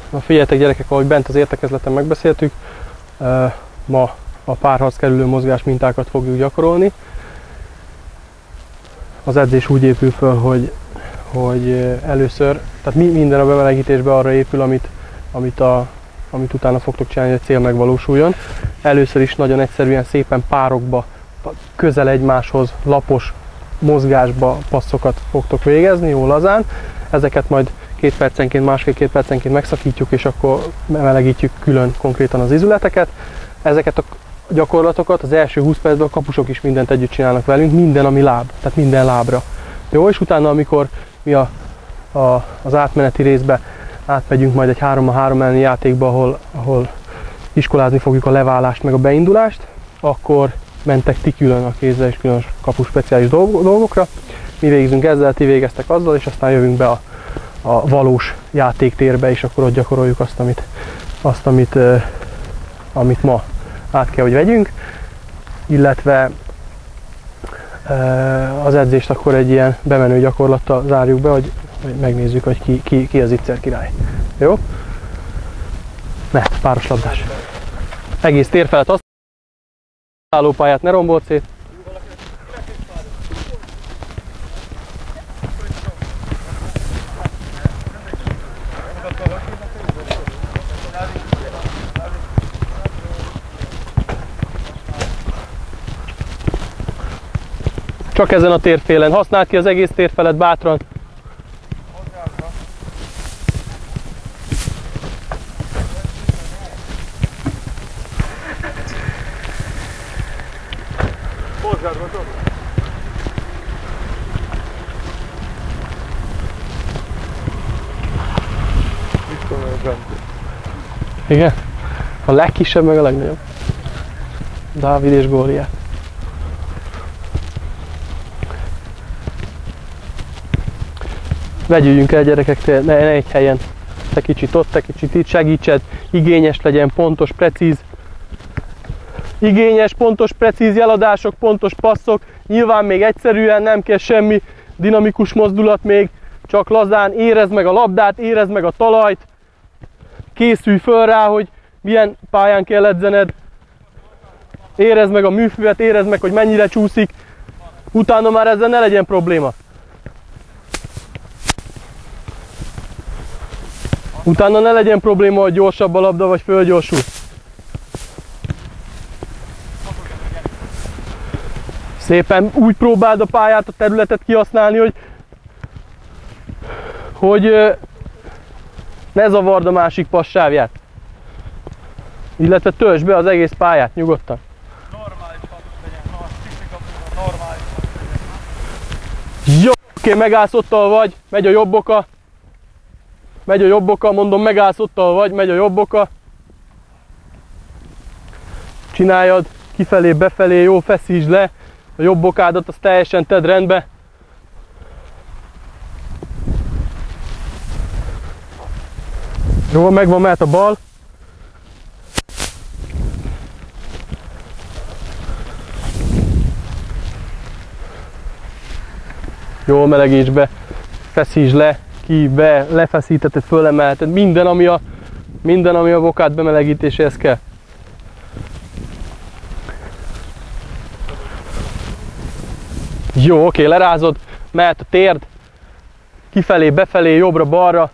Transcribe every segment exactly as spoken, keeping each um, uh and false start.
Na figyeljetek gyerekek, ahogy bent az értekezleten megbeszéltük, ma a párharc kerülő mozgás mintákat fogjuk gyakorolni. Az edzés úgy épül föl, hogy, hogy először, tehát minden a bemelegítésben arra épül, amit, amit, a, amit utána fogtok csinálni, hogy a cél megvalósuljon. Először is nagyon egyszerűen szépen párokba, közel egymáshoz, lapos mozgásba passzokat fogtok végezni, jól lazán. Ezeket majd két percenként, másfél-két percenként megszakítjuk, és akkor melegítjük külön konkrétan az izületeket. Ezeket a gyakorlatokat az első húsz percben a kapusok is mindent együtt csinálnak velünk, minden ami láb, tehát minden lábra. Jó, és utána, amikor mi a, a, az átmeneti részbe átmegyünk majd egy három a három elleni játékba, ahol, ahol iskolázni fogjuk a leválást meg a beindulást, akkor mentek ti külön a kézzel és külön kapus speciális dolgokra. Mi végzünk ezzel, ti végeztek azzal, és aztán jövünk be a, a valós játéktérbe, és akkor ott gyakoroljuk azt, amit, azt, amit, uh, amit ma át kell, hogy vegyünk. Illetve uh, az edzést akkor egy ilyen bemenő gyakorlattal zárjuk be, hogy, hogy megnézzük, hogy ki, ki, ki az ittszer király. Jó? Ne, páros labdás. Egész tér felett azt állópályát ne rombolt szét. Csak ezen a térfélen. Használd ki az egész térfelet bátran. Igen? A legkisebb meg a legnagyobb. Dávid és Góliát. Vegyüljünk el gyerekek, ne, ne egy helyen. Te kicsit ott, te kicsit itt, segítsed. Igényes legyen, pontos, precíz. Igényes, pontos, precíz jeladások, pontos passzok. Nyilván még egyszerűen, nem kell semmi dinamikus mozdulat még. Csak lazán érezd meg a labdát, érezd meg a talajt. Készülj föl rá, hogy milyen pályán kell edzened. Érezd meg a műfüvet, érezd meg, hogy mennyire csúszik. Utána már ezzel ne legyen probléma. Utána ne legyen probléma, hogy gyorsabb a labda, vagy fölgyorsul. Szépen úgy próbáld a pályát, a területet kihasználni, hogy, hogy ne zavard a másik passávját. Illetve töltsd be az egész pályát, nyugodtan. Normális passzok legyen, normális passzok. Jó, oké, megállsz ott, ahol vagy, megy a jobb oka. Megy a jobb oka, mondom, megállsz ott, ahol vagy, megy a jobb oka. Csináljad kifelé, befelé, jó, feszítsd le. A jobb okádat, azt teljesen tedd rendbe. Jó, megvan, mehet a bal. Jó, melegíts be, feszítsd le, ki, be, lefeszítetted, fölemelted, minden, ami a, minden, ami a bokád bemelegítéséhez kell. Jó, oké, lerázod, mehet a térd, kifelé, befelé, jobbra-balra.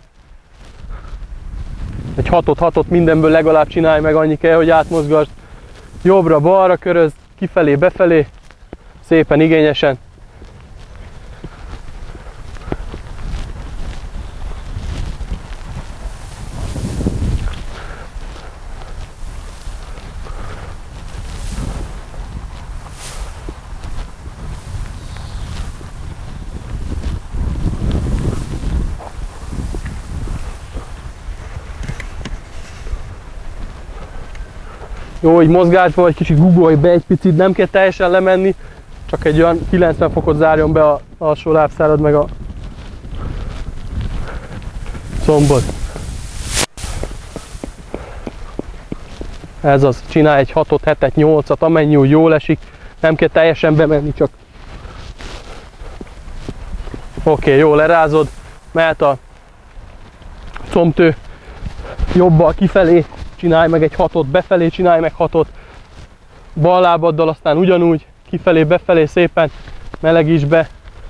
Egy hatot, hatot mindenből legalább csinálj meg, annyi kell, hogy átmozgasd. Jobbra-balra körözd, kifelé, befelé, szépen, igényesen. Jó, így mozgásban vagy kicsit guggolj be egy picit, nem kell teljesen lemenni, csak egy olyan kilencven fokot zárjon be a alsó lábszárad meg a combod. Ez az, csinálj egy hatot, hetet, nyolcat, amennyi úgy jól esik, nem kell teljesen bemenni, csak oké, okay, jó, lerázod, mehet a combtő, Jobbal kifelé csinálj meg egy hatot, befelé csinálj meg hatot. Bal lábaddal aztán ugyanúgy, kifelé, befelé szépen melegíts be.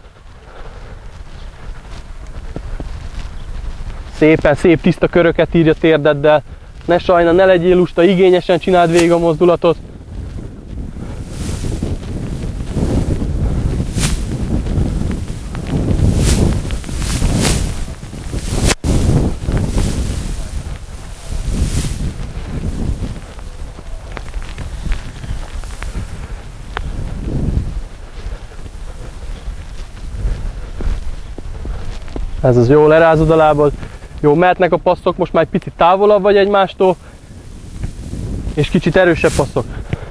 Szépen, szép tiszta köröket írj a térdeddel. Ne sajna, ne legyél lusta, igényesen csináld végig a mozdulatot. Ez az, jó, lerázod a lábad. Jó, mehetnek a passzok, most már egy picit távolabb vagy egymástól, és kicsit erősebb passzok.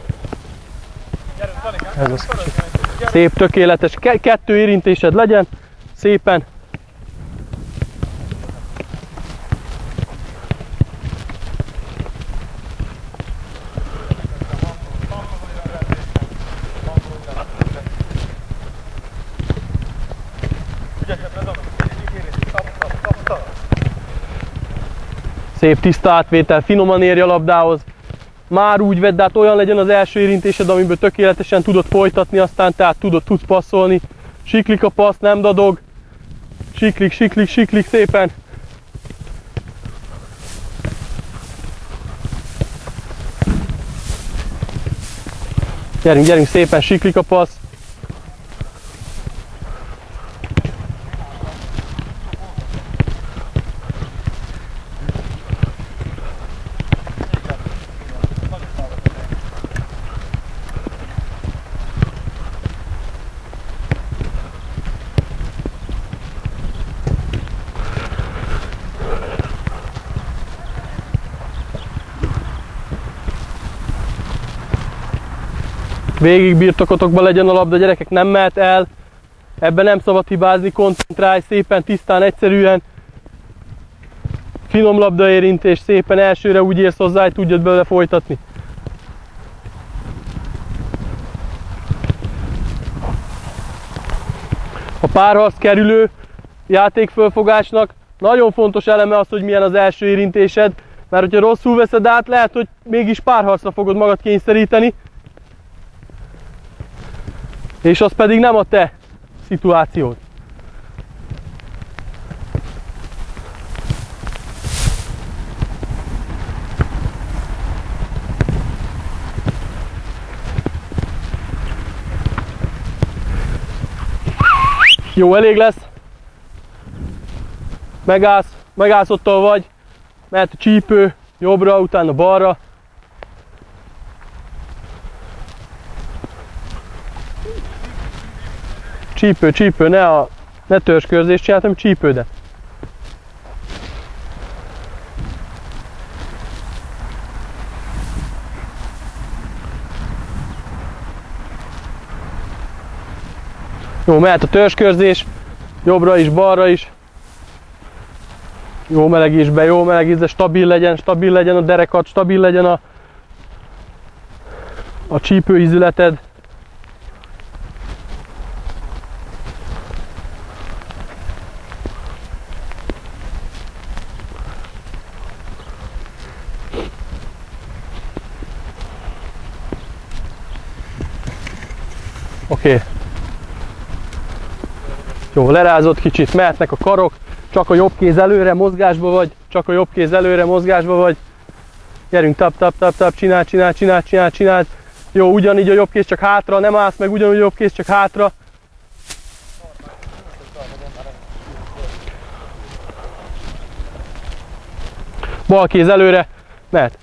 Ez az. Szép, tökéletes, kettő érintésed legyen, szépen. Szép tiszta átvétel, finoman érj a labdához. Már úgy vedd át, olyan legyen az első érintésed, amiből tökéletesen tudod folytatni, aztán tehát tudod, tudsz passzolni. Siklik a passz, nem dadog. Siklik, siklik, siklik szépen. Gyerünk, gyerünk szépen, siklik a passz. Végig birtokotokban legyen a labda, gyerekek, nem mehet el, ebben nem szabad hibázni, koncentrálj szépen, tisztán, egyszerűen. Finom labdaérintés, szépen elsőre úgy érsz hozzá, hogy tudjad belőle folytatni. A párharc kerülő játékfölfogásnak nagyon fontos eleme az, hogy milyen az első érintésed, mert hogyha rosszul veszed át, lehet, hogy mégis párharcra fogod magad kényszeríteni, és az pedig nem a te szituációd. Jó, elég lesz. Megállsz, megállsz ott, ahol vagy. Mehet a csípő, jobbra, utána balra. Csípő, csípő, ne, a, ne törzskörzést csináltam, csípődet. Jó, mehet a törzskörzés, jobbra is, balra is. Jó melegíts be, jó melegíts, de stabil legyen, stabil legyen a derekad, stabil legyen a, a csípőízületed. Oké. Okay. Jó, lerázott kicsit, mehetnek a karok, csak a jobb kéz előre, mozgásba vagy, csak a jobb kéz előre, mozgásba vagy. Gyerünk, tap, tap, tap, tap, csinál, csinál, csinál, csinál, csinál. Jó, ugyanígy a jobb kéz, csak hátra, nem állsz meg, ugyanúgy a jobb kéz, csak hátra. Bal kéz előre, mehet.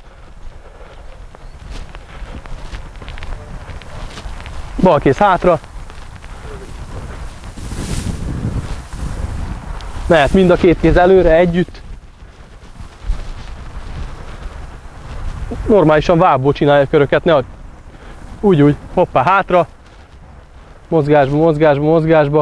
Bal kéz hátra. Mehet mind a két kéz előre együtt. Normálisan vábból csinálja a köröket, ne úgy, úgy, hoppá, hátra. Mozgásba, mozgásba, mozgásba.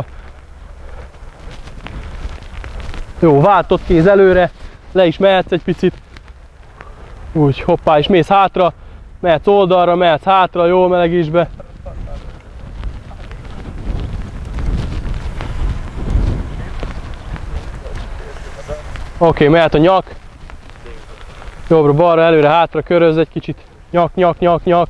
Jó, váltott kéz előre, le is mehetsz egy picit. Úgy, hoppá, és mész hátra. Mehetsz oldalra, mehetsz hátra, jó, melegíts be. Oké, okay, mehet a nyak. Jobbra, balra, előre, hátra körözz egy kicsit. Nyak, nyak, nyak, nyak.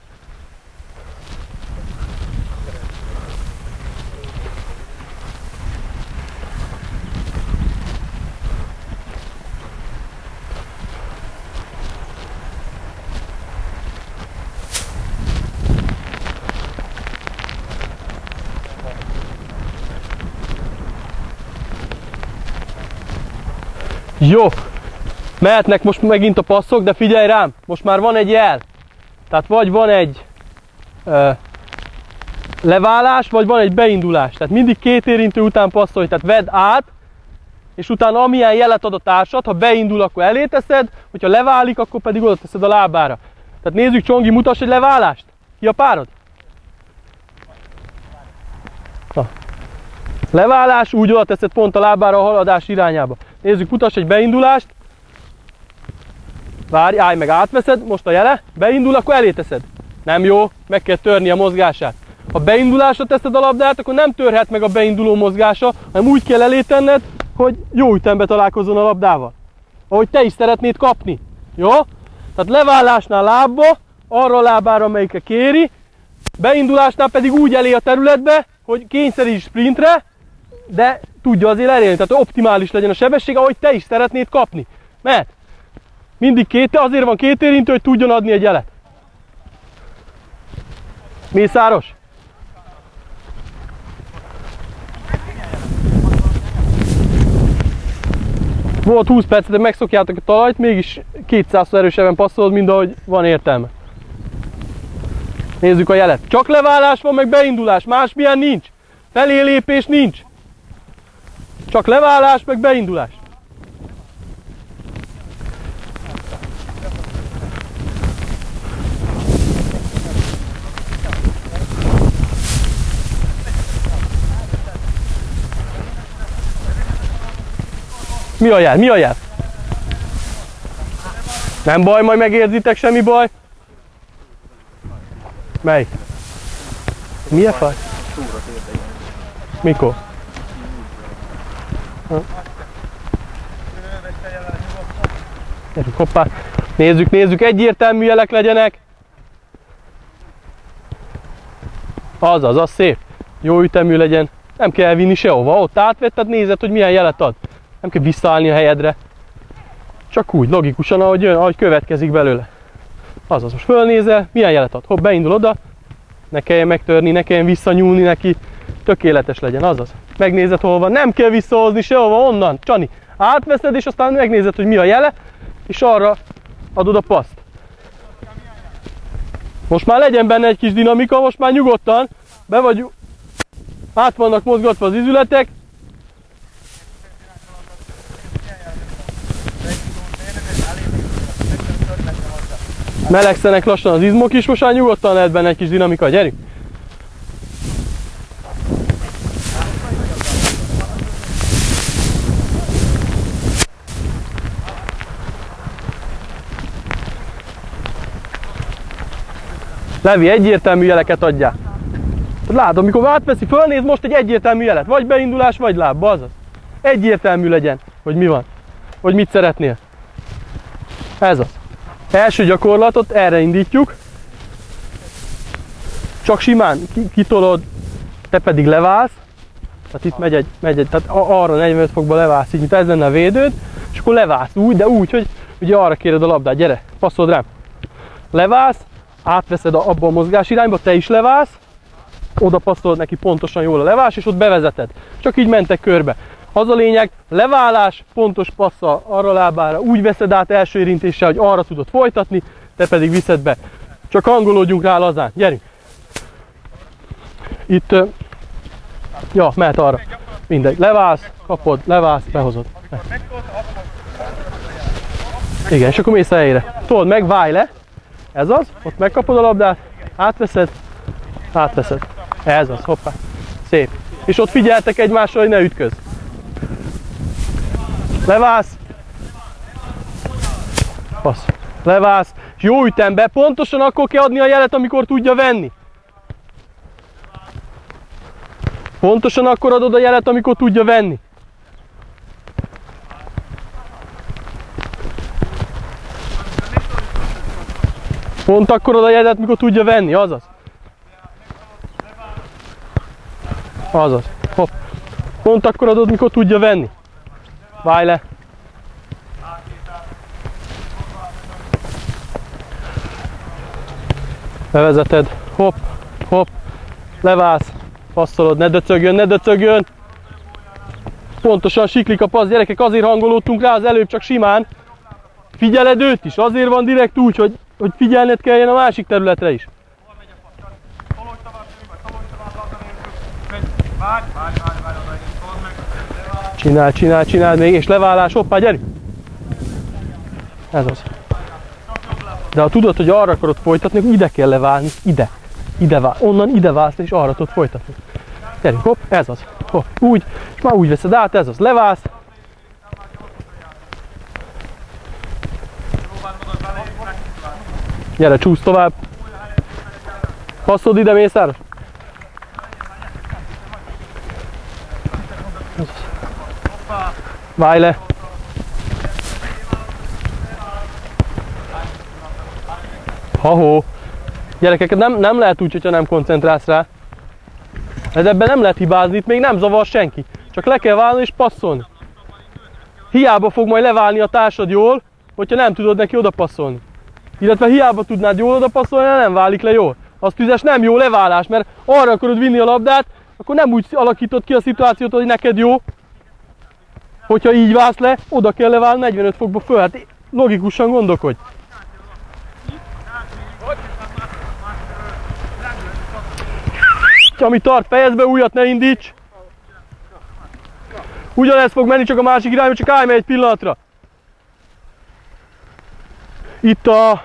Jó, mehetnek most megint a passzok, de figyelj rám, most már van egy jel. Tehát vagy van egy ö, leválás, vagy van egy beindulás. Tehát mindig két érintő után passzolj, tehát vedd át, és utána amilyen jelet ad a társad, ha beindul, akkor elé teszed, hogyha leválik, akkor pedig oda teszed a lábára. Tehát nézzük, Csongi, mutass egy leválást. Ki a párod? Na. Leválás, úgy oda teszed pont a lábára a haladás irányába. Nézzük, mutass egy beindulást. Várj, állj meg, átveszed, most a jele, beindul, akkor elé teszed. Nem jó, meg kell törni a mozgását. Ha beindulásra teszed a labdát, akkor nem törhet meg a beinduló mozgása, hanem úgy kell elé tenned, hogy jó ütembe találkozzon a labdával. Ahogy te is szeretnéd kapni. Jó? Tehát leválásnál lábba, arra a lábára, amelyikre kéri, beindulásnál pedig úgy elé a területbe, hogy kényszeríts sprintre, de tudja azért elérni, tehát optimális legyen a sebesség, ahogy te is szeretnéd kapni. Mehet. Mindig két, azért van két érintő, hogy tudjon adni egy jelet. Mészáros. Volt húsz percet, de megszokjátok a talajt, mégis kétszázszor erősebben passzolod, mint ahogy van értelme. Nézzük a jelet. Csak leválás van, meg beindulás, másmilyen nincs. Felé lépés nincs. Csak leválás, meg beindulás. Mi a jel? Mi a jel? Nem baj, majd megérzitek, semmi baj. Melyik? Milyen faj? Mikor? Gyerünk, hoppá. Nézzük, nézzük, egyértelmű jelek legyenek. Azaz, az szép. Jó ütemű legyen. Nem kell elvinni sehova. Ott átvetted, nézed, hogy milyen jelet ad. Nem kell visszaállni a helyedre. Csak úgy, logikusan, ahogy jön, ahogy következik belőle. Azaz, most fölnézel, milyen jelet ad. Hopp, beindul oda. Ne kelljen megtörni, ne kelljen visszanyúlni neki. Tökéletes legyen, azaz. Megnézed, hol van. Nem kell visszahozni sehova, onnan. Csani, átveszed, és aztán megnézed, hogy mi a jele, és arra adod a paszt. Most már legyen benne egy kis dinamika, most már nyugodtan. Be vagy, át vannak mozgatva az izületek. Melegszenek lassan az izmok is, most már nyugodtan lehet benne egy kis dinamika, gyerünk! Levi, egyértelmű jeleket adjál. Látod, amikor átveszi, fölnéz most egy egyértelmű jelet. Vagy beindulás, vagy lábba, azaz. Egyértelmű legyen, hogy mi van. Hogy mit szeretnél. Ez az. Első gyakorlatot erre indítjuk. Csak simán kitolod, te pedig leválsz. Tehát itt megy egy, megy egy tehát arra negyvenöt fokba leválsz, így mint ez lenne a védőd. És akkor leválsz úgy, de úgy, hogy ugye arra kéred a labdát. Gyere, passzold rám. Leválsz, átveszed abba a mozgás irányba, te is leválsz. Oda passzolod neki pontosan jól a leválás, és ott bevezeted. Csak így mentek körbe. Az a lényeg, leválás, pontos passzal arra lábára, úgy veszed át első érintéssel, hogy arra tudod folytatni, te pedig viszed be. Csak hangolódjunk rá lazán, gyerünk! Itt, ja, mehet arra. Mindegy, leválsz, kapod, leválsz, behozod. Igen, és akkor mész a helyére. Told meg, válj le, ez az, ott megkapod a labdát, átveszed, átveszed. Ez az, hoppá, szép. És ott figyeltek egymásra, hogy ne ütközz. Leválsz. Passz. Leválsz. És jó ütembe, pontosan akkor kell adni a jelet, amikor tudja venni. Pontosan akkor adod a jelet, amikor tudja venni. Pont akkor oda jedet, mikor tudja venni, azaz. Azaz. Hopp. Pont akkor adod, mikor tudja venni. Válj le. Bevezeted. Hopp, hopp. Leválsz. Passzolod, ne döcögjön, ne döcögjön. Pontosan siklik a passz, gyerekek, azért hangolódtunk rá az előbb, csak simán. Figyeled őt is, azért van direkt úgy, hogy, hogy figyelned kelljen a másik területre is. Csinál, csinál, csinál még, és leválás, hoppá, gyerünk! Ez az. De ha tudod, hogy arra akarod folytatni, akkor ide kell leválni, ide. Ide vál, onnan ide válsz, és arra tudod folytatni. Gyerünk, hopp, ez az. Hopp, úgy, és már úgy veszed át, ez az. Leválsz. Gyere, csúsz tovább. Passzod ide, Mészáros. Válj le. Ha-hó. Gyerekek, nem, nem lehet úgy, hogyha nem koncentrálsz rá. De ebben nem lehet hibázni, itt még nem zavar senki. Csak le kell válni és passzolni. Hiába fog majd leválni a társad jól, hogyha nem tudod neki oda passzolni. Illetve hiába tudnád jól oda passzolni, nem válik le jól. Az tüzes nem jó leválás, mert arra akarod vinni a labdát, akkor nem úgy alakítod ki a szituációt, hogy neked jó. Hogyha így válsz le, oda kell leválni negyvenöt fokba föl. Hát logikusan gondolkodj. Ami tart, fejezd be, újat ne indíts. Ugyanez fog menni, csak a másik irányba, csak állj meg egy pillanatra. Itt a,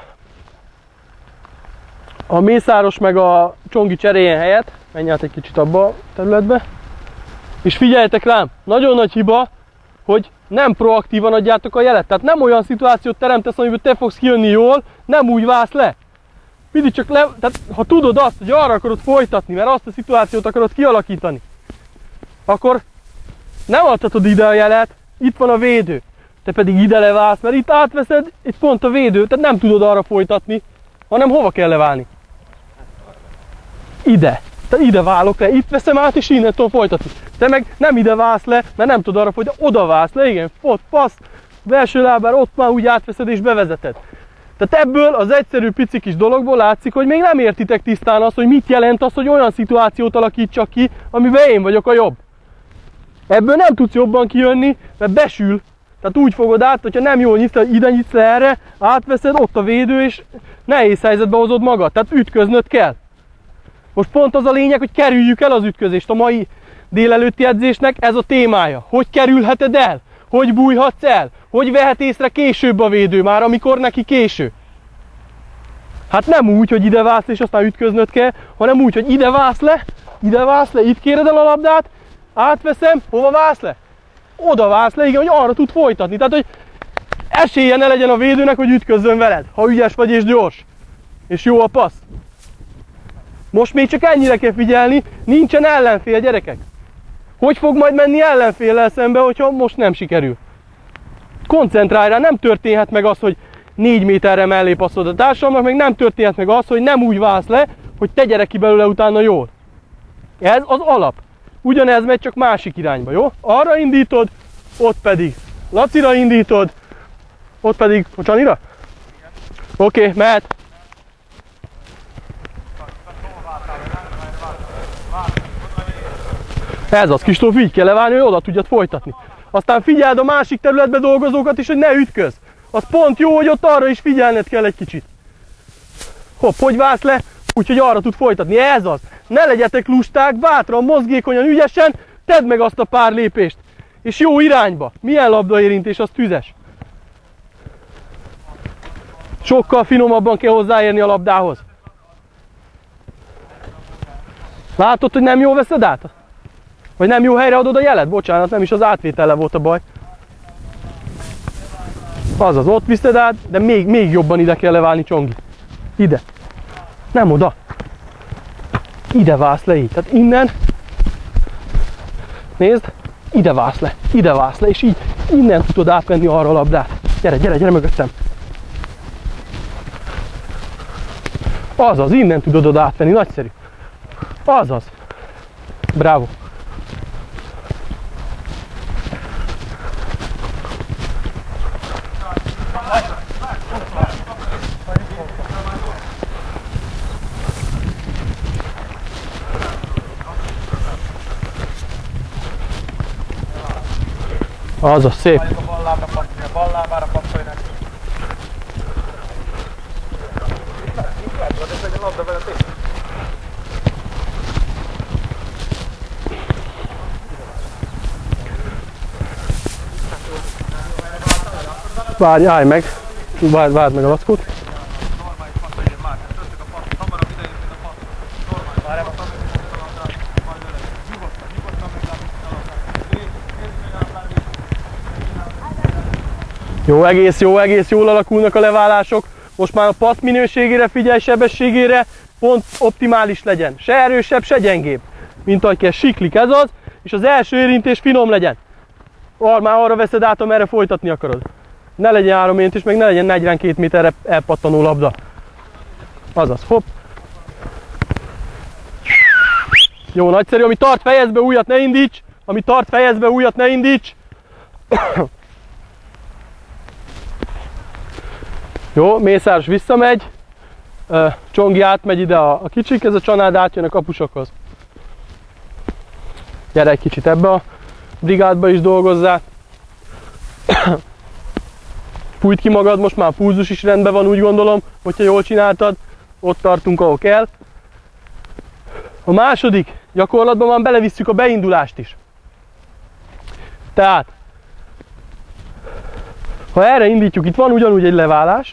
a Mészáros meg a Csongi cseréljen helyet. Menj át egy kicsit abba a területbe. És figyeljetek rám, nagyon nagy hiba, hogy nem proaktívan adjátok a jelet. Tehát nem olyan szituációt teremtesz, amiből te fogsz kijönni jól, nem úgy válsz le. Mindig csak le, tehát ha tudod azt, hogy arra akarod folytatni, mert azt a szituációt akarod kialakítani, akkor nem adhatod ide a jelet, itt van a védő. Te pedig ide leválsz, mert itt átveszed egy pont a védő, tehát nem tudod arra folytatni, hanem hova kell leválni? Ide. Tehát ide válok le, itt veszem át, és innen tudom folytatni. Te meg nem ide válsz le, mert nem tudod arra folytatni, oda válsz le, igen, ott passz, belső lábára, ott már úgy átveszed és bevezeted. Tehát ebből az egyszerű pici kis dologból látszik, hogy még nem értitek tisztán azt, hogy mit jelent az, hogy olyan szituációt alakítsak ki, amiben én vagyok a jobb. Ebből nem tudsz jobban kijönni, mert besül. Tehát úgy fogod át, hogyha nem jól nyitsz, ide nyitsz le erre, átveszed, ott a védő, és nehéz helyzetbe hozod magad. Tehát ütköznöd kell. Most pont az a lényeg, hogy kerüljük el az ütközést. A mai délelőtti edzésnek ez a témája. Hogy kerülheted el? Hogy bújhatsz el? Hogy vehet észre később a védő már, amikor neki késő? Hát nem úgy, hogy ide válsz és aztán ütköznöd kell, hanem úgy, hogy ide válsz le, ide válsz le, itt kéred el a labdát, átveszem, hova válsz le? Oda válsz le, igen, hogy arra tud folytatni. Tehát, hogy esélye ne legyen a védőnek, hogy ütközzön veled, ha ügyes vagy és gyors. És jó a passz. Most még csak ennyire kell figyelni, nincsen ellenfél, gyerekek. Hogy fog majd menni ellenféllel szembe, hogyha most nem sikerül? Koncentrálj rá, nem történhet meg az, hogy négy méterre mellé passzolod a társadalomnak, meg nem történhet meg az, hogy nem úgy válsz le, hogy te gyere ki belőle utána jól. Ez az alap. Ugyanez megy, csak másik irányba, jó? Arra indítod, ott pedig Lacira indítod, ott pedig a Csanira? Oké, okay, mehet. Ez az, Kristóf, így kell leválni, hogy oda tudjad folytatni. Aztán figyeld a másik területbe dolgozókat is, hogy ne ütközz. Az pont jó, hogy ott arra is figyelned kell egy kicsit. Hopp, hogy válsz le? Úgyhogy arra tud folytatni. Ez az. Ne legyetek lusták, bátran, mozgékonyan, ügyesen, tedd meg azt a pár lépést. És jó irányba. Milyen labdaérintés, az tüzes. Sokkal finomabban kell hozzáérni a labdához. Látod, hogy nem jól veszed át? Vagy nem jó helyre adod a jelet? Bocsánat, nem is az átvétele volt a baj. Azaz, ott viszed át, de még, még jobban ide kell leválni, Csongi. Ide. Nem oda. Ide válsz le így. Tehát innen. Nézd. Ide válsz le. Ide válsz le. És így innen tudod átvenni arra a labdát. Gyere, gyere, gyere mögöttem. Azaz, innen tudod oda átvenni, nagyszerű. Azaz. Bravo. Azaz, szép. A bal lábra passzolj, a bal lábára passzolj neki. Várj, állj meg. Várd, várd meg a lackót. Normális passz legyen már, mert töltök a passz, hamarabb idejön, mint a passz. Normális. Várjál, a passz, majd vele. Nyugodtan, nyugodtan meglátni a labdát. Nézd meg a Jó, egész jó, egész jól alakulnak a leválások. Most már a passz minőségére figyelj, sebességére, pont optimális legyen. Se erősebb, se gyengébb. Mint ahogy kell, siklik ez az, és az első érintés finom legyen. Ar, már arra veszed át, amerre folytatni akarod. Ne legyen három érintés, meg ne legyen negyvenkét méterre elpattanó labda. Azaz, hopp. Jó, nagyszerű, ami tart, fejezd be, újat ne indíts. Ami tart, fejezd be, újat ne indíts. Jó, Mészáros visszamegy. Csongi átmegy ide a, a kicsik, ez a Csanád átjön a kapusokhoz. Gyere egy kicsit ebbe a brigádba is dolgozzál. Fújt ki magad, most már a pulzus is rendben van, úgy gondolom, hogyha jól csináltad. Ott tartunk, ahol kell. A második gyakorlatban már belevisszük a beindulást is. Tehát, ha erre indítjuk, itt van ugyanúgy egy leválás.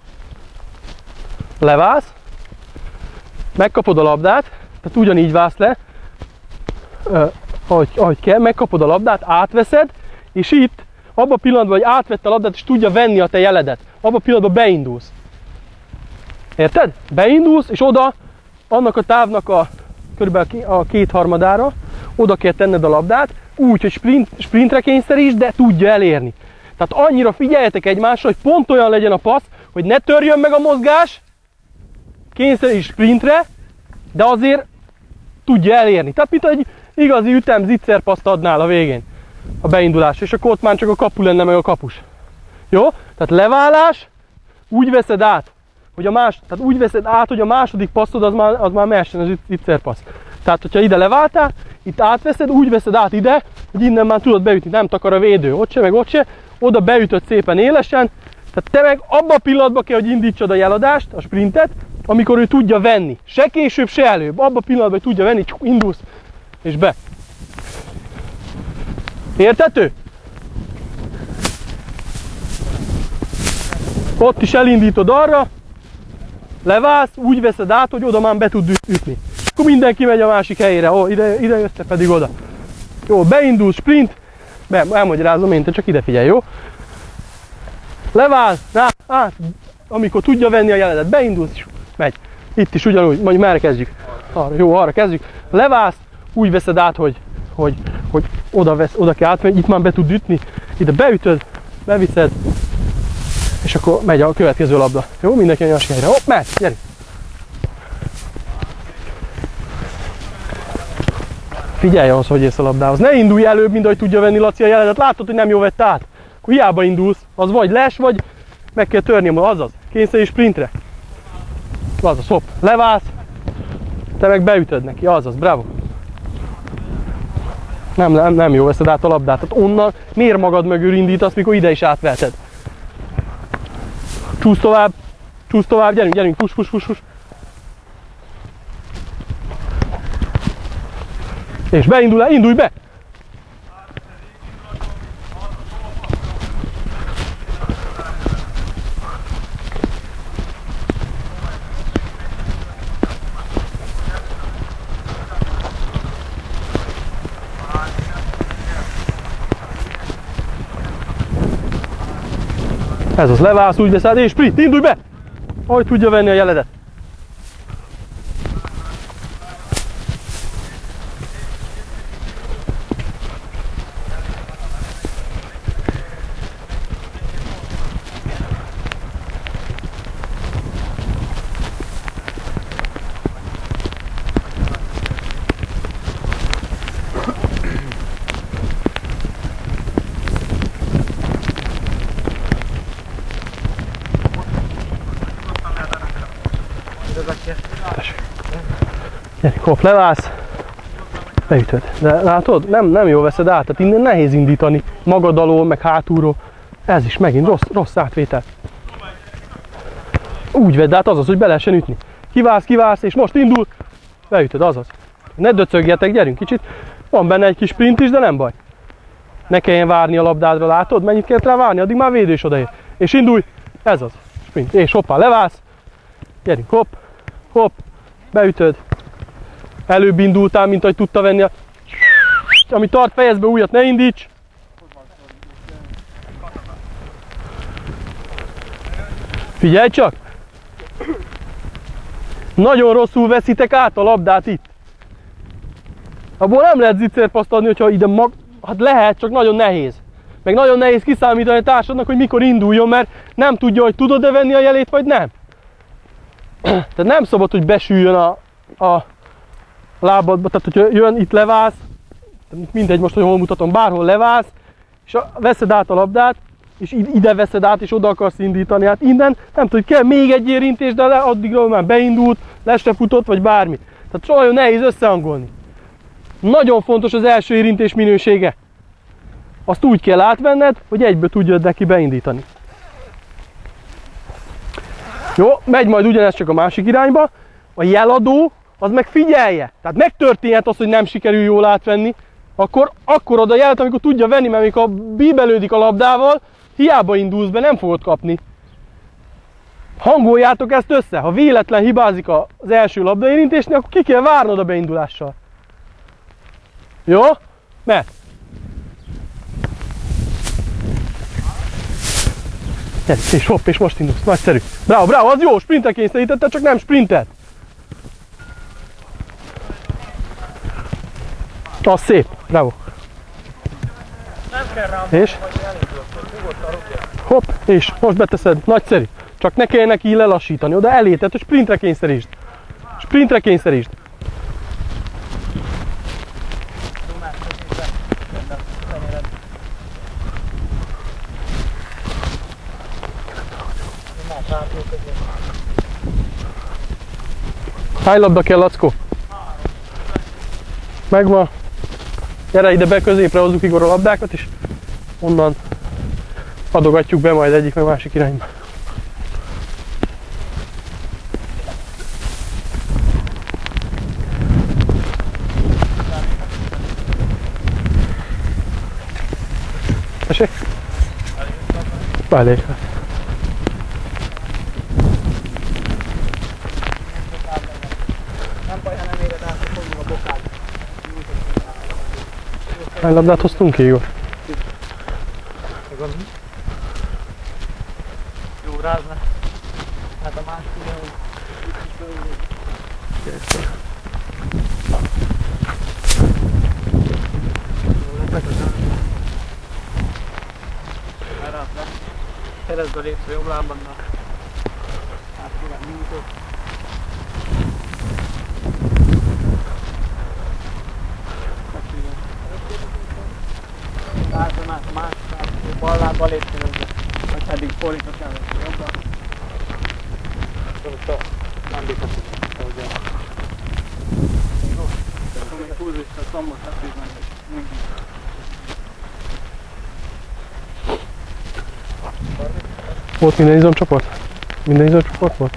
Leválsz, megkapod a labdát, tehát ugyanígy válsz le, eh, ahogy, ahogy kell, megkapod a labdát, átveszed, és itt, abban a pillanatban, hogy átvette a labdát, és tudja venni a te jeledet, abban a pillanatban beindulsz. Érted? Beindulsz, és oda, annak a távnak a körülbelül a kétharmadára, oda kell tenned a labdát, úgy, hogy sprint, sprintre kényszeríts, de tudja elérni. Tehát annyira figyeljetek egymásra, hogy pont olyan legyen a passz, hogy ne törjön meg a mozgás, kényszeríts sprintre, de azért tudja elérni. Tehát mint egy igazi ütem zicserpaszt adnál a végén a beindulás, és akkor ott már csak a kapu lenne meg a kapus. Jó? Tehát leválás, úgy veszed át, hogy a más, tehát úgy veszed át, hogy a második passzod az már, az már mehessen a zicserpassz. Tehát, hogyha ide leváltál, itt átveszed, úgy veszed át ide, hogy innen már tudod beütni, nem takar a védő, ott se, meg ott se, oda beütöd szépen élesen, tehát te meg abban a pillanatban kell, hogy indítsad a jeladást, a sprintet, amikor ő tudja venni. Se később, se előbb. Abban a pillanatban, hogy tudja venni, csak indulsz, és be. Érthető? Ott is elindítod arra, leválsz, úgy veszed át, hogy oda már be tud ütni. Akkor mindenki megy a másik helyére, ó, ide, ide jössz, te pedig oda. Jó, beindul, sprint, be, elmagyarázom én, te csak ide figyelj, jó? Leválsz, át, át, amikor tudja venni a jelenet, beindulsz, megy. Itt is ugyanúgy, mondjuk merre kezdjük? Arra, jó, arra kezdjük. Leválsz, úgy veszed át, hogy, hogy, hogy oda, vesz, oda kell átmenni, itt már be tud ütni, ide beütöd, beviszed, és akkor megy a következő labda. Jó, mindenki a másik helyre. Hopp, megy, gyerünk! Figyelj ahhoz, hogy ész a labdához. Ne indulj előbb, mint ahogy tudja venni Laci a jelenet. Látod, hogy nem jó vette át. Akkor hiába indulsz. Az vagy les, vagy meg kell törni, azaz. Kényszerű sprintre. Azaz, hopp. Leválsz. Te meg beütöd neki. Azaz, bravo. Nem, nem, nem jó veszed át a labdát. Tehát onnan miért magad mögül indítasz, mikor ide is átveheted. Csúsz tovább. Csúsz tovább. Gyerünk, gyerünk. Push, push, push, push. És beindul el, indulj be! Ez az, leválsz, úgy veszed, és sprint, indulj be! Ahogy tudja venni a jeledet. Gyere, hopp, leválsz. Beütöd. De látod? Nem, nem jól veszed át, tehát innen nehéz indítani. Magad alól, meg hátulról. Ez is megint rossz, rossz átvétel. Úgy vedd át, azaz, hogy be lehessen ütni. Kiválsz, kiválsz, és most indul. Beütöd, azaz. Ne döcögjetek, gyerünk kicsit. Van benne egy kis sprint is, de nem baj. Ne kelljen várni a labdádra, látod? Mennyit kellett rá várni? Addig már védő is odaér. És indulj. Ez az. Sprint. És hoppá, leválsz. Gyerünk, hopp, hopp. Beütöd. Előbb indultál, mint ahogy tudta venni a... Ami tart, fejezd be újat, ne indíts. Figyelj csak! Nagyon rosszul veszitek át a labdát itt. Abból nem lehet zicserpaszt adni, hogyha ide mag... Hát lehet, csak nagyon nehéz. Meg nagyon nehéz kiszámítani a társadnak, hogy mikor induljon, mert nem tudja, hogy tudod-e venni a jelét, vagy nem. Tehát nem szabad, hogy besüljön a, a lábadba, tehát hogyha jön, itt leválsz, mindegy most, hogy hol mutatom, bárhol leválsz, és veszed át a labdát, és ide veszed át, és oda akarsz indítani, hát innen nem tudom, hogy kell még egy érintés, de addigra már beindult, le se futott, vagy bármi. Tehát nagyon nehéz összehangolni. Nagyon fontos az első érintés minősége. Azt úgy kell átvenned, hogy egyből tudjad neki beindítani. Jó, megy majd ugyanez csak a másik irányba. A jeladó, az meg figyelje. Tehát megtörténhet az, hogy nem sikerül jól átvenni, akkor, akkor ad a jelet, amikor tudja venni, mert amikor bíbelődik a labdával, hiába indulsz be, nem fogod kapni. Hangoljátok ezt össze. Ha véletlen hibázik az első labdaérintésnél, akkor ki kell várnod a beindulással. Jó? Mert? És hopp, és most indulsz. Nagyszerű. Bravo, bravo, az jó, sprintre kényszerítette, csak nem sprintet. Az szép, bravo. Nem kell rám, és? Hopp, és most beteszed, nagyszerű. Csak ne kell neki lelassítani, oda elé, tehát hogy sprintre kényszerítsd. Sprintre kényszerítsd. Hány labda kell, Lackó? Megvan. Gyere ide be, középre hozzuk Igor a labdákat, és onnan adogatjuk be majd egyik meg másik irányba. Tessék? Elég. Hány labdát hoztunk ki, Igor? Jó, rázna. Hát a másik videó. Keresztbe lépve jobb lábadnak. Hát kíván nyújtott. Látom át a másik lábban, bal lábbal lépni közben. Vagy pedig fordított el, jobban. Szóval nem bízhatunk, ahogy el. Még húz vissza a combot, hát így meg. Volt minden izomcsoport? Minden izomcsoport volt?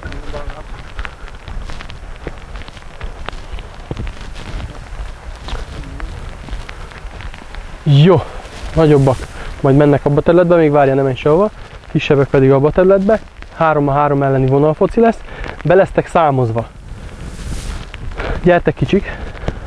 Jó, nagyobbak majd mennek abba a területbe, még várja, nem menj sehova. Kisebbek pedig abba a területbe. három a három elleni vonalfoci lesz. Be lesztek számozva. Gyertek kicsik.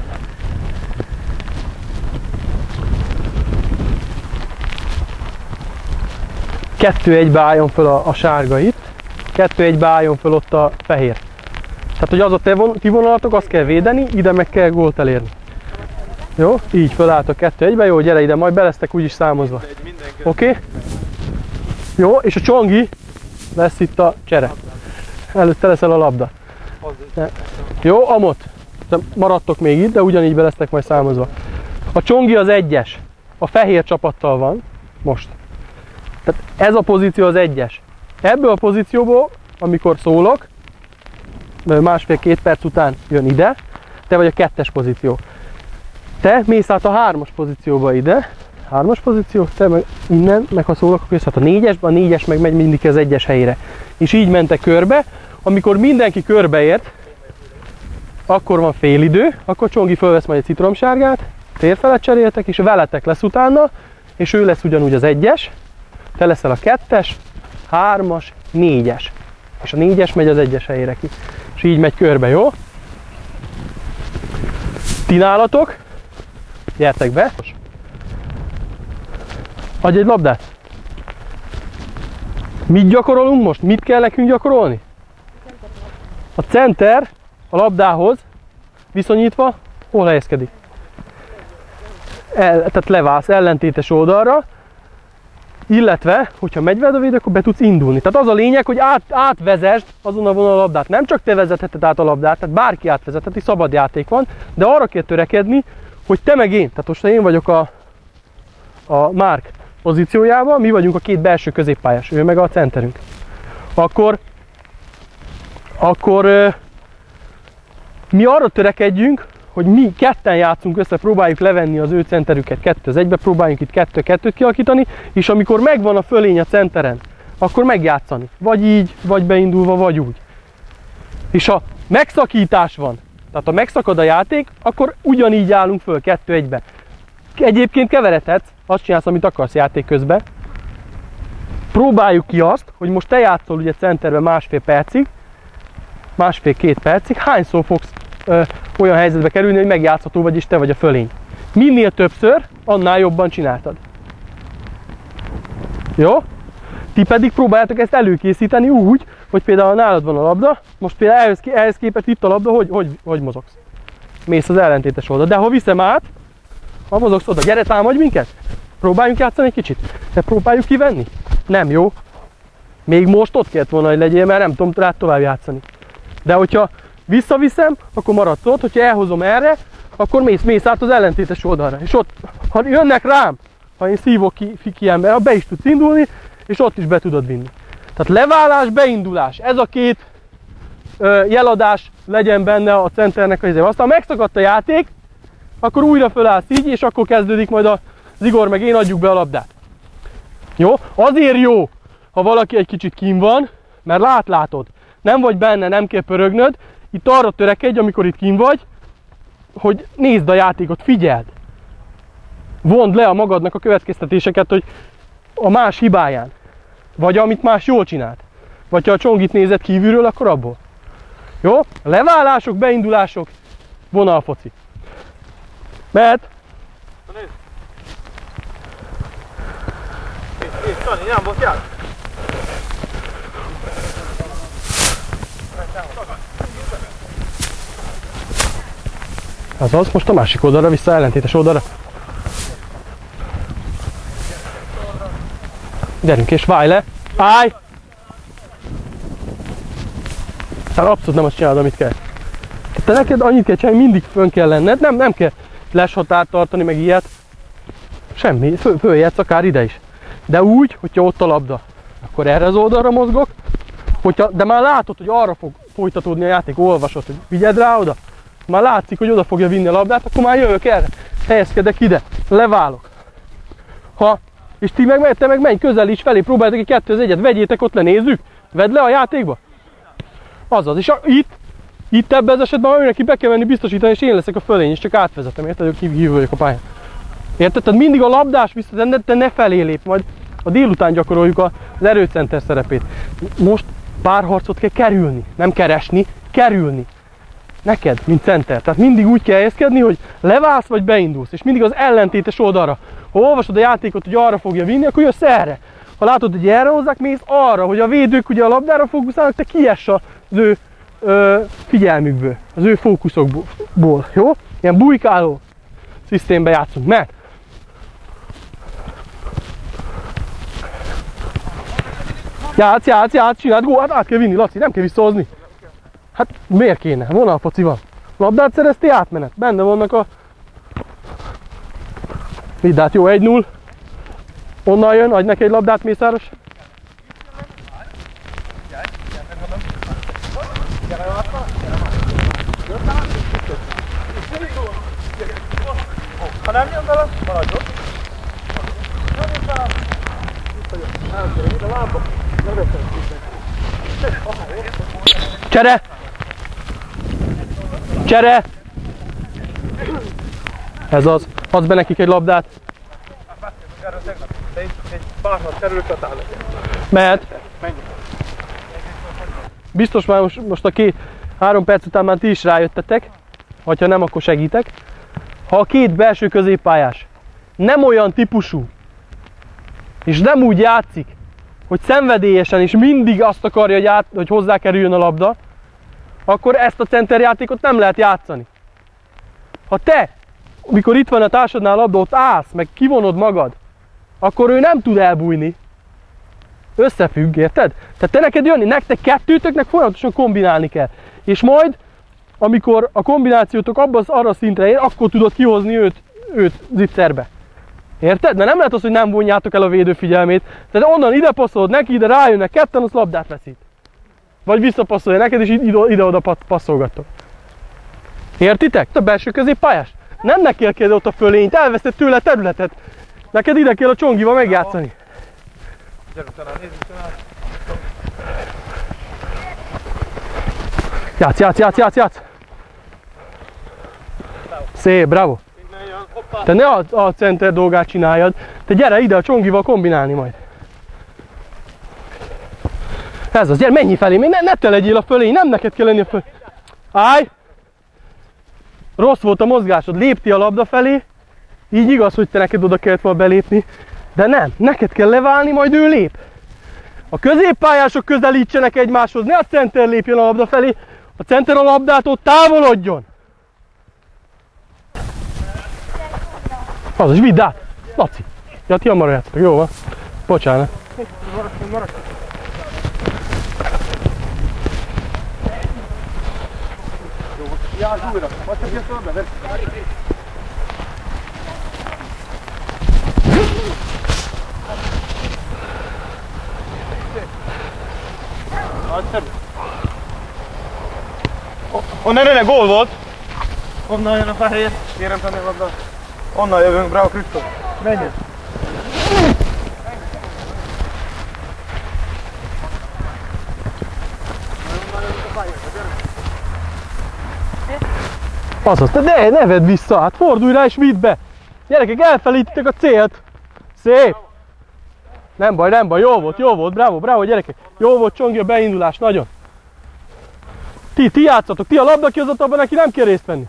Kettő egybe álljon föl a, a sárga itt, kettő egybe álljon föl ott a fehér. Tehát, hogy az a te von, ti vonalatok, azt kell védeni, ide meg kell gólt elérni. Jó? Így fölálltok kettő egybe, jó, gyere ide, majd be lesztek úgyis számozva. Oké? Okay? Jó, és a csongi lesz itt a csere. Előtte leszel a labda. Jó, amott. Maradtok még itt, de ugyanígy be lesztek majd számozva. A csongi az egyes. A fehér csapattal van most. Tehát ez a pozíció az egyes. Ebből a pozícióból, amikor szólok, másfél-két perc után jön ide, te vagy a kettes pozíció. Te mész át a hármas pozícióba ide, hármas pozíció, te meg innen, meg ha szólok, akkor jössz át a négyesbe, a négyes meg megy mindig az egyes helyére. És így mentek körbe, amikor mindenki körbeért, akkor van félidő, akkor Csongi fölvesz majd egy citromsárgát, térfelet cseréltek, és veletek lesz utána, és ő lesz ugyanúgy az egyes, te leszel a kettes, hármas, négyes. És a négyes megy az egyes helyére ki. És így megy körbe, jó? Ti nálatok, gyertek be. Adj egy labdát. Mit gyakorolunk most? Mit kell nekünk gyakorolni? A center a labdához viszonyítva hol helyezkedik? El, tehát leválsz ellentétes oldalra, illetve, hogyha megy veled a védő, akkor be tudsz indulni. Tehát az a lényeg, hogy át, átvezesd azon a vonal a labdát. Nem csak te vezetheted át a labdát, tehát bárki átvezetheti, szabad játék van, de arra kell törekedni, hogy te meg én, tehát most én vagyok a, a Márk pozíciójában, mi vagyunk a két belső középpályás, ő meg a centerünk. Akkor, akkor mi arra törekedjünk, hogy mi ketten játszunk össze, próbáljuk levenni az ő centerüket kettő az egybe, próbáljunk itt kettő-kettőt kialakítani, és amikor megvan a fölény a centeren, akkor megjátszani. Vagy így, vagy beindulva, vagy úgy. És ha megszakítás van, tehát ha megszakad a játék, akkor ugyanígy állunk föl kettő egybe. Egyébként keveredhetsz, azt csinálsz, amit akarsz játék közben. Próbáljuk ki azt, hogy most te játszol ugye centerben másfél percig, másfél-két percig, hányszor fogsz ö, olyan helyzetbe kerülni, hogy megjátszható vagy, és te vagy a fölény. Minél többször, annál jobban csináltad. Jó? Ti pedig próbáljátok ezt előkészíteni úgy, hogy például nálad van a labda, most például ehhez, ehhez képest itt a labda, hogy, hogy, hogy mozogsz? Mész az ellentétes oldal. De ha viszem át, ha mozogsz oda, gyere, támadj minket! Próbáljunk játszani egy kicsit. De próbáljuk kivenni? Nem jó. Még most ott kellett volna, hogy legyél, mert nem tudom rád tovább játszani. De hogyha visszaviszem, akkor maradsz ott, hogyha elhozom erre, akkor mész, mész át az ellentétes oldalra. És ott, ha jönnek rám, ha én szívok ki, ki ember, be is tudsz indulni, és ott is be tudod vinni. Tehát leválás, beindulás. Ez a két ö, jeladás legyen benne a centernek az izé. Aztán megszakadt a játék, akkor újra fölállsz így, és akkor kezdődik majd a Zigor meg én adjuk be a labdát. Jó? Azért jó, ha valaki egy kicsit kín van, mert lát, látod. Nem vagy benne, nem kell pörögnöd. Itt arra törekedj, amikor itt kín vagy, hogy nézd a játékot, figyeld. Vond le a magadnak a következtetéseket, hogy a más hibáján. Vagy amit más jól csinált. Vagy ha a Csongit nézed kívülről, akkor abból. Jó? Leválások, beindulások, vonalfoci. Mehet? Na nézd! Kész, kész, Sani, nem volt jár! Azaz, most a másik oldalra, vissza ellentétes oldalra. Gyerünk és válj le! Állj! Tehát abszolút nem azt csinálod, amit kell. Te neked annyit kell csinálni, mindig fönn kell lenned, nem, nem kell les határt tartani, meg ilyet. Semmi, föl, följetsz akár ide is. De úgy, hogyha ott a labda, akkor erre az oldalra mozgok, hogyha, de már látod, hogy arra fog folytatódni a játék, olvasod, hogy vigyed rá oda, már látszik, hogy oda fogja vinni a labdát, akkor már jövök erre, helyezkedek ide, leválok. Ha, és ti meg, te meg menj közelíts felé, próbáljátok egy kettő az egyet, vegyétek ott le, nézzük, vedd le a játékba. Azaz, és a, itt, itt ebben az esetben már neki be kell menni biztosítani, és én leszek a fölény, és csak átvezetem, érted, hogy kívül vagyok a pályán. Érted? Tehát mindig a labdás vissza, te ne felé lép, majd a délután gyakoroljuk az erőcenter szerepét. Most párharcot kell kerülni, nem keresni, kerülni. Neked, mint center. Tehát mindig úgy kell helyezkedni, hogy leválsz vagy beindulsz, és mindig az ellentétes oldalra. Ha olvasod a játékot, hogy arra fogja vinni, akkor jössz erre. Ha látod, hogy erre hozzák, mész arra, hogy a védők ugye a labdára fókuszálnak, te kiess az ő ö, figyelmükből, az ő fókuszokból. Jó? Ilyen bujkáló szisztémben játszunk. Mert játsz, játsz, játsz, csináld, gól, hát át kell vinni, Laci, nem kell visszahozni. Hát miért kéne? Vonalfoci van. Labdát szereztél, átmenet. Benne vannak a... Vidd át, jó, egy null. Onnan jön, adj neki egy labdát, Mészáros. Ha nem jön vele, maradj ott. Nem jön vele. Elkérem, ide lába. Ne veszem szépen. Csere! Csere! Ez az. Adsz be nekik egy labdát. Erről tegnap. De itt egy párhat kerül, katál legyen. Mehet. Menj. Biztos már most, most a két, három perc után már ti is rájöttetek, vagy ha nem, akkor segítek. Ha a két belső középpályás nem olyan típusú, és nem úgy játszik, hogy szenvedélyesen és mindig azt akarja, hogy, át, hogy hozzákerüljön a labda, akkor ezt a centerjátékot nem lehet játszani. Ha te, amikor itt van a társadnál a labda, ott állsz, meg kivonod magad, akkor ő nem tud elbújni. Összefügg, érted? Tehát te neked jönni, nektek kettőtöknek folyamatosan kombinálni kell. És majd, amikor a kombinációtok abban arra szintre ér, akkor tudod kihozni őt, őt zicserbe. Érted? Mert nem lehet az, hogy nem vonjátok el a védő figyelmét. Tehát onnan ide passzolod neki, ide rájönnek ketten, az labdát veszít. Vagy visszapasszolja neked, és ide-oda passzolgattok. Értitek? A belső középpályás. Nem neki kell ott a fölényt, elveszed tőle a területet. Neked ide kell a csongival megjátszani. Gyere utána, nézzük utána. Játsz, játsz, játsz, játsz, játsz! Szép, bravo! Te ne a, a center dolgát csináljad, te gyere ide a csongival kombinálni majd. Ez az, gyere, menj felé, még ne, ne te legyél a fölé, nem neked kell lenni a fölé. Állj! Rossz volt a mozgásod, lépti a labda felé, így igaz, hogy te neked oda kellett volna belépni, de nem, neked kell leválni, majd ő lép. A középpályások közelítsenek egymáshoz, ne a center lépjen a labda felé, a center a labdától távolodjon. Azaz, vidd át! Laci! Ja, ti hamar játszatok, jó van? Bocsánat. Járj újra! Vagy csak jössz labda, vesz! Nagyszerű! Onnan ne, gól volt! Onnan jön a fehér, kérem tenni a labda. Onnan jövünk, bravo Krisztóf! Menjünk! Azaz, te ne, ne vedd vissza, hát fordulj rá és vidd be! Gyerekek, elfelejtitek a célt! Szép! Nem baj, nem baj, jó volt, jó volt, bravo, bravo gyerekek! Jó volt Csongi a beindulás, nagyon! Ti, ti játszatok, ti a labda kihozatalban neki nem kell részt venni!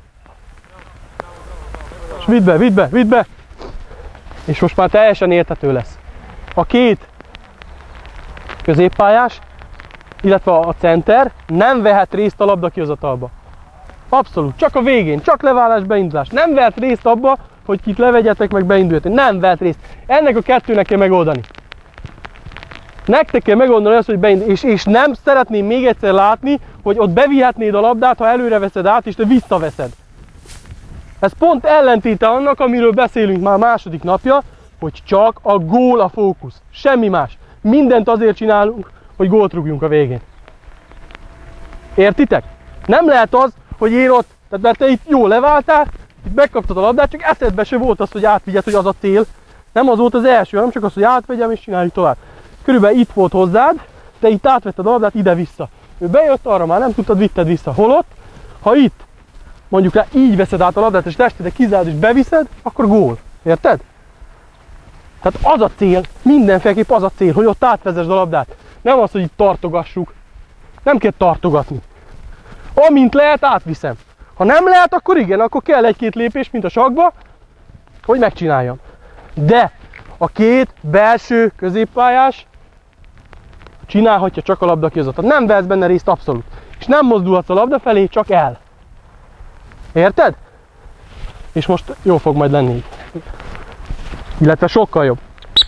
És vidd be, vidd be, vidd be! És most már teljesen érthető lesz. A két középpályás, illetve a center nem vehet részt a labda kihozatalba. Abszolút, csak a végén, csak leválás, beindulás. Nem vehet részt abba, hogy kit levegyetek, meg beinduljatok. Nem vehet részt. Ennek a kettőnek kell megoldani. Nektek kell megoldani azt, hogy beindul. És, és nem szeretném még egyszer látni, hogy ott bevihetnéd a labdát, ha előre veszed át, és te visszaveszed. Ez pont ellentéte annak, amiről beszélünk már második napja, hogy csak a gól a fókusz. Semmi más. Mindent azért csinálunk, hogy gólt rúgjunk a végén. Értitek? Nem lehet az, hogy én ott, tehát mert te itt jól leváltál, itt megkaptad a labdát, csak eszedbe se volt az, hogy átvigyed, hogy az a cél. Nem az volt az első, hanem csak az, hogy átvegyem és csináljuk tovább. Körülbelül itt volt hozzád, te itt átvetted a labdát ide-vissza. Ő bejött, arra már nem tudtad, vitted vissza. Holott, ha itt mondjuk rá így veszed át a labdát, és testedet kizárd és beviszed, akkor gól. Érted? Tehát az a cél, mindenféleképp az a cél, hogy ott átvezesd a labdát. Nem az, hogy itt tartogassuk. Nem kell tartogatni. Amint lehet, átviszem. Ha nem lehet, akkor igen, akkor kell egy-két lépés, mint a sakkba, hogy megcsináljam. De a két belső középpályás csinálhatja csak a labda kihozatat. Nem vesz benne részt abszolút. És nem mozdulhatsz a labda felé, csak el. Érted? És most jó fog majd lenni így. Illetve sokkal jobb.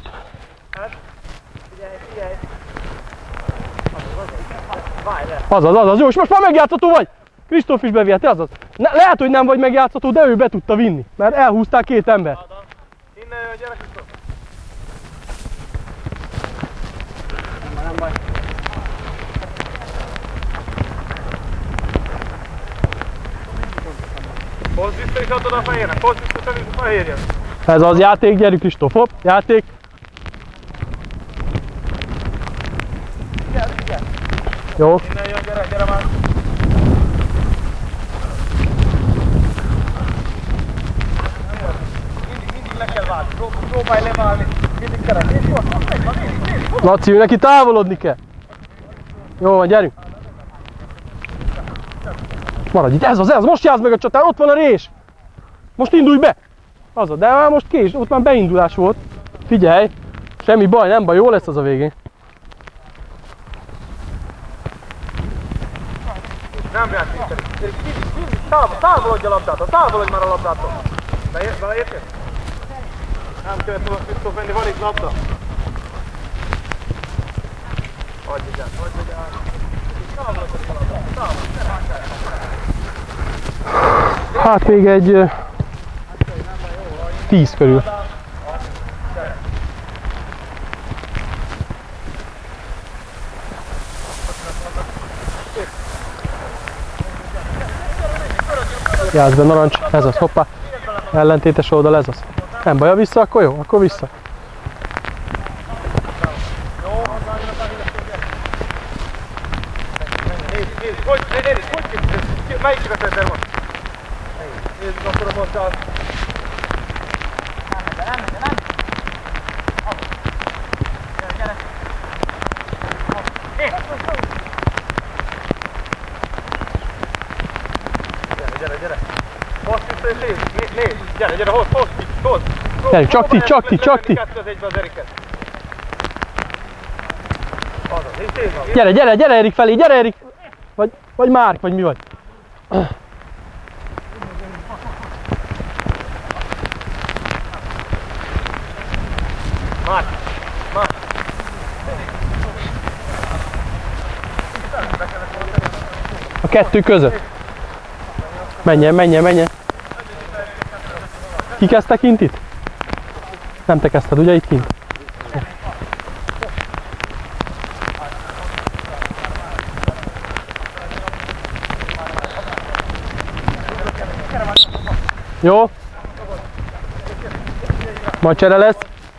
Azaz, azaz, jó, és most már megjátszható vagy! Kristóf is bevihette, azaz. Ne, lehet, hogy nem vagy megjátszható, de ő be tudta vinni, mert elhúzták két ember. Innen jön, gyere Kristóf! Nem baj. Csatod a fehérnek, hozd vissza a fehérjen. Ez az játék, gyerünk Kristóf, hopp, játék. Igen, igen. Jó. Innen jön, gyere, gyere már. Mindig, mindig le kell válni, próbálj leválni. Mindig keres, és jó, megy, van, nézd, nézd. Laci, neki távolodni kell. Jó van, gyerünk. Maradj itt, ez az, ez, most játsz meg a csatár, ott van a rés. Most indulj be. Az a, de már most kés, ott már beindulás volt. Figyelj, semmi baj, nem baj, jó lesz az a végén. Nem lehet vissza. Mindig, mindig, távol, távolodj a labdától, távolodj már a labdától. Beleértél? Nem kell tudod Kristóf venni, van itt labda. Hagyj ide, hagyj ide. Távolodj a labdától, távolodj, Hát még egy uh, tíz körül. Játsz be, narancs, ez az, hoppá. Ellentétes oldal, ez az. Nem baj, vissza, akkor jó, akkor vissza. Hogy, nézd, hogy képzeld? Melyik kivetőszer van? Nézd, akkor a mozdál. Nem megy, nem megy, nem megy. Gyere, gyere. Gyere, gyere, gyere. Hozd vissza és nézd, nézd. Gyere, gyere, hozd, hozd, hozd. Gyere, csak ti, csak ti, csak ti. Kettő az egybe az Eriket. Azaz, nézd, nézd. Gyere, gyere, gyere Erik felé, gyere Erik! Vagy, vagy Márk, vagy mi vagy? Márk, Márk. A kettő között. Menjen, menjen, menjen. Ki kezdte kint itt? Nem te kezdted, ugye itt kint? Jó? Majd csere lesz.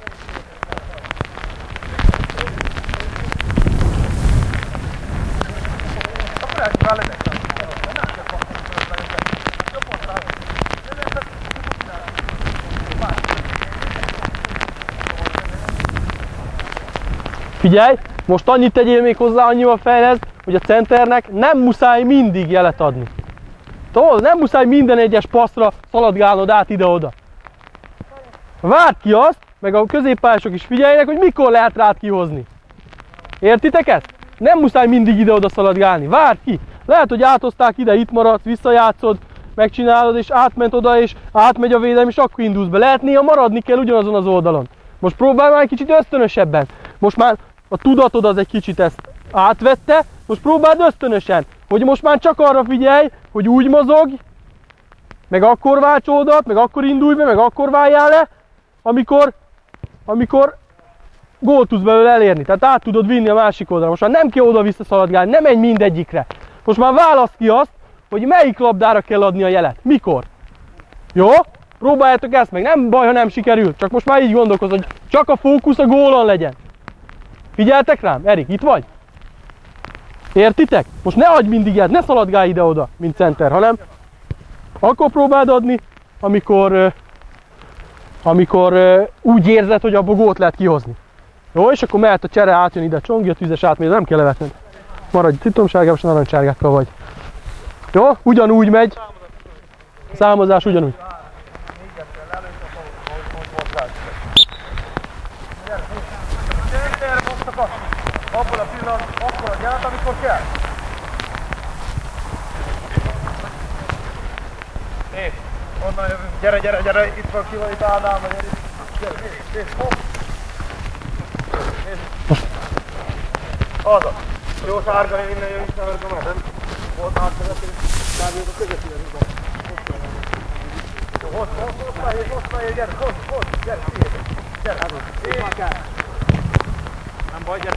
Figyelj, most annyit tegyél még hozzá, annyival fejleszd, hogy a centernek nem muszáj mindig jelet adni. Tudod, nem muszáj minden egyes passzra szaladgálnod át ide-oda. Várd ki azt, meg a középpályások is figyeljenek, hogy mikor lehet rád kihozni. Értitek ezt? Nem muszáj mindig ide-oda szaladgálni. Várd ki! Lehet, hogy áthozták ide, itt maradsz, visszajátszod, megcsinálod, és átment oda, és átmegy a védelem, és akkor indulsz be. Lehet néha maradni kell ugyanazon az oldalon. Most próbálj már egy kicsit ösztönösebben. Most már a tudatod az egy kicsit ezt átvette, most próbáld ösztönösen, hogy most már csak arra figyelj, hogy úgy mozogj, meg akkor válts oldalt, meg akkor indulj be, meg akkor váljál le, amikor, amikor gólt tudsz belőle elérni. Tehát át tudod vinni a másik oldalra. Most már nem kell oda-vissza szaladgálni, nem menj mindegyikre. Most már válaszd ki azt, hogy melyik labdára kell adni a jelet. Mikor? Jó? Próbáljátok ezt meg. Nem baj, ha nem sikerül. Csak most már így gondolkozz, hogy csak a fókusz a gólon legyen. Figyeltek rám? Erik, itt vagy? Értitek? Most ne adj mindig ilyet, ne szaladgálj ide-oda, mint center, hanem akkor próbáld adni, amikor, amikor úgy érzed, hogy abból gólt lehet kihozni. Jó, és akkor mehet a csere, átjön ide, csongi a tüzes átmegy, nem kell levetned. Maradj citromsárgával, és narancssárgákkal vagy. Jó? Ugyanúgy megy. A számozás ugyanúgy. Abból a pillanat, akkor a gyárt, amikor kell. Nézd, onnan jövünk. Gyere, gyere, gyere, itt van ki, van itt Ádám, vagy gyere. Gyere, nézd, nézd, hopp. Nézd. Az az. Jó sárga, innen jön, innen jön, innen jön. Volt átvezető, kb. A közöttében is van. Hozd, hozd, hozd, hozd, hozd, hozd, gyere, hozd, hozd, gyere, figyelj. Gyere, gyere. Nem baj, gyere.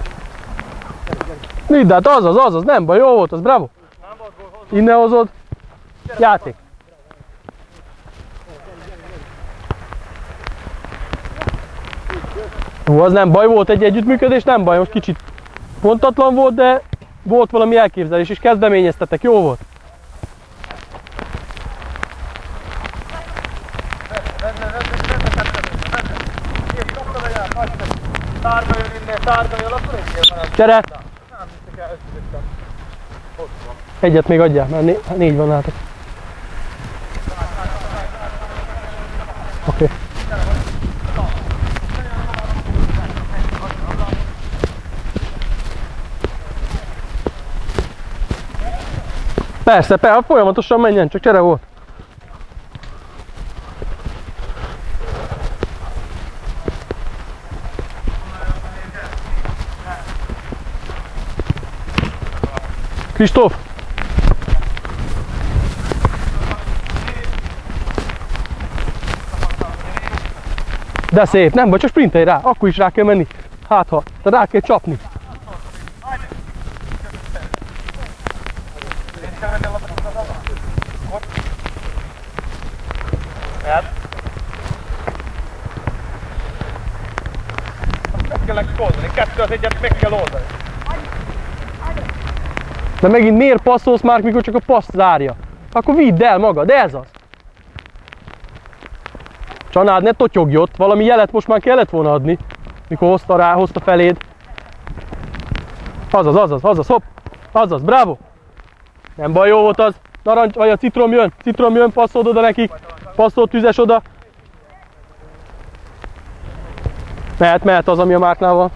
Nidd át, azaz, azaz, nem baj, jó volt az, bravo. Innen hozod. Játék. Jó, az nem baj, volt egy együttműködés, nem baj, most kicsit pontatlan volt, de volt valami elképzelés, és kezdeményeztetek, jó volt? Tárga jön innen, tárga jön, akkor egyél van. Gyere! Nem hiszek el, összevettem. Ott van. Egyet még adjál, mert né négy van nálatok. Oké. Okay. Persze, persze, folyamatosan menjen, csak csere volt. Kristóf! De szép, nem vagy, csak sprintelj rá, akkor is rá kell menni. Hát ha, te rá kell csapni. Meg kell nekik oldani, kettő az egyet meg kell oldani. De megint miért passzolsz már, mikor csak a passz zárja? Akkor vidd el magad, ez az. Csanád, ne totyogj ott, valami jelet most már kellett volna adni, mikor hozta rá, hozta feléd. Azaz, azaz, azaz, hopp, azaz, bravo. Nem baj, jó volt az. Narancs, vagy a citrom jön, citrom jön, passzold oda nekik. Passzold, tüzes oda. Mehet, mehet az, ami a Márknál van.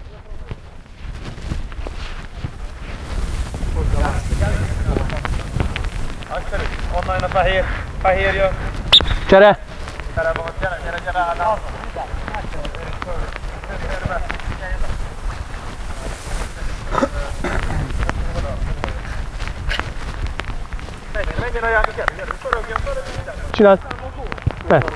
Nagyszerű, onnan jön a fehér, fehér jön. Csere! Gyere, gyere, gyere, gyere, Ádám. Menjen, menjen a játék, gyere, gyere, szorogjon, szorogjon. Csináld. Mehet.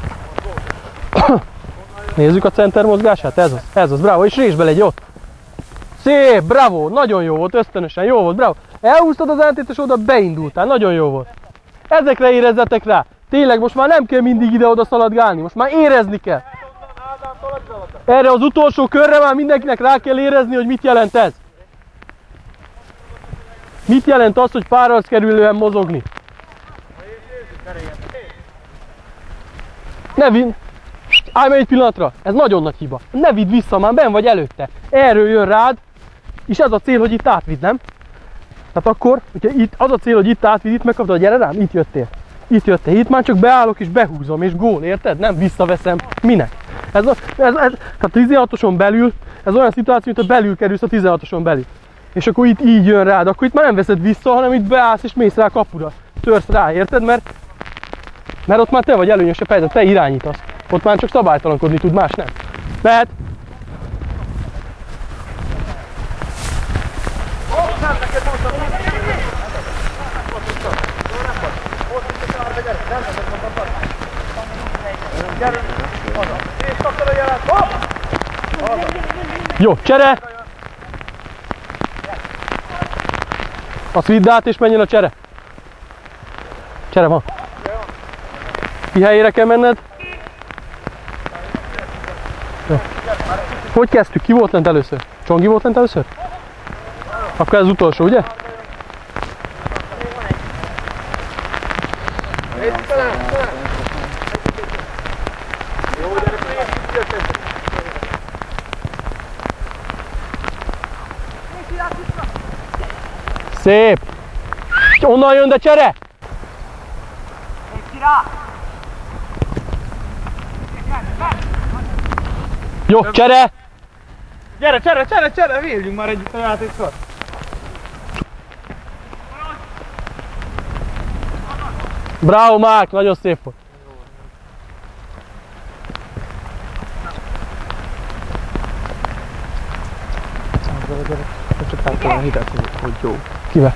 Nézzük a center mozgását, ez az, ez az, bravo, és résd bele egy ott. Szép, bravo, nagyon jó volt, ösztönösen, jó volt, bravo. Elhúztad az ellentétes oda, beindultál, nagyon jó volt. Ezekre érezzetek rá. Tényleg most már nem kell mindig ide-oda szaladgálni, most már érezni kell. Erre az utolsó körre már mindenkinek rá kell érezni, hogy mit jelent ez. Mit jelent az, hogy párharc kerülően mozogni. Ne vidd, állj meg egy pillanatra, ez nagyon nagy hiba. Ne vidd vissza, már benn vagy előtte. Erről jön rád, és ez a cél, hogy itt átvidd, nem? Tehát akkor, hogyha itt az a cél, hogy itt átvidd, itt megkaptad, gyere rám, itt jöttél. Itt jöttél, itt már csak beállok és behúzom, és gól, érted? Nem visszaveszem. Minek? Ez, a, ez, ez tehát tizenhatoson belül, ez olyan szituáció, mint a belül kerülsz a tizenhatoson belül. És akkor itt így jön rád, akkor itt már nem veszed vissza, hanem itt beállsz és mész rá kapura. Törsz rá, érted? Mert, mert ott már te vagy előnyösebb helyzet, te irányítasz. Ott már csak szabálytalankodni tud, más nem. Mehet! Jó, csere! Azt vidd át és menjen a csere. Csere van. Ki helyére kell menned? Jó. Hogy kezdtük? Ki volt lent először? Csongi volt lent először? Akkor ez az utolsó, ugye? Szép! Onnan jön, de csere! Jó, csere! Gyere, csere, csere, csere, véljünk már együtt a játékot. Bravo, Márk, nagyon szép volt. Csak át kell hitet, hogy jó. Kivel?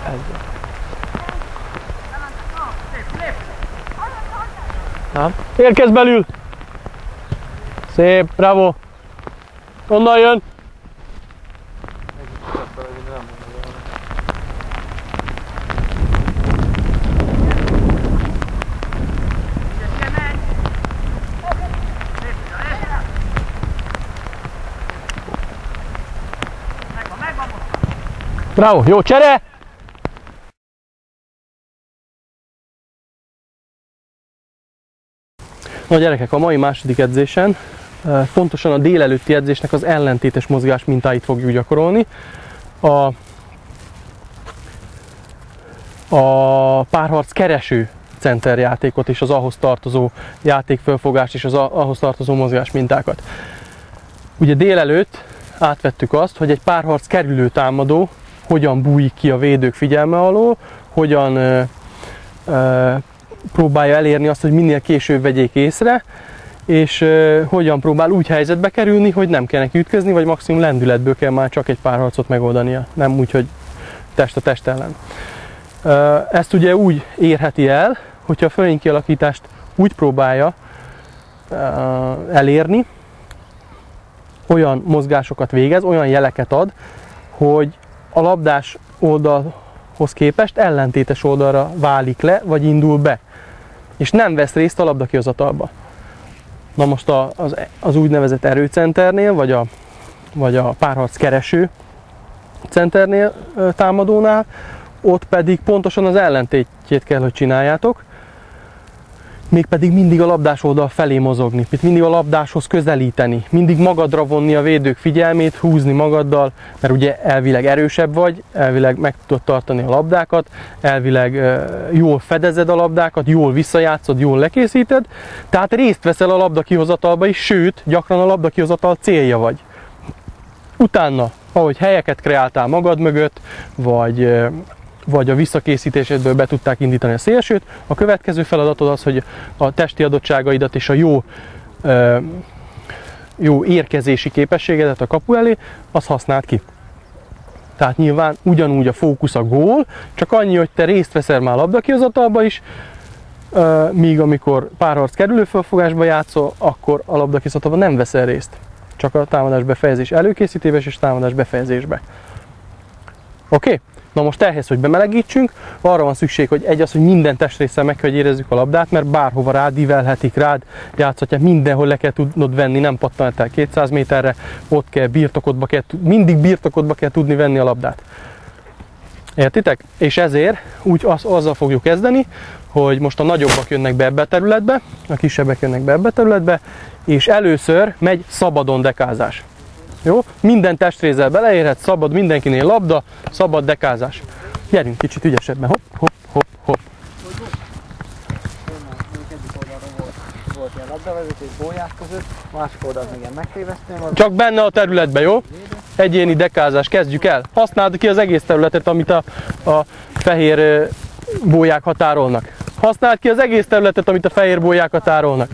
Nem? Érkezz belül! Szép, bravo! Onnan jön! Bravo, jó csere! Na gyerekek, a mai második edzésen pontosan a délelőtti edzésnek az ellentétes mozgás mintáit fogjuk gyakorolni. A, a párharc kereső centerjátékot és az ahhoz tartozó játékfölfogást és az ahhoz tartozó mozgás mintákat. Ugye délelőtt átvettük azt, hogy egy párharc kerülő támadó hogyan bújik ki a védők figyelme alól, hogyan ö, ö, próbálja elérni azt, hogy minél később vegyék észre, és ö, hogyan próbál úgy helyzetbe kerülni, hogy nem kell neki ütközni, vagy maximum lendületből kell már csak egy párharcot megoldania, nem úgy, hogy test a test ellen. Ö, ezt ugye úgy érheti el, hogyha a fölénykialakítást úgy próbálja ö, elérni, olyan mozgásokat végez, olyan jeleket ad, hogy a labdás oldalhoz képest ellentétes oldalra válik le, vagy indul be, és nem vesz részt a labdakihozatalba. Na most a, az, az úgynevezett erőcenternél, vagy a, vagy a párharc kereső centernél, támadónál, ott pedig pontosan az ellentétjét kell, hogy csináljátok, mégpedig mindig a labdás oldal felé mozogni, mindig a labdáshoz közelíteni, mindig magadra vonni a védők figyelmét, húzni magaddal, mert ugye elvileg erősebb vagy, elvileg meg tudod tartani a labdákat, elvileg jól fedezed a labdákat, jól visszajátszod, jól lekészíted, tehát részt veszel a labda kihozatalba is, sőt, gyakran a labda kihozatal célja vagy. Utána, ahogy helyeket kreáltál magad mögött, vagy vagy a visszakészítésedből be tudták indítani a szélsőt. A következő feladatod az, hogy a testi adottságaidat és a jó, jó érkezési képességedet a kapu elé, azt használd ki. Tehát nyilván ugyanúgy a fókusz a gól, csak annyi, hogy te részt veszel már a labdakihozatalba is, míg amikor párharc kerülő felfogásba játszol, akkor a labdakihozatalban nem veszel részt. Csak a támadás befejezés előkészítésbe és támadás befejezésbe. Oké? Okay? Na most ehhez, hogy bemelegítsünk, arra van szükség, hogy egy az, hogy minden testrésszel meg kell, hogy érezzük a labdát, mert bárhova rád ívelhetik, rád játszhatják, mindenhol le kell tudnod venni, nem pattanhat el kétszáz méterre, ott kell, birtokodba kell, mindig birtokodba kell tudni venni a labdát. Értitek? És ezért úgy az, azzal fogjuk kezdeni, hogy most a nagyobbak jönnek be ebbe a területbe, a kisebbek jönnek be ebbe a területbe, és először megy szabadon dekázás. Jó? Minden testrészzel beleérhet, szabad, mindenkinél labda, szabad dekázás. Gyerünk kicsit ügyesebben, hopp, hopp, hopp, hopp. Egyik oldalról volt, volt ilyen labdavezetés bóják között, másik oldalt még ilyen megtévesztőn van. Csak benne a területben, jó? Egyéni dekázás, kezdjük el. Használd ki az egész területet, amit a, a fehér bóják határolnak. Használd ki az egész területet, amit a fehér bóják határolnak.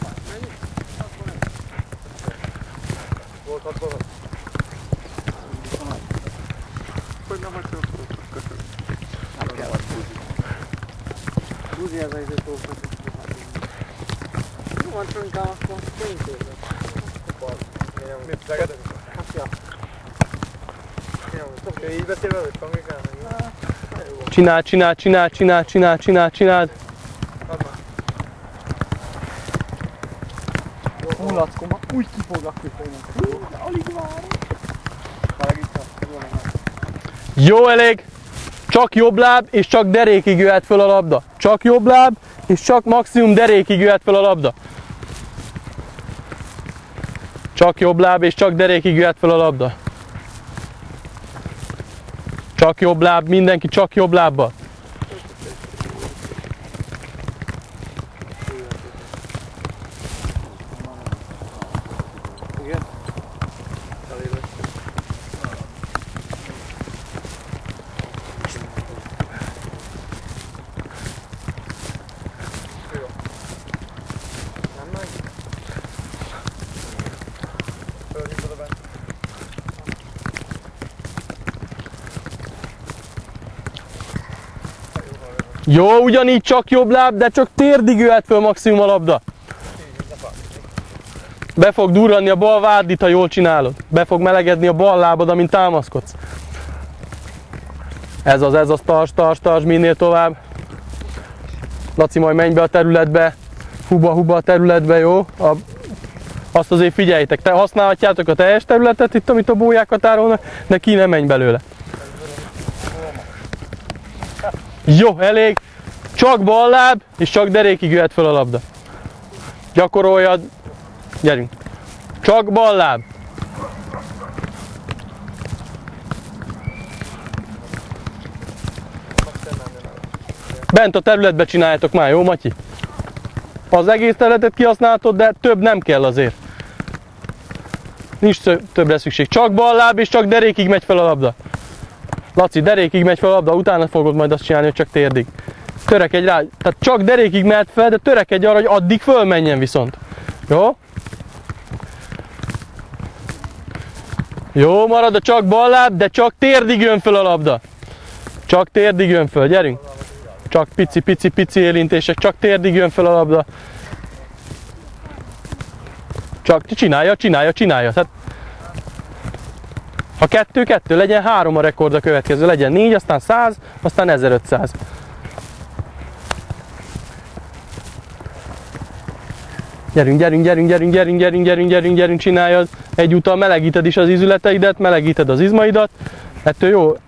Hogy nem hagysz, köszönöm. Nem kell azt húzni. Húzni ez a izé tókat. Jó van csönkám, akkor tényleg. Mit szegedek? Hát ja. Szokja így beszélve, hogy kamikán? Csináld, csináld, csináld, csináld, csináld, csináld, csináld. Hú, Lackó, ma úgy kifoglak kifoglak. Alig várok. Jó, elég. Csak jobb láb és csak derékig jöhet föl a labda. Csak jobb láb és csak maximum derékig jöhet föl a labda. Csak jobb láb és csak derékig jöhet föl a labda. Csak jobb láb, mindenki csak jobb lábbal. Igen? Nem megy? Fölnyitod a bent. Jó, ugyanígy csak jobb láb, de csak térdig jöhet föl maximum a labda. Be fog durranni a bal váddit, ha jól csinálod. Be fog melegedni a bal lábad, amint támaszkodsz. Ez az, ez az, tarts, tarts, tarts, minél tovább. Laci, majd menj be a területbe. Huba, huba a területbe, jó? A, azt azért figyeljétek, te használhatjátok a teljes területet itt, amit a bóják határolnak, de ki nem menj belőle. Jó, elég. Csak balláb, és csak derékig jöhet fel a labda. Gyakoroljad. Gyerünk. Csak balláb. Bent a területbe csináljátok már, jó Matyi? Az egész területet kihasználhatod, de több nem kell azért. Nincs többre szükség. Csak balláb és csak derékig megy fel a labda. Laci, derékig megy fel a labda, utána fogod majd azt csinálni, hogy csak térdig. Törekedj rá, tehát csak derékig mehet fel, de törekedj arra, hogy addig fölmenjen viszont. Jó? Jó, marad a csak balláb, de csak térdig jön föl a labda. Csak térdig jön föl, gyerünk. Csak pici, pici, pici érintések, csak térdig jön föl a labda. Csak csinálja, csinálja, csinálja. Tehát, ha kettő-kettő, legyen három a rekord a következő, legyen négy, aztán száz, aztán ezerötszáz. Gyerünk, gyerünk, gyerünk, gyerünk, gyerünk, gyerünk, gyerünk, gyerünk, gyerünk, csináljad. Egyúttal melegíted is az ízületeidet, melegíted az izmaidat. Ettől jó.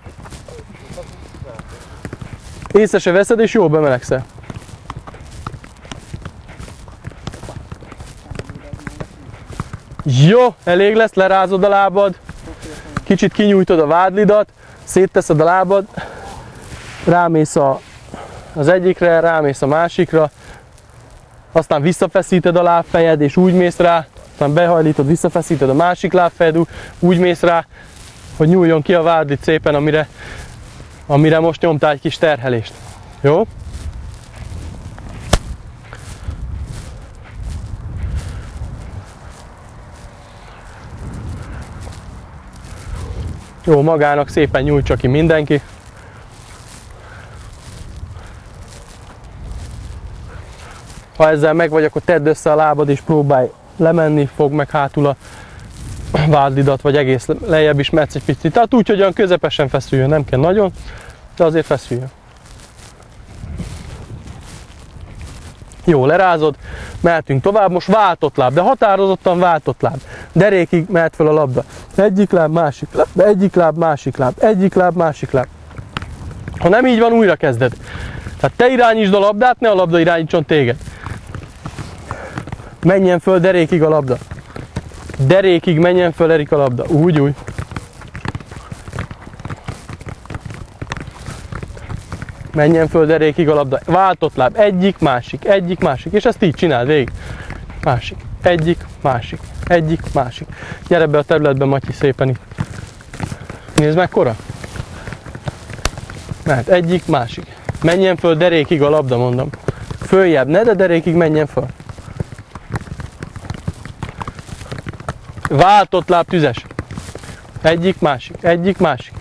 Észre se veszed, és jól bemelegszel. Jó, elég lesz, lerázod a lábad. Kicsit kinyújtod a vádlidat, szétteszed a lábad, rámész a, az egyikre, rámész a másikra, aztán visszafeszíted a lábfejed, és úgy mész rá, aztán behajlítod, visszafeszíted a másik lábfejed, úgy mész rá, hogy nyúljon ki a vádlit szépen, amire, amire most nyomtál egy kis terhelést. Jó? Jó, magának szépen nyújtsa ki mindenki. Ha ezzel meg vagy, akkor tedd össze a lábad és próbálj lemenni, fogd meg hátul a vádlidat, vagy egész lejjebb is metsz egy picit. Tehát úgy, hogy olyan közepesen feszüljön, nem kell nagyon, de azért feszüljön. Jó, lerázod, mehetünk tovább, most váltott láb, de határozottan váltott láb. Derékig mehet fel a labda. Egyik láb, másik láb, egyik láb, másik láb, egyik láb, másik láb. Ha nem így van, újra kezded. Tehát te irányítsd a labdát, ne a labda irányítson téged. Menjen föl derékig a labda. Derékig menjen föl, Erik, a labda. Úgy, úgy. Menjen föl derékig a labda. Váltott láb. Egyik, másik, egyik, másik. És ezt így csináld végig. Másik. Egyik, másik. Egyik, másik. Gyere be a területbe, Matyi, szépen itt. Nézd mekkora. Mehet. Egyik, másik. Menjen föl derékig a labda, mondom. Följebb, ne, de derékig menjen föl. Váltott láb, tüzes. Egyik, másik. Egyik, másik.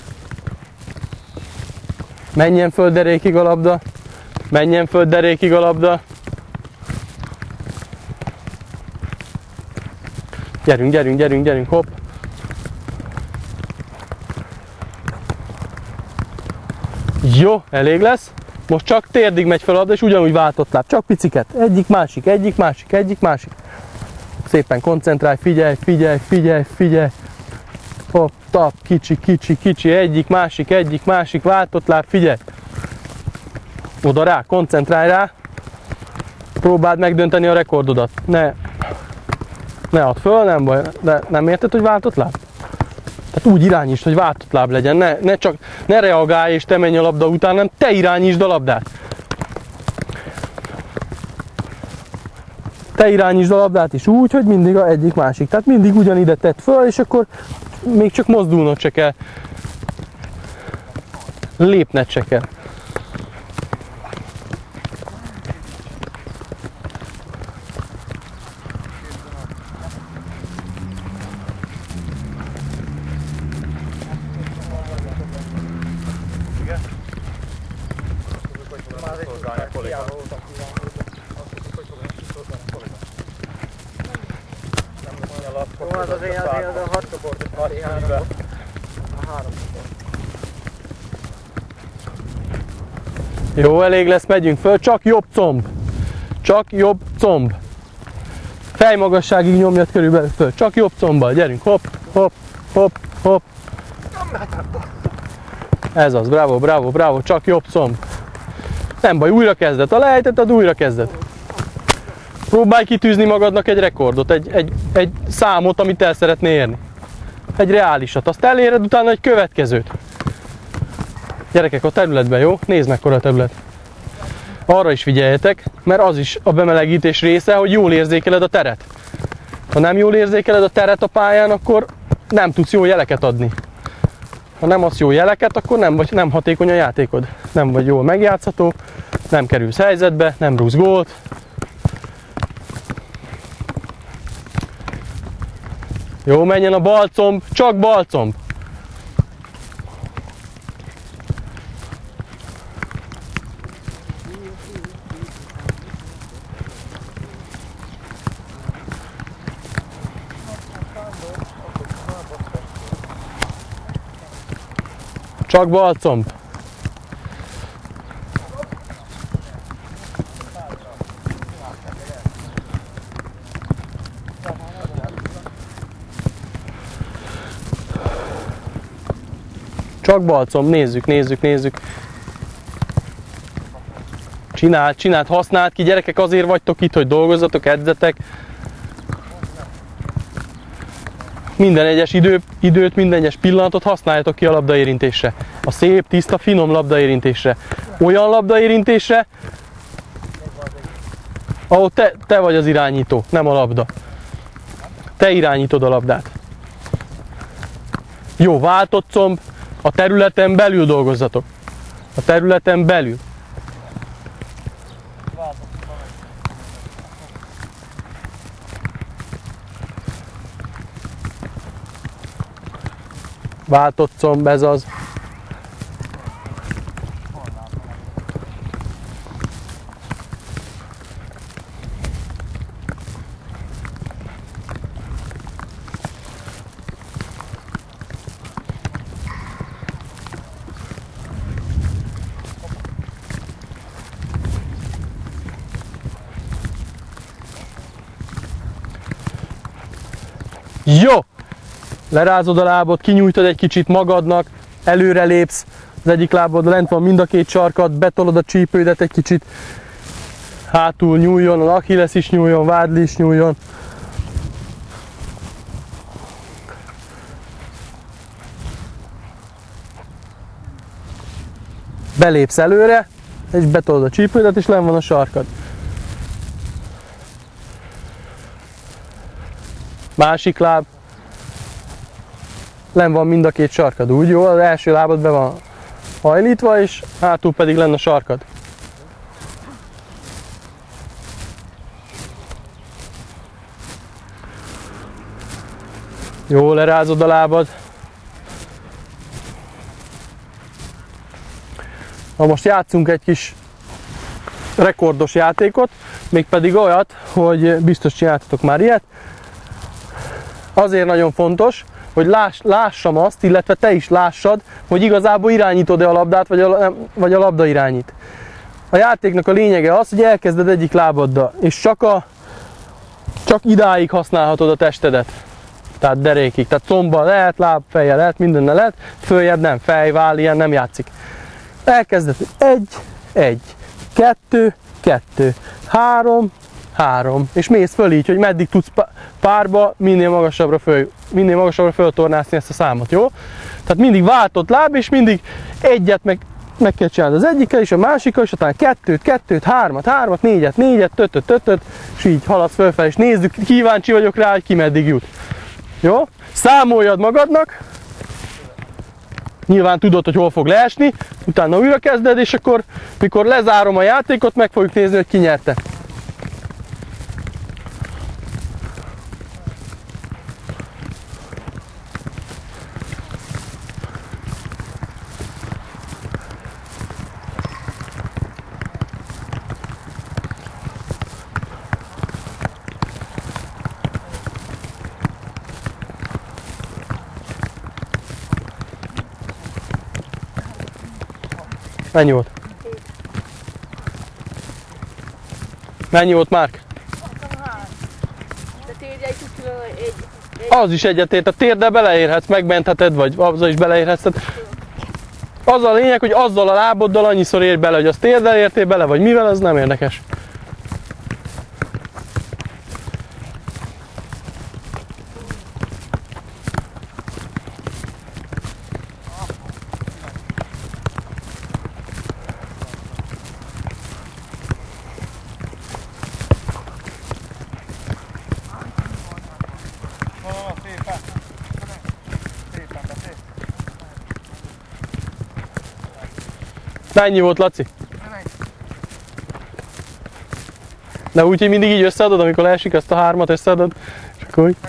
Menjen föl derékig a labda. Menjen föl derékig a labda. Gyerünk, gyerünk, gyerünk, gyerünk, hopp. Jó, elég lesz. Most csak térdig megy fel a labda, és ugyanúgy váltott láb. Csak piciket. Egyik, másik, egyik, másik, egyik, másik. Szépen koncentrálj, figyelj, figyelj, figyelj, figyelj. Hopp, tap, kicsi, kicsi, kicsi, egyik, másik, egyik, másik, váltott láb, figyelj. Oda rá, koncentrálj rá. Próbáld megdönteni a rekordodat. Ne, ne add föl, nem baj, de nem érted, hogy váltott láb? Tehát úgy irányítsd, hogy váltott láb legyen. Ne, ne csak, ne reagálj és te menj a labda után, hanem te irányítsd a labdát. Te irányítsd a labdát is úgy, hogy mindig a egyik másik. Tehát mindig ugyanide tedd föl, és akkor még csak mozdulnod se kell. Lépned se kell. Az azért azért a hat csoportos a három. A három Jó, elég lesz, megyünk föl, csak jobb comb. Csak jobb comb. Fejmagasságig nyomjad körülbelül föl, csak jobb combbal, gyerünk, hopp, hopp, hopp, hopp. Ez az, bravo, bravo, bravo, csak jobb comb. Nem baj, újra kezdett. Ha lejtetted, újra kezdett. Próbálj kitűzni magadnak egy rekordot, egy, egy, egy számot, amit el szeretnél érni. Egy reálisat. Azt eléred, utána egy következőt. Gyerekek, a területben, jó? Nézd mekkora a terület. Arra is figyeljetek, mert az is a bemelegítés része, hogy jól érzékeled a teret. Ha nem jól érzékeled a teret a pályán, akkor nem tudsz jó jeleket adni. Ha nem adsz jó jeleket, akkor nem vagy nem hatékony a játékod. Nem vagy jól megjátszható, nem kerülsz helyzetbe, nem rúgsz gólt. Jó, menjen a balcomb, csak balcomb. Csak balcomb. Csak balcomb, nézzük, nézzük, nézzük. Csináld, csináld, használd ki, gyerekek, azért vagytok itt, hogy dolgozzatok, edzetek. Minden egyes idő, időt, minden egyes pillanatot használjatok ki a labdaérintésre. A szép, tiszta, finom labdaérintésre. Olyan labdaérintésre, ahol te, te vagy az irányító, nem a labda. Te irányítod a labdát. Jó, váltott comb, a területen belül dolgozzatok. A területen belül. Váltott comb, ez az. Jó! Lerázod a lábot, kinyújtod egy kicsit magadnak, előre lépsz, az egyik lábad lent van mind a két sarkad, betolod a csípődet egy kicsit, hátul nyúljon, az Achilles is nyúljon, vádli is nyúljon. Belépsz előre, és betolod a csípődet, és lent van a sarkad. Másik láb. Len van mind a két sarkad, úgy jó? Az első lábad be van hajlítva, és hátul pedig lenne a sarkad. Jó, lerázod a lábad. Na most játszunk egy kis rekordos játékot, mégpedig olyat, hogy biztos csináltatok már ilyet. Azért nagyon fontos, hogy láss, lássam azt, illetve te is lássad, hogy igazából irányítod-e a labdát, vagy a, vagy a labda irányít. A játéknak a lényege az, hogy elkezded egyik lábaddal, és csak, a, csak idáig használhatod a testedet. Tehát derékig. Tehát combbal lehet, láb, fejjel lehet, mindennel lehet, följebb nem, fej, váll, ilyen nem játszik. Elkezded egy, egy, kettő, kettő, három, három, és mész föl így, hogy meddig tudsz párba minél magasabbra föl, minél magasabbra föltornászni ezt a számot, jó? Tehát mindig váltott láb, és mindig egyet meg, meg kell csinálni az egyikkel, és a másikkal, és utána kettőt, kettőt, hármat, hármat, négyet, négyet, tötöt, tötöt, és így haladsz fölfel, és nézzük, kíváncsi vagyok rá, hogy ki meddig jut. Jó? Számoljad magadnak, nyilván tudod, hogy hol fog leesni, utána újra kezded, és akkor, mikor lezárom a játékot, meg fogjuk nézni, hogy ki nyerte. Mennyi volt? Mennyi volt, Márk? Az is egyetért, a térddel beleérhetsz, megmentheted, vagy azzal is beleérhetsz. Az a lényeg, hogy azzal a láboddal annyiszor érj bele, hogy az térdel értél bele, vagy mivel, az nem érdekes. Mennyi volt, Laci? De úgy, hogy mindig így összeadod, amikor leesik, azt a hármat összeadod, és akkor úgy.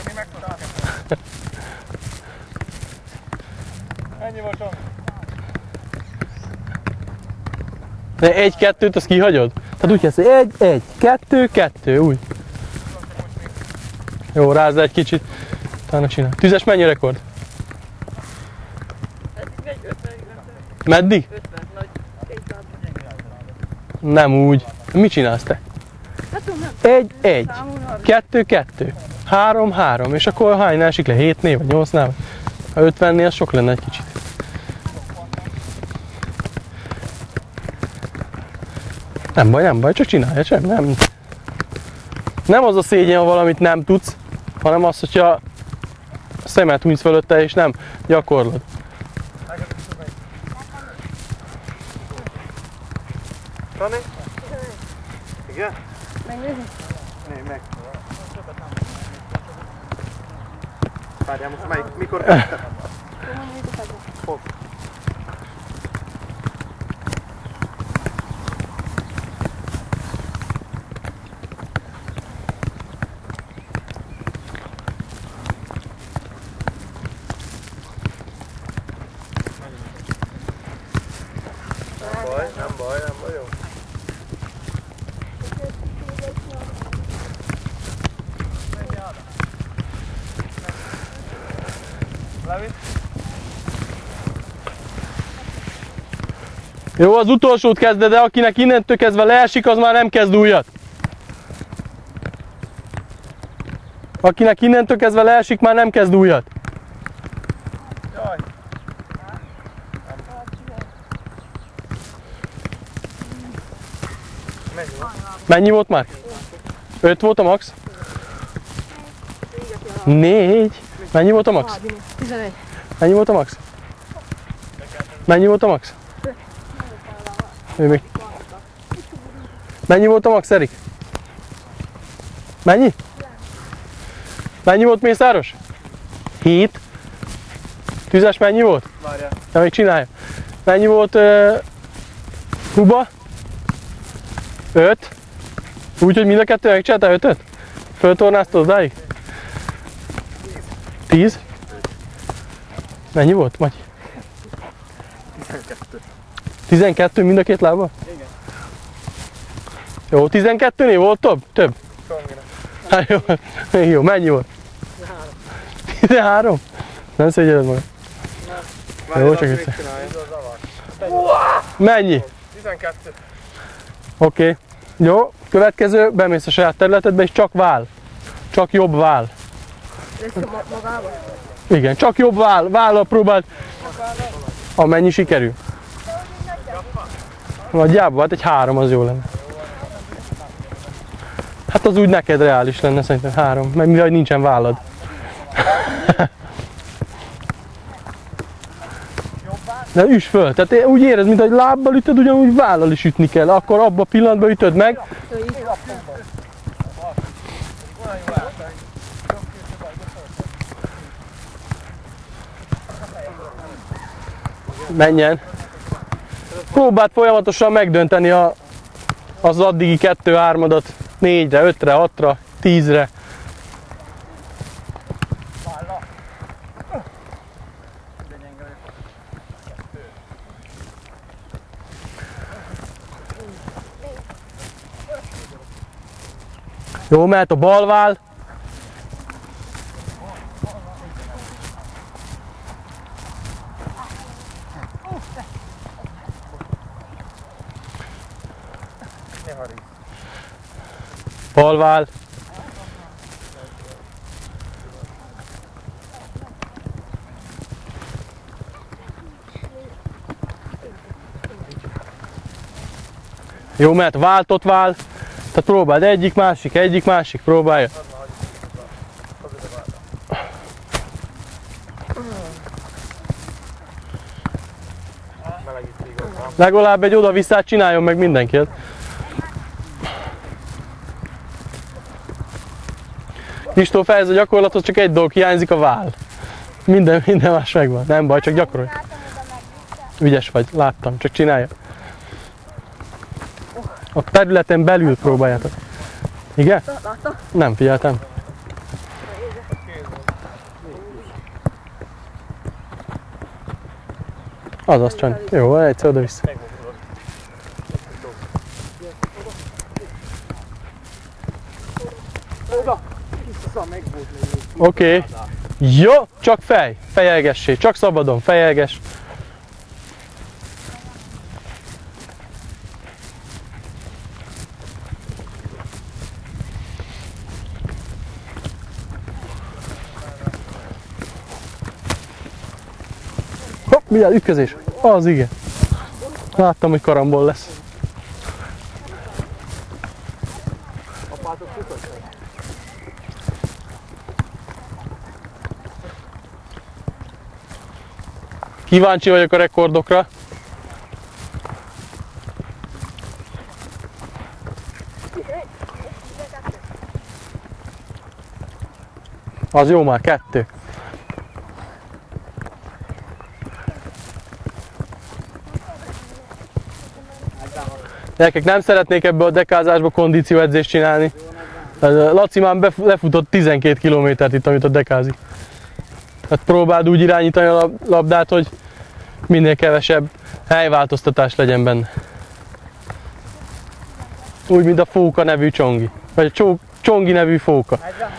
Ennyi volt, Csomi. De egy-kettőt, azt kihagyod? Tehát úgy kezd, hogy egy, egy, kettő, kettő, úgy. Jó, rázd egy kicsit. Utána csinál. Tüzes mennyi rekord? Meddig? Nem úgy. Mit csinálsz te? Egy, egy, kettő, kettő, három, három, és akkor hánynál esik le? hétnél vagy nyolcnál? Ha ötvennél, az sok lenne egy kicsit. Nem baj, nem baj, csak csinálja, csak nem. Nem az a szégyen, ha valamit nem tudsz, hanem az, hogyha szemet húnysz fölötte és nem gyakorlod. Rani? Igen? Megnézni? Nézd meg. Várjál, most melyik, mikor kezdtem? Fog. Nem baj, nem baj, nem baj, jó. Jó, az utolsót kezded, de akinek innentől kezdve leesik, az már nem kezd újat. Akinek innentől kezdve leesik, már nem kezd újat. Jaj. Mennyi volt? Mennyi volt már? öt volt a max? négy. Mennyi volt a max? tizenegy. Mennyi volt a max? Mennyi volt a max? Ő még. Mennyi volt a max, Erik? Mennyi? Mennyi volt Mészáros? hét. Tüzes mennyi volt? Várjál. De még csinálja. Mennyi volt uh, Huba? öt. Úgyhogy mind a kettő megcsináltál ötöt? Föltornáztad odáig? tíz. Mennyi volt, Matyi? tizenkettő. tizenkettő mind a két lába? Igen. Jó, tizenkettőnél volt több? Több? Csongina. Hát jó, még jó, mennyi volt? tizenhárom. Nem szégyeled magad. Jó, csak egyszer. Mennyi? tizenkettő. Oké. Okay. Jó, következő, bemész a saját területedbe és csak vál. Csak jobb vál. Lesz magában? Igen, csak jobb vál, vállal próbáld. Amennyi sikerül. Nagyjából, hát egy három az jó lenne. Hát az úgy neked reális lenne szerintem három, mert mivel nincsen vállad. De üss föl, tehát úgy érez, mintha egy lábbal ütöd, ugyanúgy vállal is ütni kell. Akkor abban a pillanatban ütöd meg. Menjen. Próbáld folyamatosan megdönteni a, az addigi kettő-hármadat négyre, ötre, hatra, tízre. Jó, mehet a balvál. Balvál. Jó, mert váltott vál. Tehát próbáld egyik, másik, egyik, másik, próbálja. Legalább egy oda-visszát csináljon meg mindenki. Kristóf, ez a gyakorlatot csak egy dolog hiányzik, a vál. Minden, minden más megvan. Nem baj, csak gyakorolj. Ügyes vagy, láttam, csak csinálja. A területen belül próbáljátok. Igen? Látta? Nem figyeltem. Azaz Csani. Jó, egyszer oda-vissza. Oké. Okay. Jó, csak fej. Fejelgessé. Csak szabadon. Fejelgess. Hopp, mindjárt ütközés. Az igen. Láttam, hogy karambol lesz. Kíváncsi vagyok a rekordokra. Az jó már, kettő. Gyerekek, nem szeretnék ebből a dekázásba kondícióedzést csinálni. Laci már lefutott tizenkét kilométert itt, amit a dekázik. Hát próbáld úgy irányítani a labdát, hogy minél kevesebb helyváltoztatás legyen benne. Úgy, mint a Fóka nevű csongi. Vagy a Csongi nevű fóka.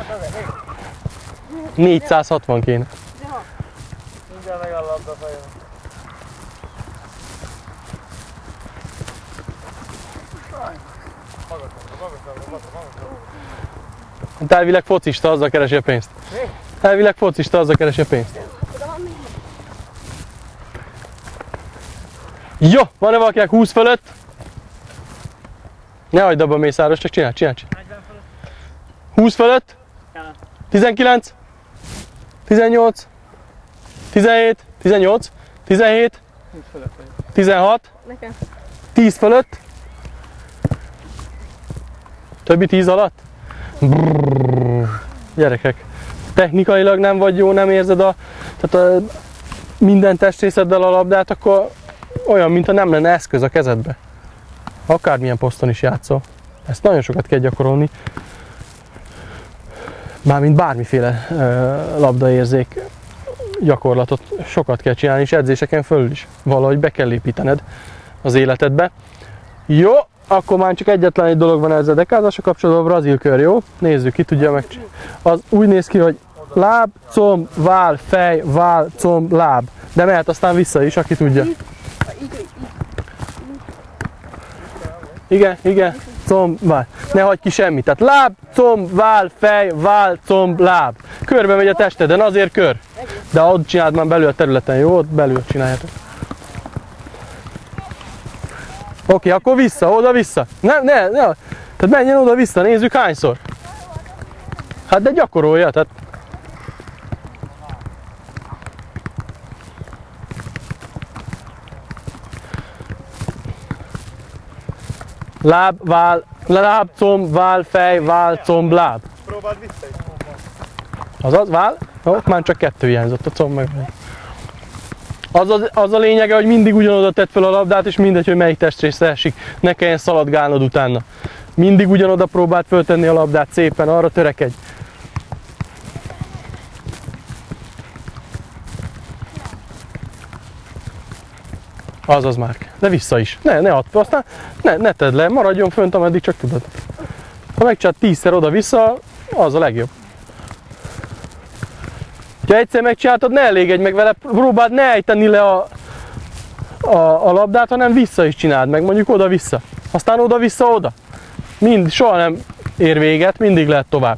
négyszázhatvan kéne. Mindjárt meg a labda fejön. Hát elvileg focista, azzal keresi a pénzt. Elvileg focista, azzal keresi a pénzt. Jó, van-e valakinek húsz fölött? Ne hagyd abba a Mészáros, csak csinálj, csinálj. húsz fölött? tizenkilenc? tizennyolc? tizenhét? tizennyolc? tizenhét? tizenhat? Nekem. tíz fölött? Többi tíz alatt? Brrr, gyerekek, technikailag nem vagy jó, nem érzed a, tehát a minden testrészeddel a labdát, akkor olyan, mintha nem lenne eszköz a kezedbe. Akármilyen poszton is játszol. Ezt nagyon sokat kell gyakorolni. Mármint bármiféle uh, labdaérzék gyakorlatot sokat kell csinálni, és edzéseken fölül is. Valahogy be kell építened az életedbe. Jó, akkor már csak egyetlen egy dolog van ezzel a dekázással kapcsolatban, a brazil kör, jó? Nézzük, ki tudja meg. Az úgy néz ki, hogy láb, comb, vál, fej, vál, comb, láb. De mehet aztán vissza is, aki tudja. Igen, igen, comb, vál. Ne hagyj ki semmit. Tehát láb, comb, vál, fej, vál, comb, láb. Körbe megy a testeden, azért kör. De ott csináld már belül a területen, jó? Ott belül csináljátok. Oké, okay, akkor vissza, oda-vissza. Ne, ne, ne. Tehát menjen oda-vissza, nézzük hányszor. Hát de gyakorolja, tehát. Láb, vál, láb, comb, vál, fej, vál, comb, láb. Próbáld vissza is. Azaz, vál? Ó, már csak kettő hiányzott, a comb meg. Az, az, az a lényege, hogy mindig ugyanoda tedd fel a labdát, és mindegy, hogy melyik testrészre esik. Ne kelljen szaladgálnod utána. Mindig ugyanoda próbáld föltenni a labdát, szépen, arra törekedj. Azaz már. De vissza is. Ne, ne add fel, aztán ne, ne tedd le, maradjon fönt, ameddig csak tudod. Ha megcsinálod tízszer oda-vissza, az a legjobb. Ha egyszer megcsináltad, ne elégedj meg vele, próbáld ne ejteni le a, a, a labdát, hanem vissza is csináld meg, mondjuk oda-vissza. Aztán oda-vissza-oda. Mind, soha nem ér véget, mindig lehet tovább.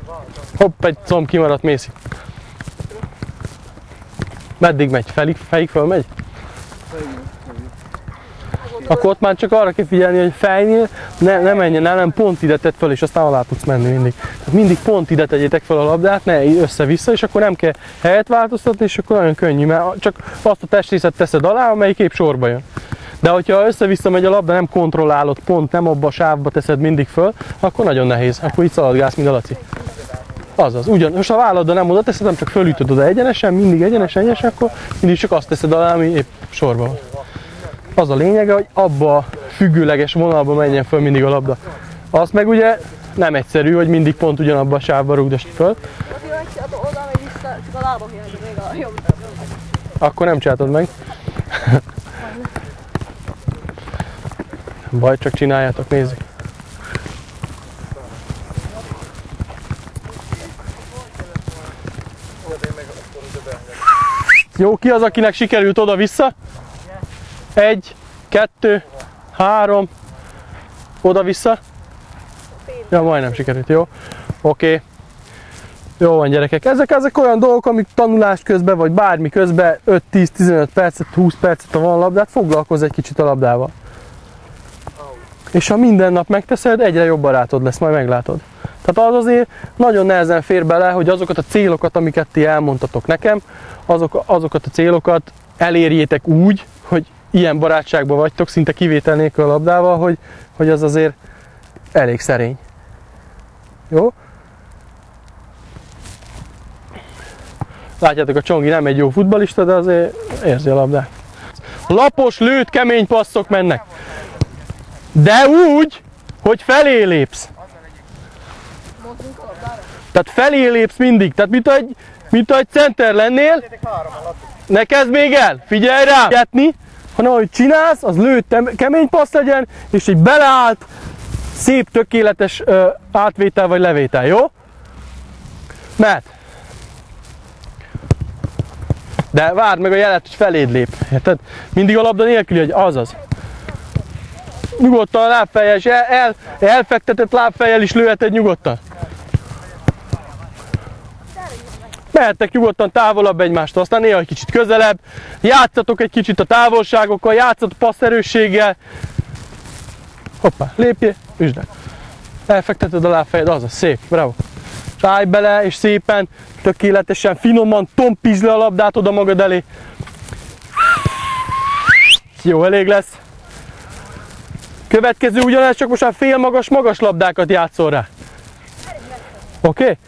Hopp, egy comb kimaradt, Mészi. Meddig megy? Felig, fejig fölmegy? Akkor ott már csak arra kell figyelni, hogy fejnél ne, ne menjen el, nem pont ide tedd föl, és aztán alá tudsz menni mindig. Tehát mindig pont ide tegyétek fel a labdát, ne össze-vissza, és akkor nem kell helyet változtatni, és akkor nagyon könnyű, mert csak azt a testrészet teszed alá, amelyik épp sorba jön. De hogyha össze-vissza megy a labda, nem kontrollálod pont, nem abba a sávba teszed mindig föl, akkor nagyon nehéz, akkor így szaladgálsz, mint a Laci. Azaz, ugyan, most a válladdal nem oda teszed, nem csak fölütöd oda egyenesen, mindig egyenesen, egyenesen, akkor mindig csak azt teszed alá, ami épp sorba van. Az a lényege, hogy abba a függőleges vonalba menjen föl mindig a labda. Az meg ugye nem egyszerű, hogy mindig pont ugyanabba a sávba rúgdosd föl. Oda megy vissza, csak a lábak jönnek még a jobb. Akkor nem csináltad meg. Baj, csak csináljátok, nézzük. Jó, ki az, akinek sikerült oda-vissza? Egy, kettő, három, oda-vissza. Ja, majdnem sikerült, jó? Oké. Okay. Jó van, gyerekek. Ezek, ezek olyan dolgok, amik tanulás közben, vagy bármi közben öt-tíz-tizenöt percet, húsz percet, ha van labdát, foglalkozz egy kicsit a labdával. És ha minden nap megteszed, egyre jobb barátod lesz, majd meglátod. Tehát az azért nagyon nehezen fér bele, hogy azokat a célokat, amiket ti elmondtatok nekem, azok, azokat a célokat elérjétek úgy, hogy ilyen barátságban vagytok, szinte kivétel nélkül a labdával, hogy, hogy az azért elég szerény. Jó? Látjátok, a Csongi nem egy jó futballista, de azért érzi a labdát. Lapos, lőtt, kemény passzok mennek. De úgy, hogy felé lépsz. Tehát felé lépsz mindig. Tehát mint egy, mint egy center lennél. Ne kezd még el, figyelj rá! Getni, hanem ahogy csinálsz, az lőtt, kemény passz legyen, és egy beleállt, szép, tökéletes ö, átvétel vagy levétel, jó? Mert. De várd meg a jelet, hogy feléd lép. Érted? Mindig a labda nélkül, hogy azaz. Nyugodtan a lábfejjel, és el, el, elfektetett lábfejjel is lőheted nyugodtan. Mehettek nyugodtan távolabb egymástól, aztán néha egy kicsit közelebb. Játszatok egy kicsit a távolságokkal, játszatok passzerősséggel. Hoppá, lépjél, üsd el. Elfekteted a lábfejed, azaz, szép, bravo. És állj bele, és szépen, tökéletesen, finoman tompítsd le a labdát oda magad elé. Jó, elég lesz. Következő ugyanez, csak most már fél magas, magas labdákat játszol rá. Oké? Okay?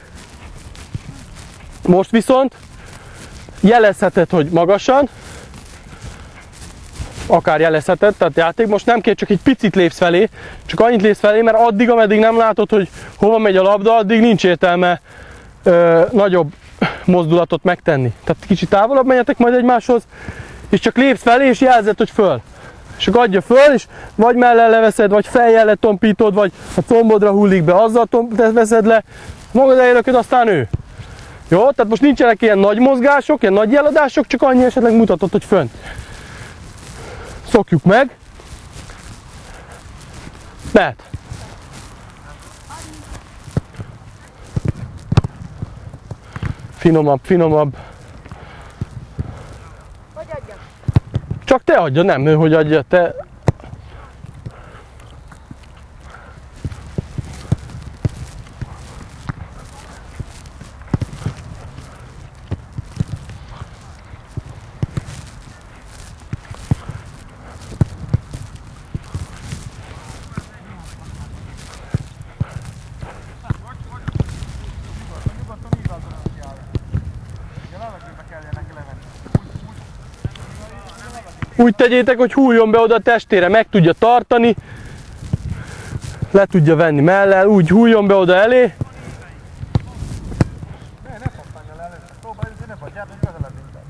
Most viszont jelezheted, hogy magasan, akár jelezheted, tehát játék, most nem kell, csak egy picit lépsz felé, csak annyit lépsz felé, mert addig, ameddig nem látod, hogy hova megy a labda, addig nincs értelme ö, nagyobb mozdulatot megtenni. Tehát kicsit távolabb menjetek majd egymáshoz, és csak lépsz felé, és jelzed, hogy föl. És akkor adja föl, és vagy mellel leveszed, vagy fejjel letompítod, vagy a combodra hullik be, azzal veszed le, magad elérököd, aztán ő. Jó? Tehát most nincsenek ilyen nagy mozgások, ilyen nagy jeladások, csak annyi esetleg mutatod, hogy fönt. Szokjuk meg. Mehet. Finomabb, finomabb. Hogy adjam? Csak te adja, nem ő, hogy adja, te. Úgy tegyétek, hogy hulljon be oda a testére, meg tudja tartani, le tudja venni mellel, úgy hulljon be oda elé. Ne, ne pattanjon el, próbálj, ne vagy, hogy közelebb inkább.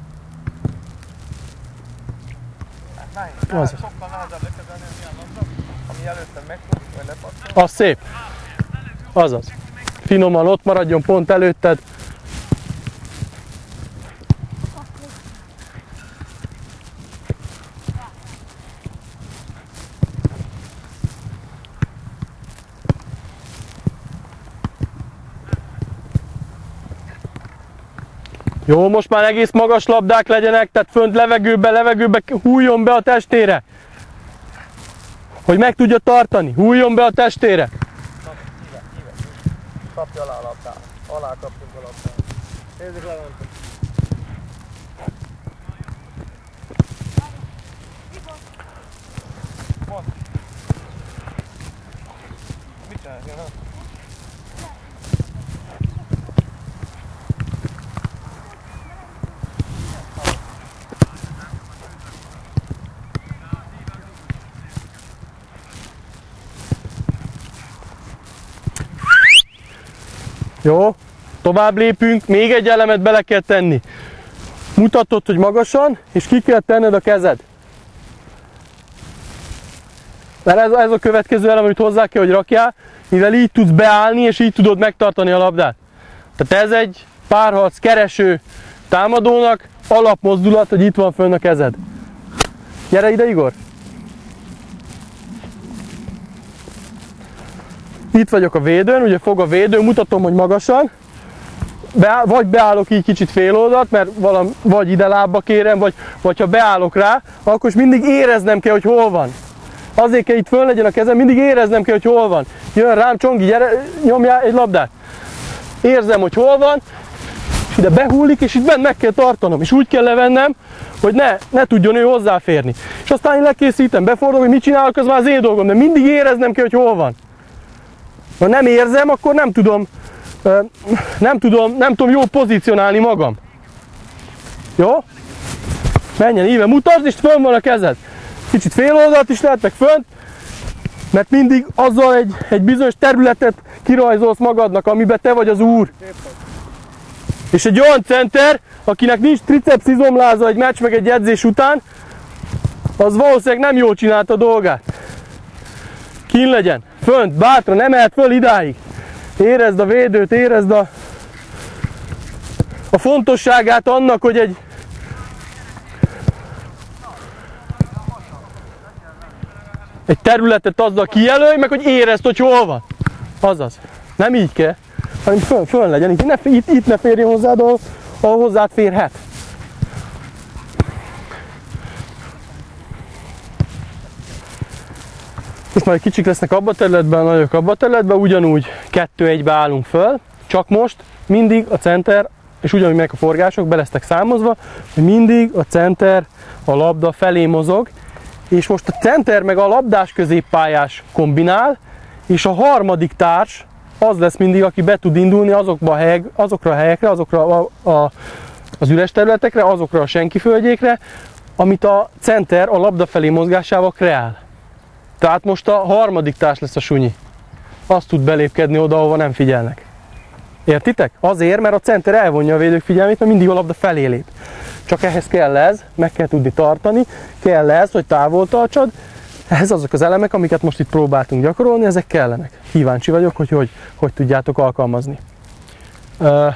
Hát nehéz, sokkal nehezebb lekezelni az ilyen labda, ami előtte megfog, vagy lepattan. Az szép. Azaz. Finoman ott maradjon pont előtted. Jó, most már egész magas labdák legyenek, tehát fönt levegőbe, levegőbe hújjon be a testére. Hogy meg tudja tartani, hújjon be a testére. Kapja alá a labdát. Alá kapjuk a labdát. Nézzük le, mondtuk. Mit csinálsz, ha? Jó, tovább lépünk, még egy elemet bele kell tenni. Mutatod, hogy magasan, és ki kell tenned a kezed. Mert ez, ez a következő elem, amit hozzá kell, hogy rakjál, mivel így tudsz beállni, és így tudod megtartani a labdát. Tehát ez egy párharc kereső támadónak alapmozdulat, hogy itt van fönn a kezed. Gyere ide, Igor! Itt vagyok a védőn, ugye fog a védő, mutatom, hogy magasan. Beáll, vagy beállok így kicsit fél oldalt, mert valami, vagy ide lábba kérem, vagy, vagy ha beállok rá, akkor is mindig éreznem kell, hogy hol van. Azért kell itt föl legyen a kezem, mindig éreznem kell, hogy hol van. Jön rám, Csongi, gyere, nyomjál egy labdát. Érzem, hogy hol van, és ide behullik, és itt bent meg kell tartanom. És úgy kell levennem, hogy ne, ne tudjon ő hozzáférni. És aztán én lekészítem, befordulok, hogy mit csinálok, az már az én dolgom, de mindig éreznem kell, hogy hol van. Ha nem érzem, akkor nem tudom, nem tudom, nem tudom jól pozícionálni magam. Jó? Menjen, íve, mutasd, és fönn van a kezed. Kicsit fél oldalt is lehet, meg fönt, mert mindig azzal egy, egy bizonyos területet kirajzolsz magadnak, amiben te vagy az úr. És egy olyan center, akinek nincs triceps izomláza egy meccs meg egy edzés után, az valószínűleg nem jól csinálta a dolgát. Kín legyen, fönt, bátran, nem mehet föl idáig. Érezd a védőt, érezd a, a fontosságát annak, hogy egy egy területet azzal kijelölj, meg hogy érezd, hogy hol van. Azaz. Nem így kell, hanem fönn, fönn legyen. Itt ne, itt, itt ne férjen hozzád, ahol, ahol hozzád férhet. Most már kicsik lesznek abba a területben, nagyok abba a területben, ugyanúgy kettő egybe állunk föl, csak most mindig a center, és ugyanúgy meg a forgások, be lesznek számozva, hogy mindig a center a labda felé mozog, és most a center meg a labdás középpályás kombinál, és a harmadik társ az lesz mindig, aki be tud indulni azokba a helyek, azokra a helyekre, azokra a, a, az üres területekre, azokra a senki földjékre, amit a center a labda felé mozgásával kreál. Tehát most a harmadik társ lesz a sunyi. Azt tud belépkedni oda, ahova nem figyelnek. Értitek? Azért, mert a center elvonja a védők figyelmét, mert mindig a labda felé lép. Csak ehhez kell ez, meg kell tudni tartani, kell ez, hogy távol tartsad. Ez azok az elemek, amiket most itt próbáltunk gyakorolni, ezek kellenek. Kíváncsi vagyok, hogy hogy, hogy tudjátok alkalmazni. Uh,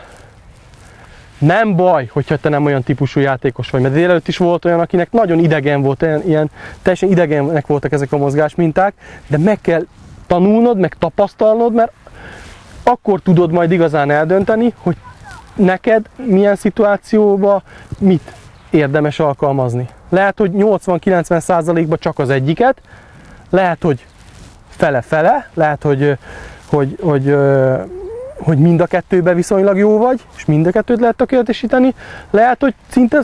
nem baj, hogyha te nem olyan típusú játékos vagy, mert délelőtt is volt olyan, akinek nagyon idegen volt, ilyen, ilyen teljesen idegenek voltak ezek a mozgásminták, de meg kell tanulnod, meg tapasztalnod, mert akkor tudod majd igazán eldönteni, hogy neked milyen szituációban mit érdemes alkalmazni. Lehet, hogy nyolcvan-kilencven százalékban csak az egyiket, lehet, hogy fele-fele, lehet, hogy, hogy, hogy, hogy mind a kettőben viszonylag jó vagy, és mind a kettőt lehet tökéletesíteni, lehet, hogy szinte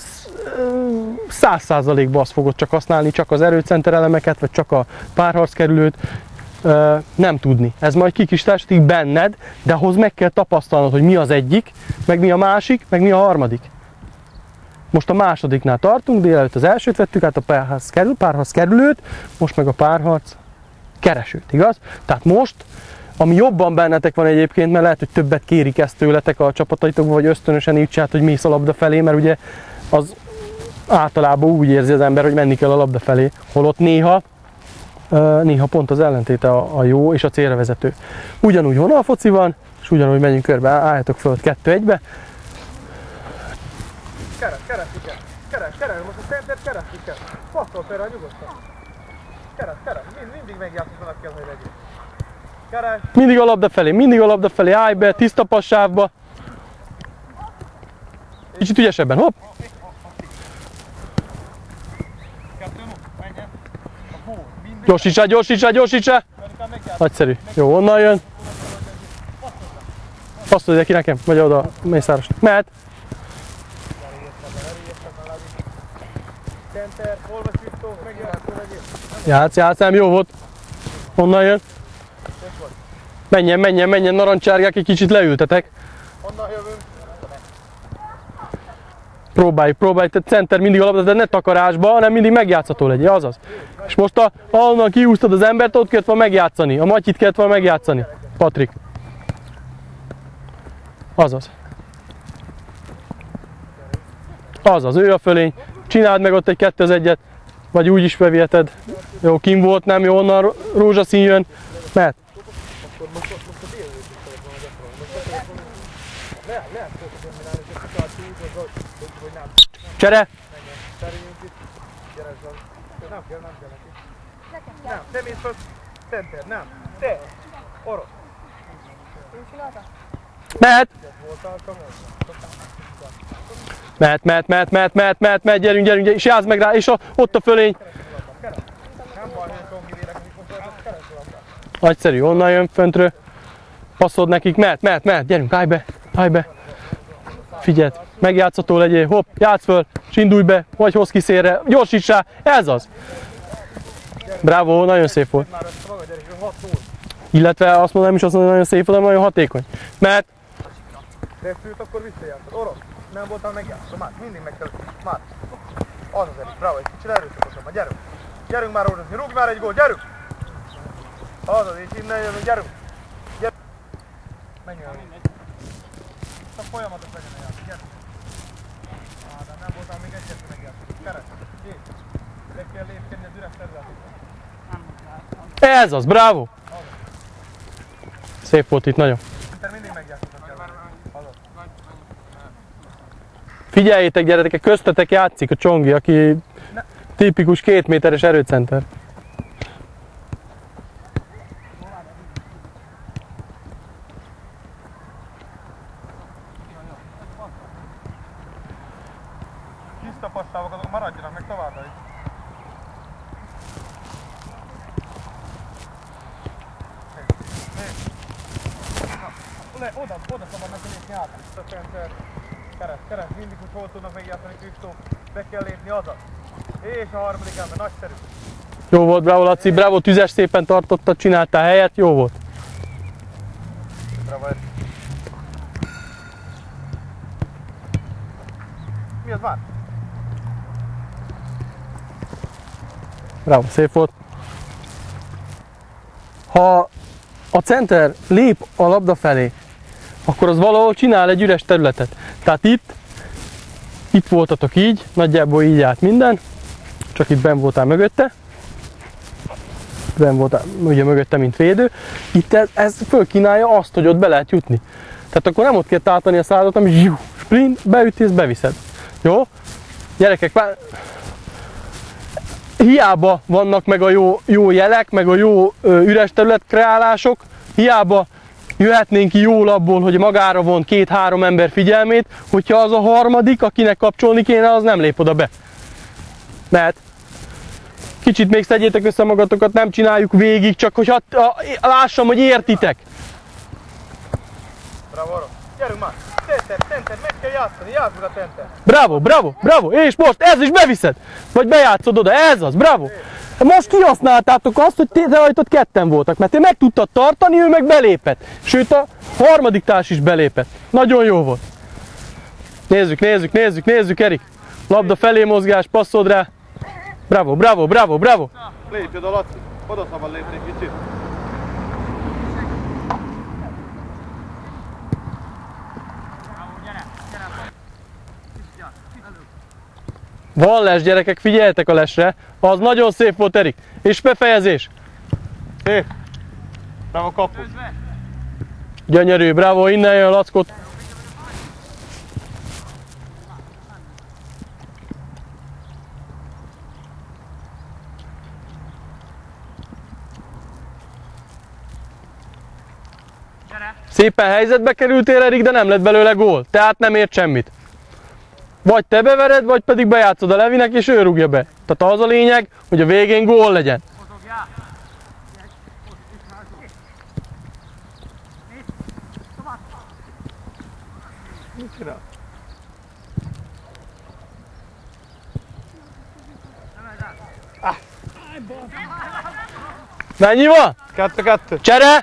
száz százalékban azt fogod csak használni, csak az erőcenter elemeket, vagy csak a párharckerülőt, nem tudni. Ez majd kikristályosítik benned, de ahhoz meg kell tapasztalnod, hogy mi az egyik, meg mi a másik, meg mi a harmadik. Most a másodiknál tartunk, délelőtt az elsőt vettük át, a párharc, kerül, párharc kerülőt, most meg a párharc keresőt, igaz? Tehát most, ami jobban bennetek van egyébként, mert lehet, hogy többet kérik ezt tőletek a csapataitok, vagy ösztönösen így csinálod, hogy mész a labda felé, mert ugye az általában úgy érzi az ember, hogy menni kell a labda felé, holott néha néha pont az ellentéte a, a jó és a célra vezető. Ugyanúgy vonalfoci van, és ugyanúgy menjünk körbe, álljatok föl kettő egybe. Keres, keresni kell. Keres, keres, most a centert keresni kell. Passzol félre, nyugodtan. Keres, keres, Mind, mindig megjátszanak kell, hogy legyél. Keres. Mindig a labda felé, mindig a labda felé, állj be, tiszta passávba. Kicsit ügyesebben, hopp! Kettő, menjen. A bó, minden. Gyorsítsál, gyorsítsál, gyorsítsál! Nagyszerű. Jó, onnan jön. Passzolj ide ki nekem, vagy oda Mészárosnak. Mehet. Center, Olvas Viktor, megjátszó vegyél. Játsz, játsz, nem jó volt. Onnan jön. Menjen, menjen, menjen, narancsárgák, egy kicsit leültetek. Honnan jövünk? Próbálj, próbálj, te center mindig a labda, de ne takarásba, hanem mindig megjátszható legyél, azaz. És most a, ahonnan kiúztad az embert, ott kellett volna megjátszani. A Matyit kellett volna megjátszani. Patrik. Azaz. Azaz, ő a fölény. Csináld meg ott egy kettő az egyet. Vagy úgy is beviheted. Jó, kim volt, nem jó, onnan rózsaszín jön. Mehet. Csere! Nem kell, nem kell neki. Nem, te mész föl, center, nem. Te, orosz. Mehet! Mehet, mehet, mehet, mehet, mehet, mehet, mehet, gyerünk, gyerünk, gyerünk, és játsz meg rá, és a, ott a fölény. Nem baj, hogy Tongi vélek, amikor szeretett keresni labdát. Nagyszerű, onnan jön föntről. Passzod nekik, mehet, mehet, mehet, gyerünk, állj be, állj be. Figyeld, megjátszható legyél, hopp, játsz föl, és indulj be, vagy hozz ki szélre, gyorsíts rá, ez az. Bravo, nagyon szép volt. Már ezt maga gyerek, hat null. Illetve azt mondom, nem is azt mondom, hogy nagyon szép, hanem nagyon hatékony. Mehet. Reszült, akkor visszajátszod. Orosz, nem voltál megjátszom, már mindig meg kell. Már. Az az Erik, bravo, egy kicsit erőszakosabban, gyerünk. Gyerünk már rózsaszni, rúgj már egy gólt, gyerünk! Az az, és innen jövünk, gyerünk! Gyerünk! Menjünk el. Csak folyamatos legyen a játék, gyerünk! Á, de nem voltál még egyet megjátszani. Keresd, gyégy! Le kell lépkedni az üres területet. Ez az, bravo. Szép volt itt, nagyon. Inter mindig megjátszottak el. Figyeljétek gyerekek, köztetek játszik a Csongi, aki tipikus két méteres erőcenter. Tiszta passzávok, azok maradjanak meg továbbra is. Le, oda, oda szabad meg lépni át. A center. Kereszt, kereszt, mindig úgy hol tudnak megjátszani Kristó. Be kell lépni azaz. És a harmadik ember, nagyszerű. Jó volt, bravo Laci, bravo, tüzes szépen tartottad, csináltál helyet, jó volt. Bravo, Erik. Mi az már? Bravo, szép volt. Ha a center lép a labda felé, akkor az valahol csinál egy üres területet. Tehát itt, itt voltatok így, nagyjából így állt minden, csak itt benn voltál mögötte. Benn voltál ugye mögötte, mint védő. Itt ez, ez fölkínálja azt, hogy ott be lehet jutni. Tehát akkor nem ott kell tartani a szádat, hanem zsiu, sprint, beüti, és beviszed. Jó? Gyerekek, már hiába vannak meg a jó, jó jelek, meg a jó ö, üres területkreálások, hiába jöhetnénk ki jól abból, hogy magára von két-három ember figyelmét, hogyha az a harmadik, akinek kapcsolni kéne, az nem lép oda be. Mert kicsit még szedjétek össze magatokat, nem csináljuk végig, csak hogy hát, a, lássam, hogy értitek. Bravo, Orosz. Gyerünk már! Center, center, meg kell játszani, játsz meg a center. Bravo, bravo, bravo, és most ez is beviszed, vagy bejátszod oda, ez az, bravo. Most kihasználtátok azt, hogy te rajtad ketten voltak, mert te meg tudtad tartani, ő meg belépett. Sőt, a harmadik társ is belépett. Nagyon jó volt. Nézzük, nézzük, nézzük, nézzük, Erik. Labda felé mozgás, passzod rá. Bravo, bravo, bravo, bravo. Lépj oda, Laci. Oda szabad lépni egy kicsit. Van les, gyerekek, figyeljetek a lesre. Az nagyon szép volt, Erik. És befejezés. Szép. Bravo, kapu. Gyönyörű, bravo, innen jön Lackot. Szépen helyzetbe kerültél, Erik, de nem lett belőle gól. Tehát nem ért semmit. Vagy te bevered, vagy pedig bejátszod a Levinek, és ő rúgja be. Tehát az a lényeg, hogy a végén gól legyen. Mit csinál? Mennyi van? Kettő-kettő. Csere!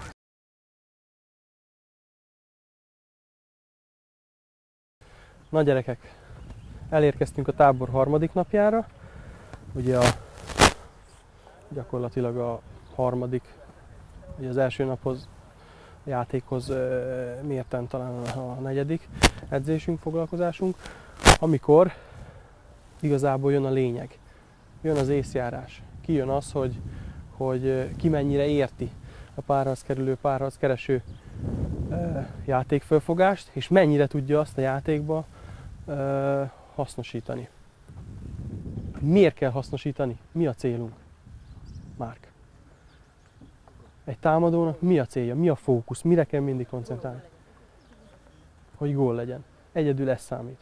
Na gyerekek, elérkeztünk a tábor harmadik napjára. Ugye a, gyakorlatilag a harmadik, ugye az első naphoz, a játékhoz mérten talán a negyedik edzésünk, foglalkozásunk, amikor igazából jön a lényeg. Jön az észjárás. Kijön az, hogy, hogy ki mennyire érti a párharc kerülő, párharc kereső játékfölfogást, és mennyire tudja azt a játékba hasznosítani. Miért kell hasznosítani? Mi a célunk? Márk. Egy támadónak mi a célja? Mi a fókusz? Mire kell mindig koncentrálni? Hogy gól legyen. Egyedül ez számít.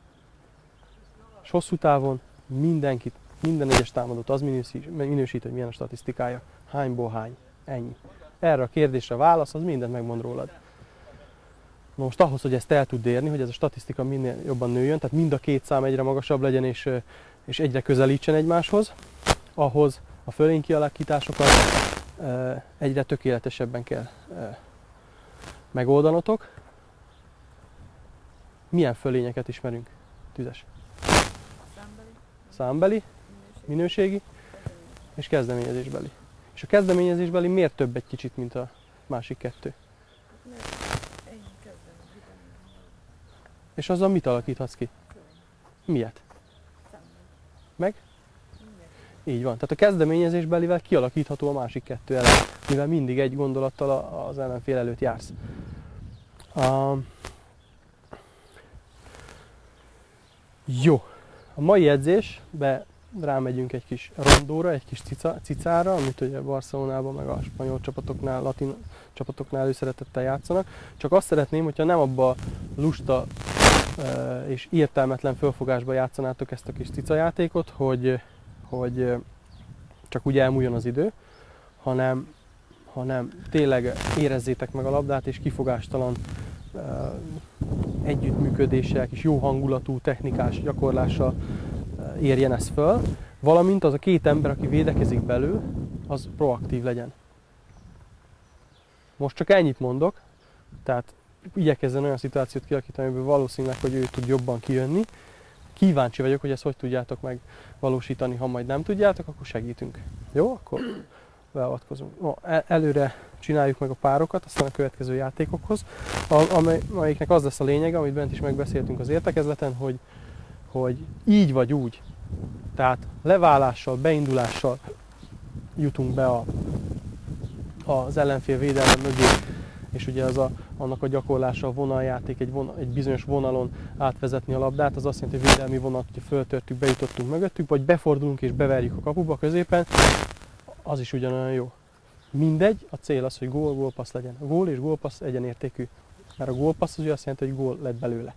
És hosszú távon mindenkit, minden egyes támadót az minősít, minősít, hogy milyen a statisztikája. Hányból hány. Ennyi. Erre a kérdésre a válasz, az mindent megmond rólad. Na most ahhoz, hogy ezt el tud érni, hogy ez a statisztika minél jobban nőjön, tehát mind a két szám egyre magasabb legyen és, és egyre közelítsen egymáshoz, ahhoz a fölény kialakításokat egyre tökéletesebben kell megoldanotok. Milyen fölényeket ismerünk? Tüzes. Számbeli. Számbeli, minőségi és kezdeményezésbeli. És a kezdeményezésbeli miért több egy kicsit, mint a másik kettő? És azzal mit alakíthatsz ki? Miért? Meg? Így van. Tehát a kezdeményezésbelivel kialakítható a másik kettő ellen, mivel mindig egy gondolattal az ellenfél előtt jársz. A... Jó. A mai edzésbe rámegyünk egy kis rondóra, egy kis cica, cicára, amit ugye Barcelonában, meg a spanyol csapatoknál, latin csapatoknál előszeretettel játszanak. Csak azt szeretném, hogyha nem abba a lusta és értelmetlen fölfogásba játszanátok ezt a kis cica játékot, hogy, hogy csak úgy elmúljon az idő, hanem, hanem tényleg érezzétek meg a labdát, és kifogástalan együttműködéssel, kis jó hangulatú, technikás gyakorlással érjen ez föl, valamint az a két ember, aki védekezik belül, az proaktív legyen. Most csak ennyit mondok, tehát igyekezzen olyan szituációt kialakítani, amiből valószínűleg, hogy ő tud jobban kijönni. Kíváncsi vagyok, hogy ezt hogy tudjátok megvalósítani, ha majd nem tudjátok, akkor segítünk. Jó? Akkor beavatkozunk. No, előre csináljuk meg a párokat, aztán a következő játékokhoz, amelyiknek az lesz a lényege, amit bent is megbeszéltünk az értekezleten, hogy, hogy így vagy úgy. Tehát leválással, beindulással jutunk be a, az ellenfél védelme mögé, és ugye az a, annak a gyakorlása a vonaljáték, egy, vonal, egy bizonyos vonalon átvezetni a labdát, az azt jelenti, hogy védelmi vonalat, hogyha föltörtük, bejutottunk mögöttük, vagy befordulunk és beverjük a kapuba középen, az is ugyanolyan jó. Mindegy, a cél az, hogy gól, gólpassz legyen. A gól és gólpassz egyenértékű, mert a gólpassz az ugye azt jelenti, hogy gól lett belőle.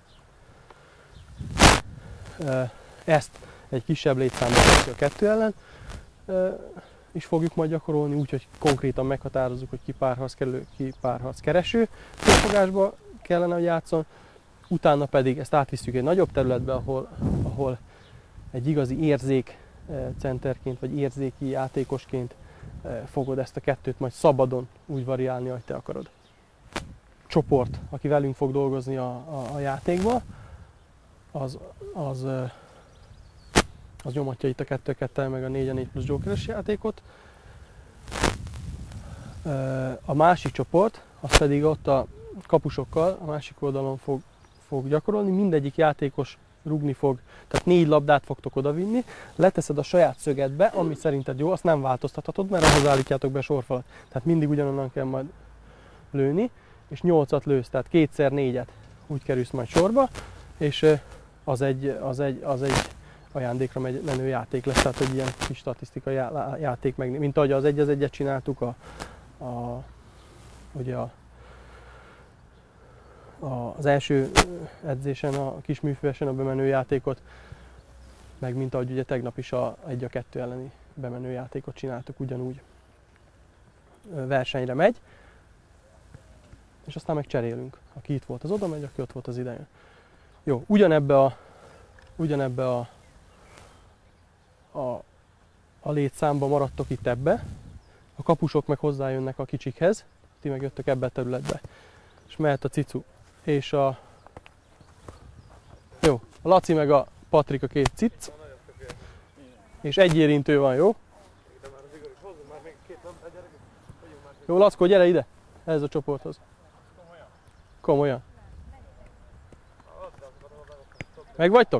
Ezt egy kisebb létszámban a kettő ellen is fogjuk majd gyakorolni, úgyhogy konkrétan meghatározzuk, hogy ki párharc kerülő, ki párharc kereső fölfogásba kellene, hogy játszon. Utána pedig ezt átvisszük egy nagyobb területbe, ahol, ahol egy igazi érzék centerként, vagy érzéki játékosként fogod ezt a kettőt majd szabadon úgy variálni, ahogy te akarod. Csoport, aki velünk fog dolgozni a, a, a játékba, az, az, az nyomatja itt a kettő kettő meg a négy négy plusz jokeres játékot. A másik csoport, az pedig ott a kapusokkal a másik oldalon fog, fog gyakorolni. Mindegyik játékos rúgni fog, tehát négy labdát fogtok odavinni, leteszed a saját szögedbe, ami szerinted jó, azt nem változtathatod, mert ahhoz állítjátok be a sorfalat. Tehát mindig ugyanonnan kell majd lőni, és nyolcat lősz, tehát kétszer négyet úgy kerülsz majd sorba, és az egy, az egy, az egy ajándékra menő játék lesz, tehát egy ilyen kis statisztikai játék, meg, mint ahogy az egy az egyet csináltuk, a, a, ugye a az első edzésen, a kis műfősen a bemenő játékot, meg mint ahogy ugye tegnap is a egy a kettő elleni bemenő játékot csináltuk, ugyanúgy versenyre megy, és aztán meg cserélünk. Aki itt volt, az oda megy, aki ott volt, az ide jön. Jó, ugyanebbe a, ugyanebbe a, a, a létszámba maradtok itt ebbe, a kapusok meg hozzájönnek a kicsikhez, ti meg jöttök ebbe a területbe, és mehet a Cicu és a... Jó, a Laci meg a Patrik a két cic, és egy érintő van, jó? Jó, Lackó, gyere ide, ez a csoporthoz. Komolyan. Meg vagytok?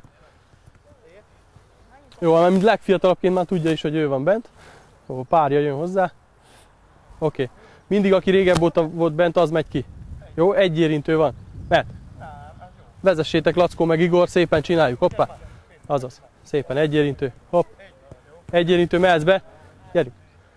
Jó, mert legfiatalabbként már tudja is, hogy ő van bent. Ó, párja jön hozzá. Oké. Okay. Mindig, aki régebb volt, volt bent, az megy ki. Jó, egy érintő van. Mert. Vezessétek, Lackó meg Igor, szépen csináljuk. Hoppá. Azaz. Szépen, egy érintő. Hopp. Egy érintő, mehetsz be. Gyerünk.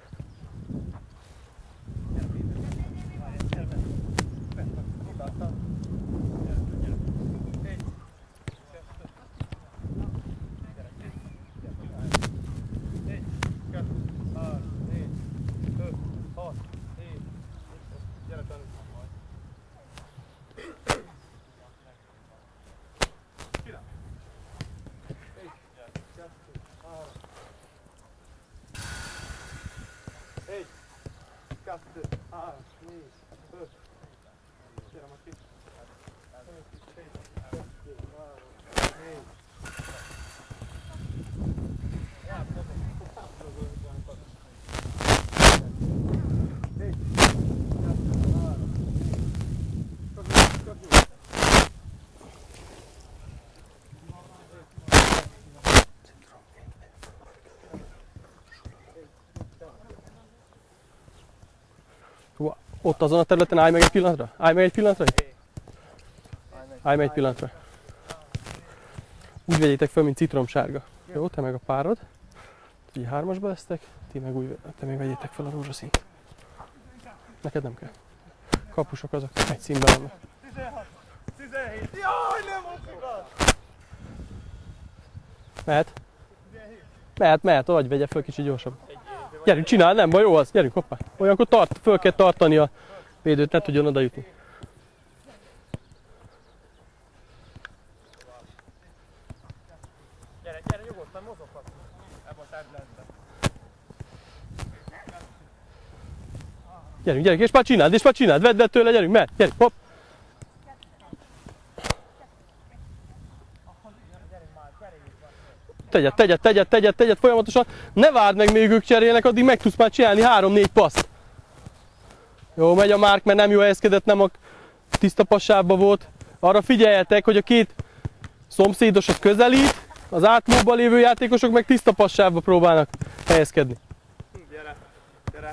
Ott azon a területen állj meg egy pillanatra? Állj meg egy pillanatra? Állj meg egy pillanatra. Úgy vegyétek fel, mint citromsárga. Jó, te meg a párod. Így hármasba lesztek, ti meg úgy, te még vegyétek fel a rózsaszínt. Neked nem kell. Kapusok azok egy színben vannak. tizenhat, tizenhét, jaj, nem volt igaz! Mehet? Mehet, mehet, vagy vegye föl kicsit gyorsabb. Gyerünk, csinál, nem baj, jó az, gyerünk, hoppá. Olyankor tart, föl kell tartani a védőt, ne tudjon oda jutni. Gyere, gyere, nyugodtan mozoghat ebben a területben. Gyerünk, gyerünk, és már csináld, és már csináld, vedd le tőle, gyerünk, mehet, gyerünk, hopp. Tegyed, tegyed, tegyed, tegyed, tegyed folyamatosan. Ne várd meg, még ők cserélnek, addig meg tudsz már csinálni három-négy paszt. Jó, megy a Márk, mert nem jó helyezkedett, nem a tiszta passába volt. Arra figyeljetek, hogy a két szomszédos az közelít, az átmóban lévő játékosok meg tiszta passába próbálnak helyezkedni. Gyere, gyere.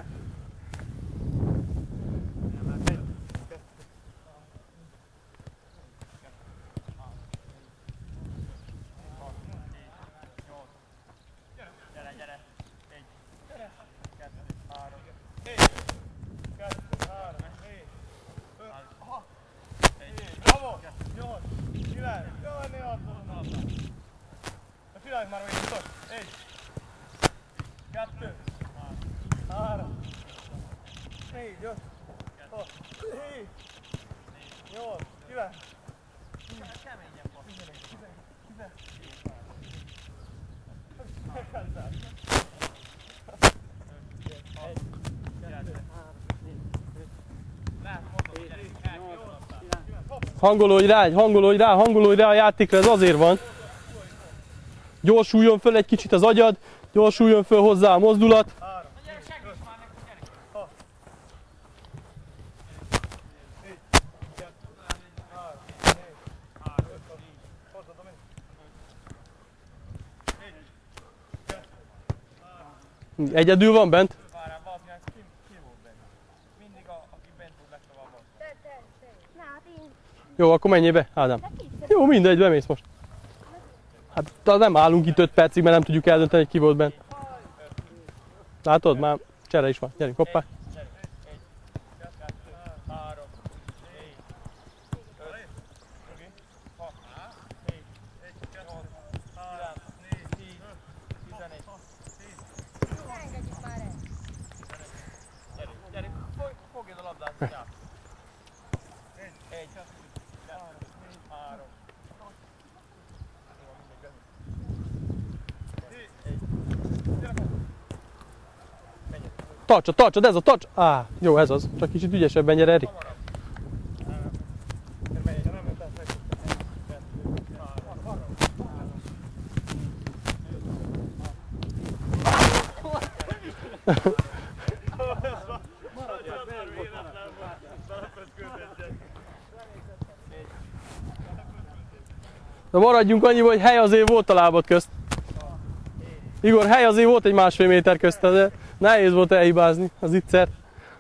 Csináljuk már végig, tudod? Egy, kettő, három, négy, öt, hat, hét, nyolc, kilenc, tíz, tizenegy, tizenkettő, Hangolódj rá, hangolódj rá, hangolódj rá a játékra, ez azért van. Gyorsuljon föl egy kicsit az agyad, gyorsuljon föl hozzá a mozdulat. Egyedül van bent? Várjál, bazd meg, ki, ki volt bent? Mindig a, aki bent volt legtovább. Te, te, te. Na, hát én. Jó, akkor menjél be, Ádám. Jó, mindegy, bemész most. Hát nem állunk itt öt percig, mert nem tudjuk eldönteni, hogy ki volt bent. Látod? Már csere is van. Gyerünk, hoppá. Egy, kettő, három, négy, öt, Tartsad, tartsad, ez a tarts! Á, jó, ez az. Csak kicsit ügyesebben gyere, Eri. De maradjunk annyiba, hogy hely azért volt a lábad közt. Igor, hely azért volt egy másfél méter közt, de nehéz volt elhibázni az ittszert.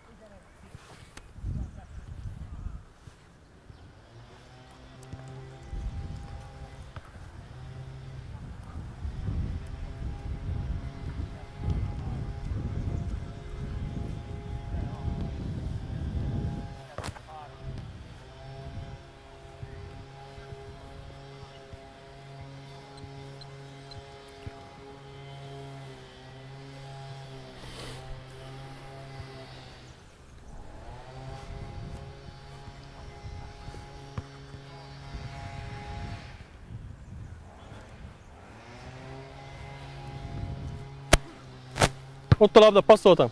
Ott a labda, passzoltam.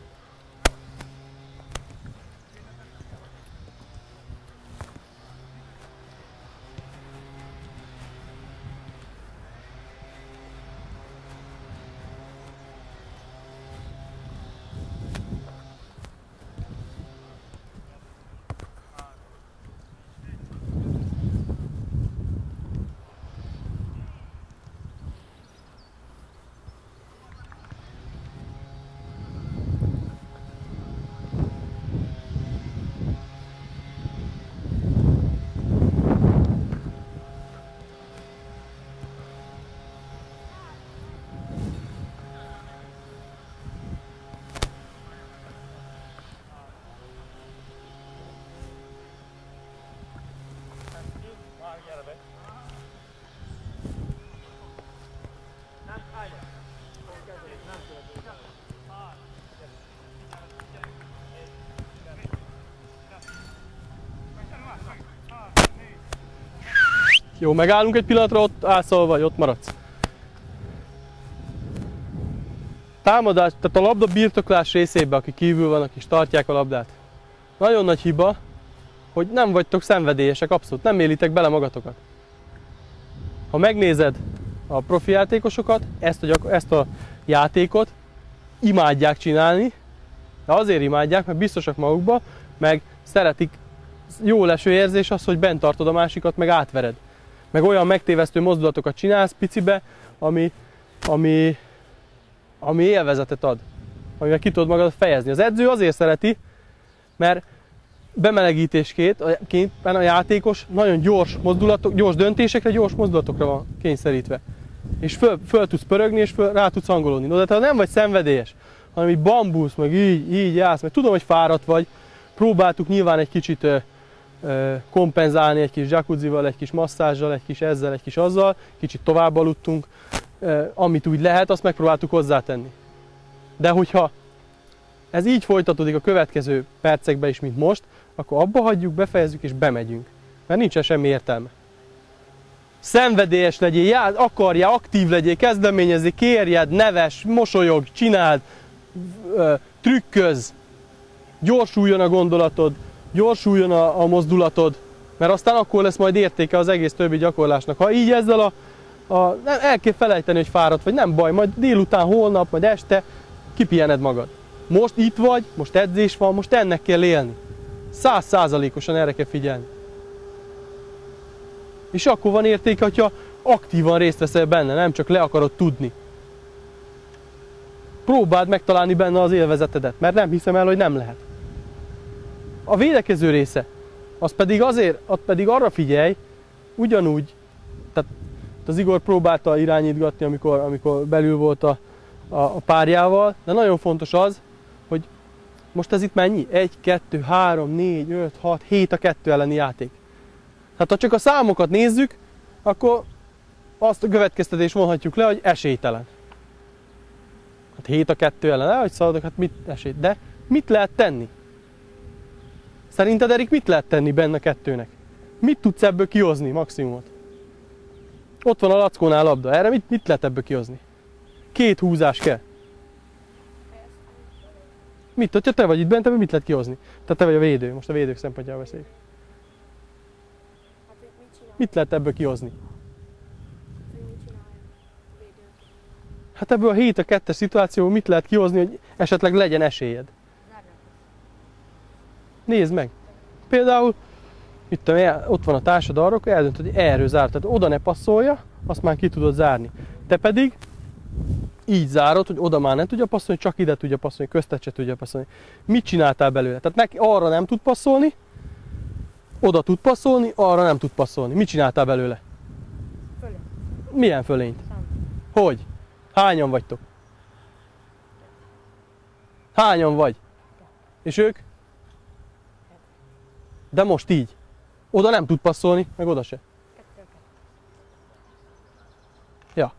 Jó, megállunk egy pillanatra, ott állsz, vagy ott maradsz. Támadás, tehát a labda birtoklás részében, akik kívül vannak és tartják a labdát. Nagyon nagy hiba, hogy nem vagytok szenvedélyesek, abszolút, nem élitek bele magatokat. Ha megnézed a profi játékosokat, ezt a, ezt a játékot imádják csinálni, de azért imádják, mert biztosak magukba, meg szeretik, jó leső érzés az, hogy bent tartod a másikat, meg átvered. Meg olyan megtévesztő mozdulatokat csinálsz picibe, ami, ami, ami élvezetet ad, amivel ki tudod magad fejezni. Az edző azért szereti, mert bemelegítésként a játékos nagyon gyors mozdulatok, gyors döntésekre, gyors mozdulatokra van kényszerítve. És föl, föl tudsz pörögni, és föl, rá tudsz hangolódni. No, de ha nem vagy szenvedélyes, hanem így bambusz, meg így, így jársz, meg tudom, hogy fáradt vagy, próbáltuk nyilván egy kicsit ö, ö, kompenzálni egy kis jacuzzival, egy kis masszázsal, egy kis ezzel, egy kis azzal, kicsit tovább aludtunk, ö, amit úgy lehet, azt megpróbáltuk hozzátenni. De hogyha ez így folytatódik a következő percekben is, mint most, akkor abba hagyjuk, befejezzük és bemegyünk. Mert nincsen semmi értelme. Szenvedélyes legyél, já, akarjál, aktív legyél, kezdeményezzél, kérjed, neves, mosolyog, csináld, trükköz, gyorsuljon a gondolatod, gyorsuljon a, a mozdulatod, mert aztán akkor lesz majd értéke az egész többi gyakorlásnak. Ha így ezzel a, a el kell felejteni, hogy fáradt vagy, nem baj, majd délután, holnap, majd este kipihened magad. Most itt vagy, most edzés van, most ennek kell élni. Száz százalékosan erre kell figyelni. És akkor van értéke, hogyha aktívan részt veszel benne, nem csak le akarod tudni. Próbáld megtalálni benne az élvezetedet, mert nem hiszem el, hogy nem lehet. A védekező része, az pedig azért, az pedig arra figyelj, ugyanúgy, tehát az Igor próbálta irányítgatni, amikor, amikor belül volt a, a, a párjával, de nagyon fontos az, hogy most ez itt mennyi? egy, kettő, három, négy, öt, hat, hét a kettő elleni játék. Tehát ha csak a számokat nézzük, akkor azt a következtetést vonhatjuk le, hogy esélytelen. Hát hét a kettő ellen, hogy szaladok, hát mit esély? De mit lehet tenni? Szerinted, Erik, mit lehet tenni benne a kettőnek? Mit tudsz ebből kihozni maximumot? Ott van a Lackónál a labda. Erre mit, mit lehet ebből kihozni? Két húzás kell. Mit, hogyha te vagy itt bent, ebből mit lehet kihozni? Tehát te vagy a védő. Most a védők szempontjából beszéljük. Mit lehet ebből kihozni? Hát ebből a hét a kettes szituációból mit lehet kihozni, hogy esetleg legyen esélyed? Nézd meg! Például, itt ott van a társad arra, akkor eldöntöd, hogy erről zárod. Tehát oda ne passzolja, azt már ki tudod zárni. Te pedig így zárod, hogy oda már nem tudja passzolni, csak ide tudja passzolni, köztet se tudja passzolni. Mit csináltál belőle? Tehát neki arra nem tud passzolni, oda tud passzolni, arra nem tud passzolni. Mit csináltál belőle? Fölény. Milyen fölényt? Hogy? Hányan vagytok? Hányan vagy? És ők? De most így. Oda nem tud passzolni, meg oda se. Ja.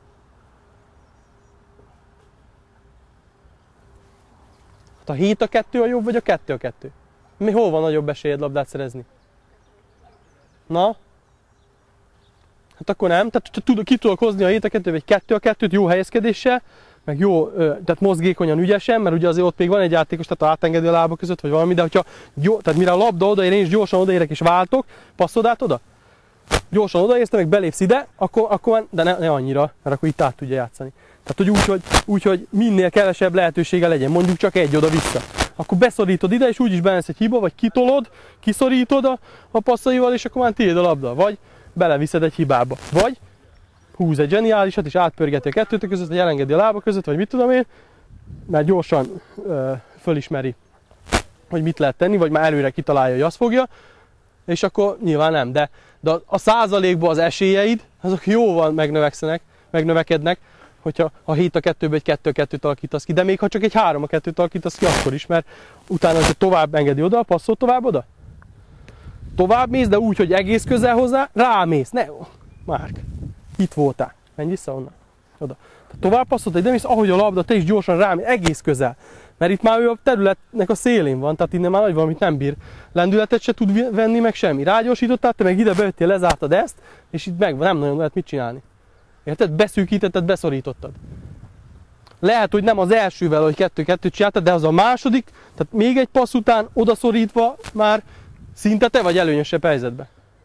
Hát a hét a kettő a jobb, vagy a kettő a kettő? Mi, hol van nagyobb esélyed labdát szerezni? Na? Hát akkor nem. Tehát tudod, ki tudok hozni a hét a kettő, vagy kettő a kettőt jó helyezkedéssel, meg jó, tehát mozgékonyan, ügyesen, mert ugye azért ott még van egy játékos, tehát átengedi a lába között, vagy valami, de hogyha jó, tehát mire a labda odaér, én is gyorsan odaérek és váltok, passzod át oda? Gyorsan odaérsz, te meg belépsz ide, akkor, akkor de ne, ne annyira, mert akkor itt át tudja játszani. Tehát hogy úgy, hogy, úgy, hogy minél kevesebb lehetősége legyen, mondjuk csak egy oda-vissza. Akkor beszorítod ide, és úgyis benne egy hiba, vagy kitolod, kiszorítod a, a passzaival, és akkor már tiéd a labda, vagy beleviszed egy hibába, vagy húz egy zseniálisat, és átpörgeti a kettőtök között, vagy elengedi a lába között, vagy mit tudom én, mert gyorsan ö, fölismeri, hogy mit lehet tenni, vagy már előre kitalálja, hogy azt fogja, és akkor nyilván nem, de, de a százalékban az esélyeid, azok jóval megnövekszenek, megnövekednek, hogyha a hét a kettőből egy kettő a kettőt alakítasz ki, de még ha csak egy három a kettőt alakítasz ki, akkor is, mert utána, hogyha tovább engedi oda, passzol tovább oda, tovább mész, de úgy, hogy egész közel hozzá, rámész, ne, Márk, itt voltál, menj vissza onnan, oda. Tovább passzoltad, de mész, ahogy a labda, te is gyorsan rámész, egész közel. Mert itt már ő a területnek a szélén van, tehát innen már nagy valamit nem bír. Lendületet se tud venni, meg semmi. Rágyorsítottál, te meg ide bejöttél, lezártad ezt, és itt meg nem nagyon lehet mit csinálni. Érted? Beszűkítetted, beszorítottad. Lehet, hogy nem az elsővel, hogy kettő-kettőt csináltad, de az a második, tehát még egy passz után odaszorítva már szinte te vagy előnyösebb helyzetben.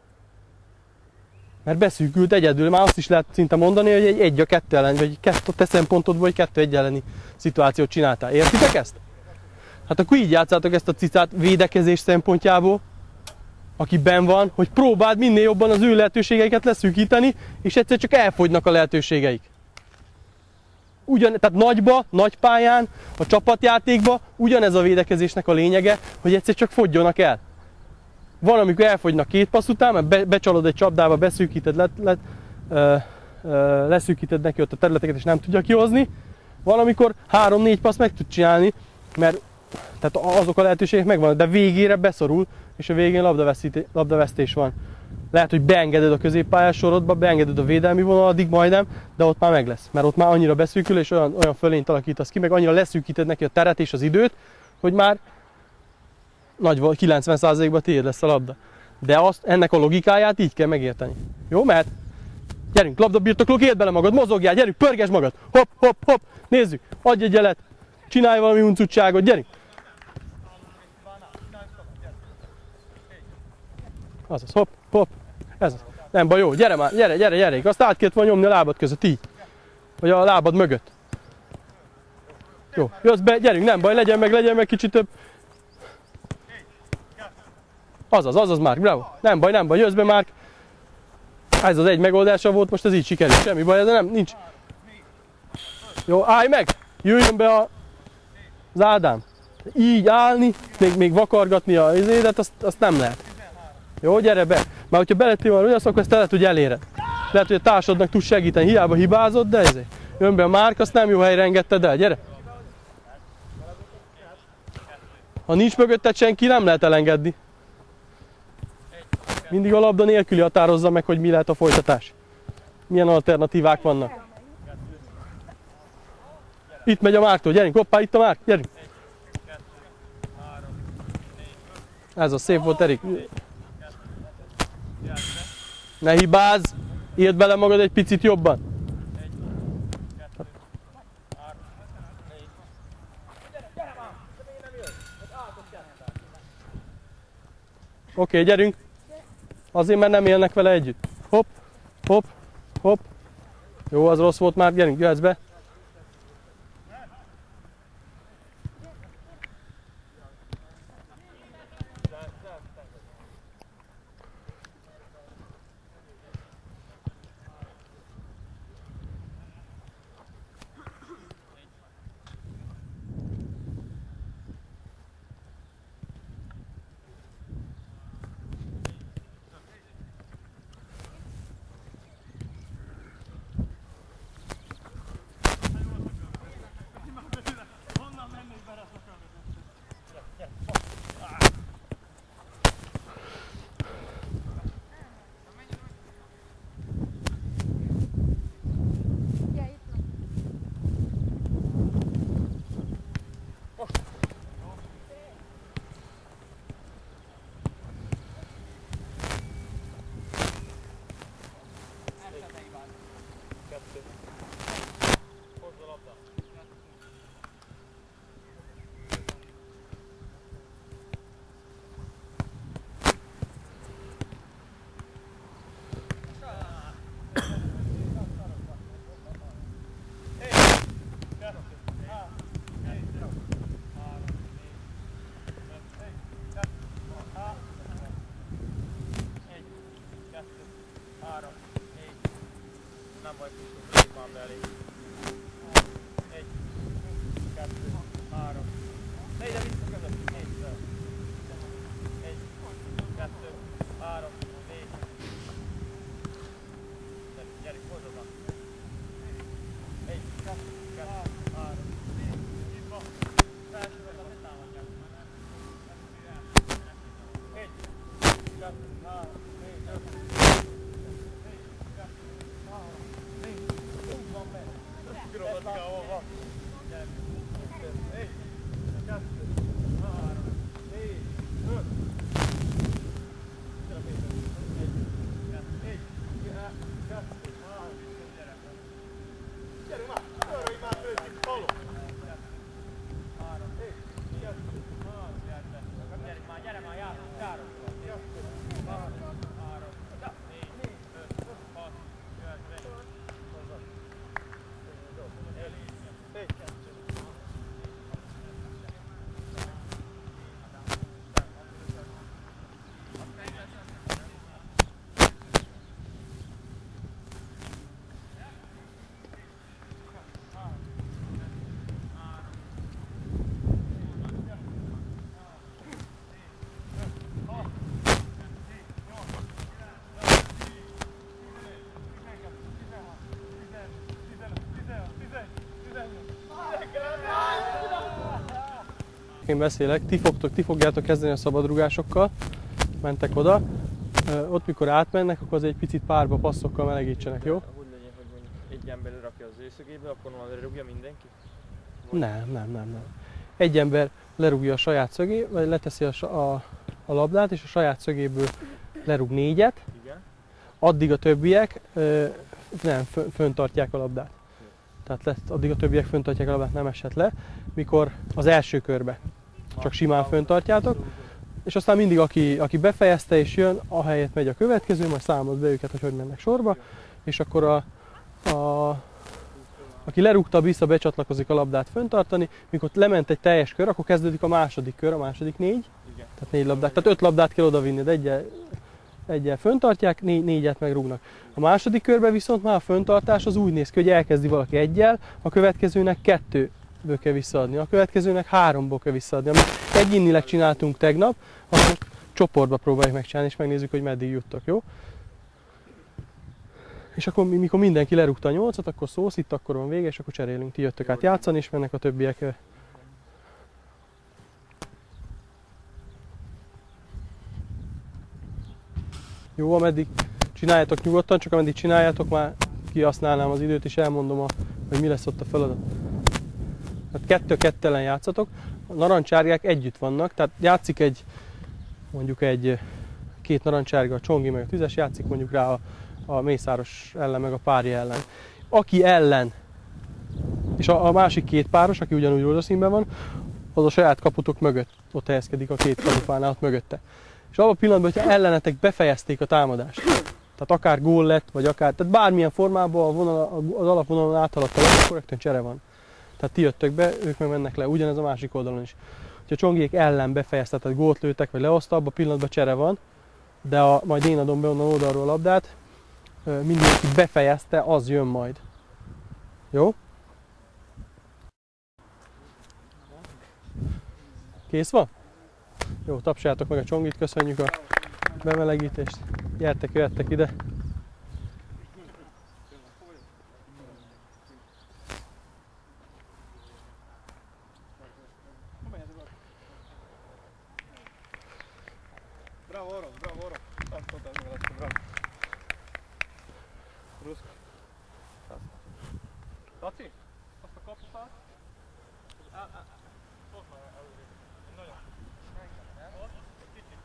Mert beszűkült egyedül, már azt is lehet szinte mondani, hogy egy egy a kettő ellen, vagy kettő te szempontodból, vagy kettő egy elleni szituációt csináltál. Értitek ezt? Hát akkor így játszátok ezt a cicát védekezés szempontjából, aki benn van, hogy próbáld minél jobban az ő lehetőségeiket leszűkíteni, és egyszer csak elfogynak a lehetőségeik. Ugyan, tehát nagyba, nagy pályán, a csapatjátékba ugyanez a védekezésnek a lényege, hogy egyszer csak fogjonak el. Van, amikor elfogynak két passz után, mert be, becsalod egy csapdába, beszűkíted, le, le, ö, ö, leszűkíted neki ott a területeket, és nem tudja kihozni. Van, amikor három-négy passz meg tud csinálni, mert tehát azok a lehetőségek megvannak, de végére beszorul, és a végén labdavesztés van. Lehet, hogy beengeded a középpályás sorodba, beengeded a védelmi vonaladig majdnem, de ott már meg lesz. Mert ott már annyira beszűkül, és olyan, olyan fölényt alakítasz ki, meg annyira leszűkíted neki a teret és az időt, hogy már nagy kilencven százalékban tiéd lesz a labda. De azt, ennek a logikáját így kell megérteni. Jó, mehet? Gyerünk, labdabirtoklók, éld bele magad, mozogjál, gyerünk, pörgesd magad! Hopp, hopp, hopp! Nézzük, adj egy jelet, csinálj valami huncutságot, gyerünk! Azaz, hopp, hopp, ez az. Nem baj, jó, gyere már, gyere, gyere, gyere, azt át kellett volna nyomni a lábad között, így. Vagy a lábad mögött. Jó, jössz be, gyerünk, nem baj, legyen meg, legyen meg kicsit több. Azaz, azaz, Márk, bravo. Nem baj, nem baj, jössz be, Márk. Ez az egy megoldása volt, most ez így sikerült, semmi baj, de nem, nincs. Jó, állj meg! Jöjjön be a... az Ádám. Így állni, még, még vakargatni a izédet, azt, azt nem lehet. Jó, gyere be! Már hogyha belettél van ugyanazt, akkor ezt lehet, hogy eléred. Lehet, hogy a társadnak tud segíteni, hiába hibázott, de ezért. Jön be a Márk, azt nem jó helyre engedted el, gyere! Ha nincs mögötted senki, nem lehet elengedni. Mindig a labda nélküli határozza meg, hogy mi lehet a folytatás. Milyen alternatívák vannak. Itt megy a Márktól, gyerünk, hoppá, itt a Márk, gyerünk! Ez a szép volt, Erik. Ne hibázz! Írd bele magad egy picit jobban. Oké, okay, gyerünk! Azért, mert nem élnek vele együtt. Hopp, hopp, hopp. Jó, az rossz volt már, gyerünk, jöhetsz be. Én beszélek, ti fogtok, ti fogjátok kezdeni a szabadrugásokkal, mentek oda, ott mikor átmennek, akkor az egy picit párba passzokkal melegítsenek, jó? Úgy legyen, hogy mondjuk egy ember rakja az ő szögébe, akkor onnan lerúgja mindenki? Nem, nem, nem, nem. Egy ember lerúgja a saját szögé, vagy leteszi a, a, a labdát, és a saját szögéből lerúg négyet. Igen. Addig a többiek nem, föntartják a labdát. Tehát lesz, addig a többiek föntartják a labdát, nem esett le, mikor az első körbe csak simán föntartjátok, és aztán mindig aki, aki befejezte és jön, ahelyett megy a következő, majd számolod be őket, hogy hogy mennek sorba, és akkor a, a, aki lerúgta, vissza becsatlakozik a labdát föntartani, mikor lement egy teljes kör, akkor kezdődik a második kör, a második négy, igen. Tehát négy labdát, tehát öt labdát kell odavinni, de egyel, egyel föntartják, négy, négyet megrúgnak. A második körben viszont már a föntartás az úgy néz ki, hogy elkezdi valaki egyel, a következőnek kettőből kell visszaadni, a következőnek háromból kell visszaadni. Amit egyénileg csináltunk tegnap, akkor csoportba próbáljuk megcsinálni, és megnézzük, hogy meddig juttak, jó? És akkor mikor mindenki lerúgta a nyolcat, akkor szólsz, itt akkor van vége, és akkor cserélünk. Ti jöttök át játszani, és mennek a többiek. Jó, ameddig csináljátok nyugodtan, csak ameddig csináljátok, már kihasználnám az időt, és elmondom, a, hogy mi lesz ott a feladat. Tehát kettő-kettelen játszatok, a narancsárgák együtt vannak, tehát játszik egy mondjuk egy két narancsárga, a Csongi meg a Tüzes játszik mondjuk rá a, a Mészáros ellen meg a párja ellen. Aki ellen, és a, a másik két páros, aki ugyanúgy rózsaszínben van, az a saját kaputok mögött, ott helyezkedik a két kapufánál ott mögötte. És abban a pillanatban, hogyha ellenetek befejezték a támadást, tehát akár gól lett, vagy akár, tehát bármilyen formában a vonal, az alapvonalon áthaladta le, akkor rögtön csere van. Tehát ti jöttök be, ők meg mennek le, ugyanez a másik oldalon is. Ha Csongiék ellen befejeztek, tehát gólt lőttek, vagy lehozta, abban a pillanatban csere van, de a, majd én adom be onnan oldalról a labdát, mindenki befejezte, az jön majd. Jó? Kész van? Jó, tapsoljátok meg a Csongit, köszönjük a bemelegítést. Gyertek, jöttek ide. Bravo, Orosz, bravo, Orosz. Azt mondtad, hogy lesz, bravo. Ruszk. Laci, azt a kapufát. Ott van előre. Nagyon. Ott, egy kicsit.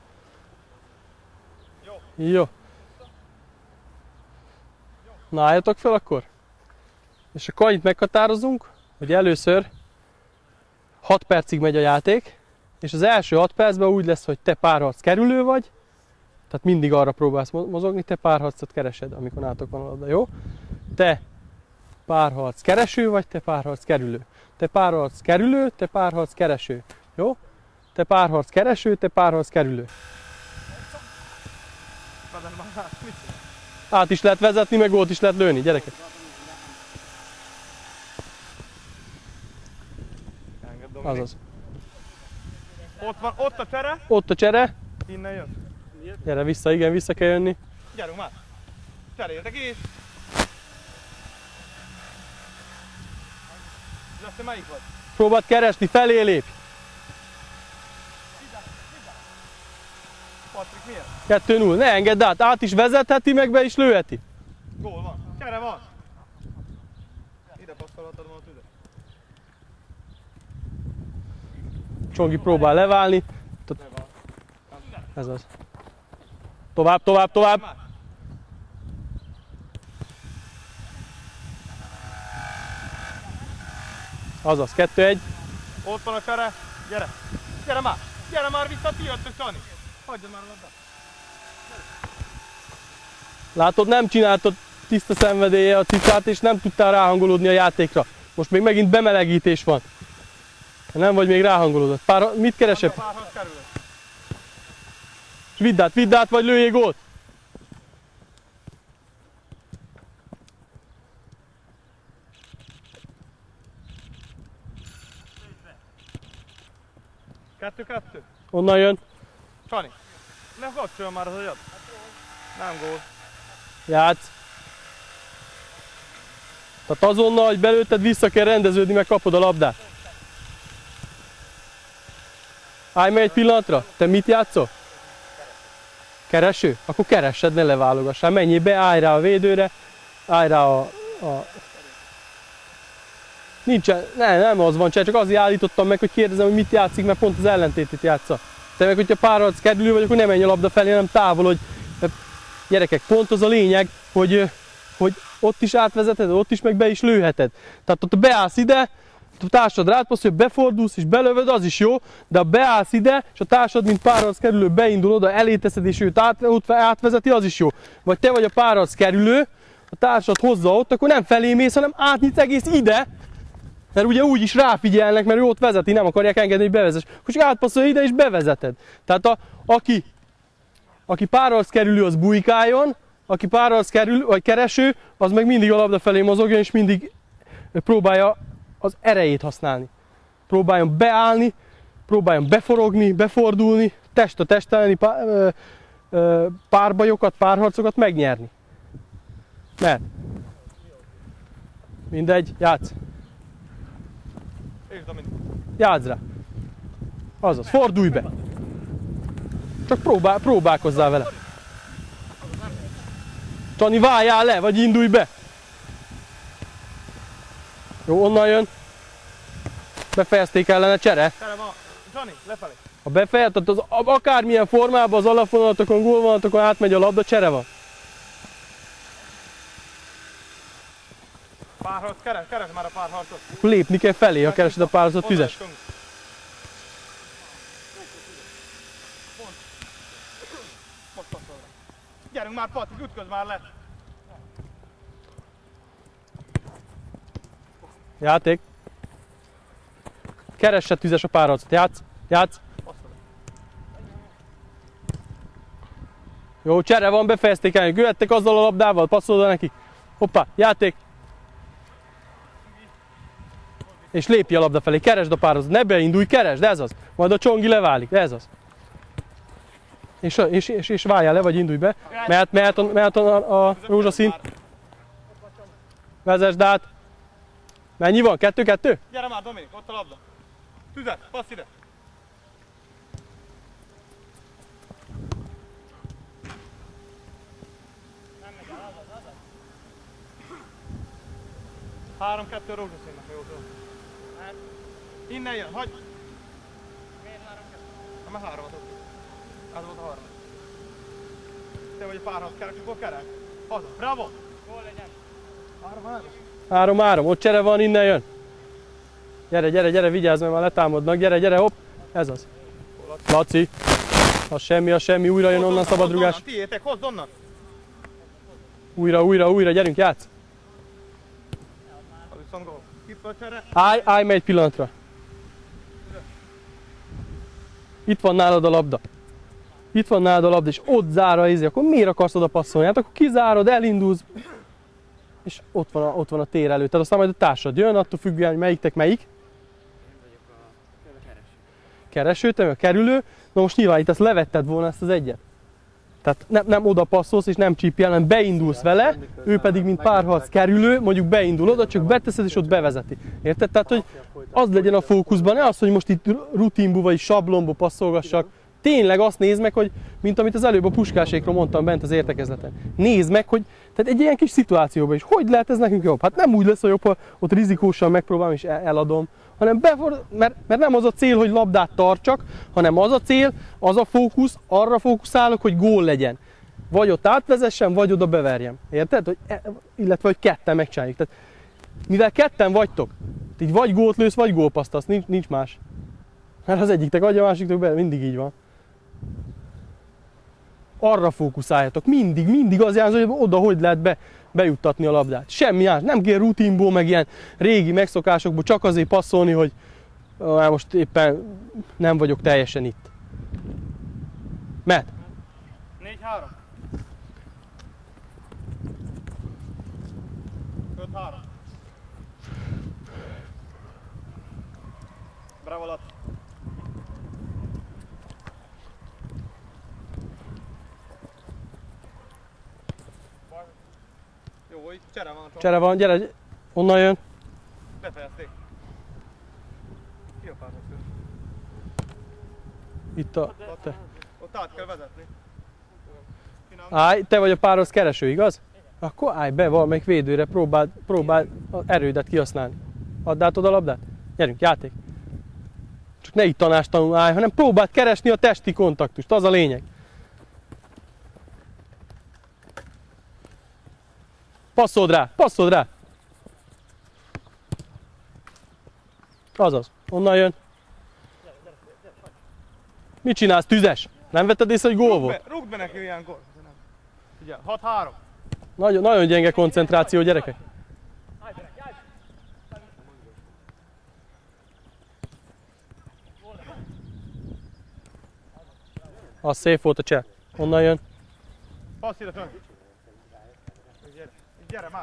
Jó. Jó. Na, álljatok fel akkor. És akkor annyit meghatározunk, hogy először hat percig megy a játék, és az első hat percben úgy lesz, hogy te párharc kerülő vagy, tehát mindig arra próbálsz mozogni, te párharcot keresed, amikor nálatok van a labda, jó? Te párharc kereső vagy, te párharc kerülő. Te párharc kerülő, te párharc kereső, jó? Te párharc kereső, te párharc kerülő. Át is lehet vezetni, meg gólt is lehet lőni, gyerekek. Azaz. Ott van, ott a csere. Ott a csere. Innen jön. Gyere vissza, igen, vissza kell jönni. Gyerünk már. Cseréljetek is. Laci, melyik vagy? Próbáld keresni, felé lépj. Patrik, milyen? kettő null, ne engedd át, át is vezetheti, meg be is lőheti. Gól van. Csere van. Ide passzolhatod volna tüzet. Csongi próbál leválni. Ez az. Tovább, tovább, tovább. Azaz, kettő egy. Ott van a csere. Gyere. Gyere már. Gyere már vissza, ti jöttök, Csani. Hagyjad már a labdát. Látod, nem csináltad tiszta szenvedélye a cicát, és nem tudtál ráhangolódni a játékra. Most még megint bemelegítés van. Nem vagy még ráhangolódott. Pár, mit keresel? Párhoz kerül. És vidd át, vidd át, vagy lőjél gólt. Kettő-kettő. Onnan jön. Csani, ne kapcsoljon már az agyad. Nem gól. Játsz. Tehát azonnal, hogy belőtted, vissza kell rendeződni, meg kapod a labdát. Állj meg egy pillanatra. Te mit játszol? Kereső? Akkor keressed, ne leválogassál. Menjél be, állj rá a védőre, állj rá a... a... Nincsen, ne, nem az van, csak azért állítottam meg, hogy kérdezem, hogy mit játszik, mert pont az ellentétét játsza. Te meg, hogyha párharc kerülő vagy, akkor nem menj a labda felé, hanem távolodj. Gyerekek, pont az a lényeg, hogy, hogy ott is átvezeted, ott is meg be is lőheted. Tehát ott beállsz ide, a társad rád passzol, hogy befordulsz és belövöd, az is jó, de ha beállsz ide, és a társad, mint párharc kerülő beindul oda, elé teszed, és őt át, átvezeti, az is jó. Vagy te vagy a párharc kerülő, a társad hozza ott, akkor nem felé mész, hanem átnyitsz egész ide, mert ugye úgy is ráfigyelnek, mert ő ott vezeti, nem akarják engedni, hogy bevezess. Akkor csak átpasszol ide és bevezeted. Tehát a, aki, aki párharc kerülő, az bujkáljon, aki párharc kerül, vagy kereső, az meg mindig a labda felé mozogjon, és mindig próbálja az erejét használni. Próbáljon beállni, próbáljon beforogni, befordulni, test a test elleni párbajokat, párharcokat megnyerni. Mert mindegy, játsz. Játsz rá. Azaz, fordulj be. Csak próbál, próbálkozzál vele. Csani, váljál le, vagy indulj be. Jó, onnan jön. Befejezték ellene, csere. Csere van. Csani, lefelé. Ha befejed, tehát az, akármilyen formában az alapvonalatokon, gólvonalatokon átmegy a labda, csere van. Párharc, keres, keres már a párharcot. Akkor lépni kell felé, ha keresed a párharcot, tüzes. Gyerünk már, Pati, ütközz már le! Játék. Keresse tüzes a párharcot, játsz, játsz. Jó, csere van, befejezték el, jöttek azzal a labdával, passzolod neki. Hoppá, játék. És lépj a labda felé, keresd a párharcot, ne beindulj, keresd, ez az. Majd a csongi leválik, ez az. És, és, és, és váljál le, vagy indulj be. Mehet, mehet, a, mehet a, a rózsaszín. Vezesd át. Mennyi van? Kettő-kettő? Gyere már, Dominik, ott a labda. Tüzet, passz ide. három-kettő rózsaszínnak, jó tudom. Innen jön, hagyj! Miért három-kettő? Mert háromat ott. Az volt a harmadik. Te vagy a párharc kerek, akkor kerek. Haza, bravo! Gól legyen. három-három. három-három, ott csere van, innen jön. Gyere, gyere, gyere, vigyázz, mert már letámadnak. Gyere, gyere, hopp. Ez az. Laci. Az semmi, az semmi, újra jön onnan szabadrugás. Tiétek, hozd onnan! Újra, újra, újra, gyerünk, játsz. Az viszont gól. Itt vagy csere. Állj, állj meg egy pillanatra. Itt van nálad a labda. Itt van nálad a labda, és ott zár a izé, akkor miért akarsz oda passzolni? Hát akkor kizárod, elindulsz, és ott van a, ott van a tér előtt. Tehát aztán majd a társad jön, attól függően, hogy melyiktek melyik. Kereső, te vagy a kerülő. Na most nyilván itt ezt levetted volna ezt az egyet. Tehát nem, nem oda passzolsz és nem csípjel, hanem beindulsz vele, ő pedig mint párharc kerülő, mondjuk beindul oda, csak beteszed és ott bevezeti. Érted? Tehát, hogy az legyen a fókuszban, ne az, hogy most itt rutinbu vagy sablonba passzolgassak. Tényleg azt nézd meg, hogy mint amit az előbb a puskásékról mondtam bent az értekezleten. Nézd meg, hogy tehát egy ilyen kis szituációban is, hogy lehet ez nekünk jobb? Hát nem úgy lesz a jobb, ha ott rizikósan megpróbálom és eladom, hanem befor, mert, mert nem az a cél, hogy labdát tartsak, hanem az a cél, az a fókusz, arra fókuszálok, hogy gól legyen. Vagy ott átvezessem, vagy oda beverjem. Érted? Hogy, illetve, hogy ketten megcsináljuk. Tehát, mivel ketten vagytok, így vagy gólt lősz, vagy gólpasztasz, nincs, nincs más. Mert az egyiktek adja, a másiktok be, mindig így van. Arra fókuszáljatok, mindig, mindig az jelző, hogy oda hogy lehet be, bejuttatni a labdát. Semmi más, nem kell rutinból, meg ilyen régi megszokásokból csak azért passzolni, hogy á, most éppen nem vagyok teljesen itt. Mert? négy-három. öt-három. Bravo, Laci. Jó, itt csere van a csomag. Csere van, gyere, onnan jön. Befejezték. Ki a párharc? Itt a... Te. Ott át kell vezetni. Állj, te vagy a párharc kereső, igaz? Akkor állj be valamelyik védőre, próbáld, próbáld az erődet kihasználni. Add át oda a labdát. Gyerünk, játék. Csak ne itt tanástalanul állj, hanem próbáld keresni a testi kontaktust, az a lényeg. Passzold rá, passzold rá! Azaz, onnan jön. Mit csinálsz, tüzes? Nem vetted észre, hogy gól volt? Rúgd be neki ilyen gól. Ugye, hat-három. Nagyon, nagyon gyenge koncentráció, gyerekek. Az szép volt a cseh. Onnan jön. Passz ide, Tönk. Gyere, gyere már.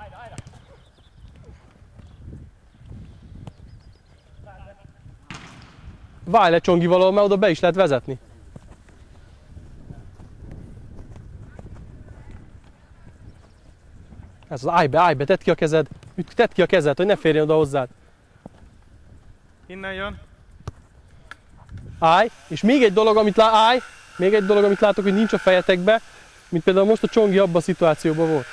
Válj le Csongi valahol, mert oda be is lehet vezetni. Ez az, állj be, állj be, tedd ki a kezed. Tedd ki a kezed, hogy ne férjen oda hozzád. Innen jön. Állj, és még egy dolog, amit lá... állj, még egy dolog, amit látok, hogy nincs a fejetekbe, mint például most a Csongi abban a szituációban volt.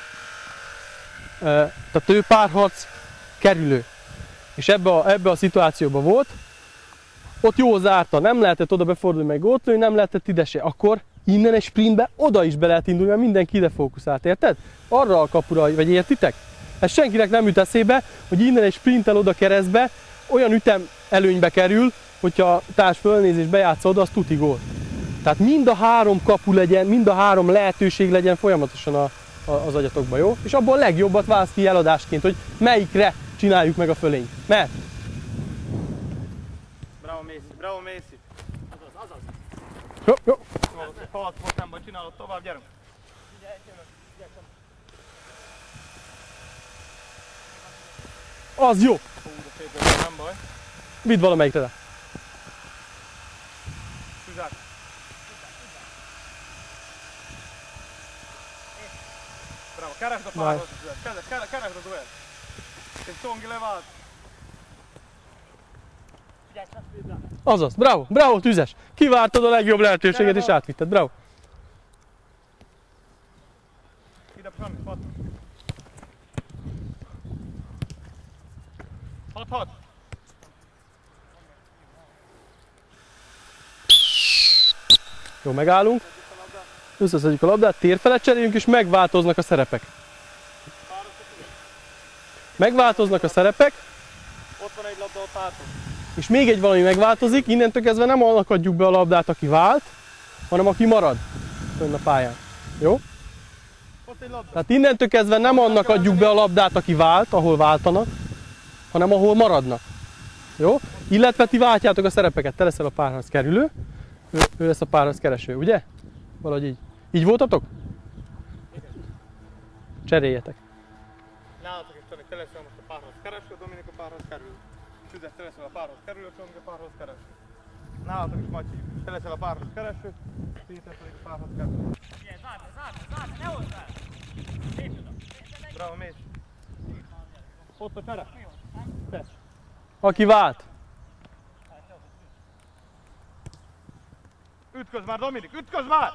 Tehát ő párharc kerülő. És ebbe a, ebbe a szituációban volt, ott jó zárta, nem lehetett oda befordulni meg gólt lőni, nem lehetett ide se. Akkor innen egy sprintbe oda is be lehet indulni, mert mindenki ide fókuszált, érted? Arra a kapura, vagy értitek? Ez senkinek nem jut eszébe, hogy innen egy sprinttel oda keresztbe olyan ütem előnybe kerül, hogyha a társ fölnéz és bejátsza oda, az tuti gól. Tehát mind a három kapu legyen, mind a három lehetőség legyen folyamatosan a, a, az agyatokban, jó? És abból a legjobbat választ ki eladásként, hogy melyikre csináljuk meg a fölényt. Mert? Bravo Messi, bravo Messi. Azaz, azaz. Jó, jó. Hat fotámban csinálod tovább, gyerünk. Az jó. Hú, de szép volt, nem baj. Vidd valamelyikre rá. Tüzsák. Bravo, keresd a párhoz, keresd, keresd a duelt. És Csongi levált. Azaz, bravo, bravo, tüzes. Kivártad a legjobb lehetőséget és átvitted, bravo. Ide Sanni, hat. Hat, hat. Jó, megállunk. Összeszedjük a labdát, térfele cseréljünk és megváltoznak a szerepek. Megváltoznak a szerepek. Ott van egy labda, ott hátul. És még egy valami megváltozik, innentől kezdve nem annak adjuk be a labdát, aki vált, hanem aki marad fönn a pályán. Jó? Ott egy labda. Tehát innentől kezdve nem annak adjuk be a labdát, aki vált, ahol váltanak, hanem ahol maradnak. Jó? Illetve ti váltjátok a szerepeket, te leszel a párharc kerülő, ő, ő lesz a párharc kereső, ugye? Valahogy így. Így voltatok? Cseréljetek. Nálatok is Csongi, te leszel most a párhoz kereső, Dominik a párhoz kerül. Tüzes, te leszel a párhoz kerülő, Csongi a párhoz kereső. Nálatok is Matyi, te leszel a párhoz kereső, Péter pedig a párhoz kerülő. Zárd, zárd, zárd, ne hozd el! Szép oda. Bravo, Messi. Ott a csere. Te. Aki vált. Ütköz már, Dominik, ütköz már!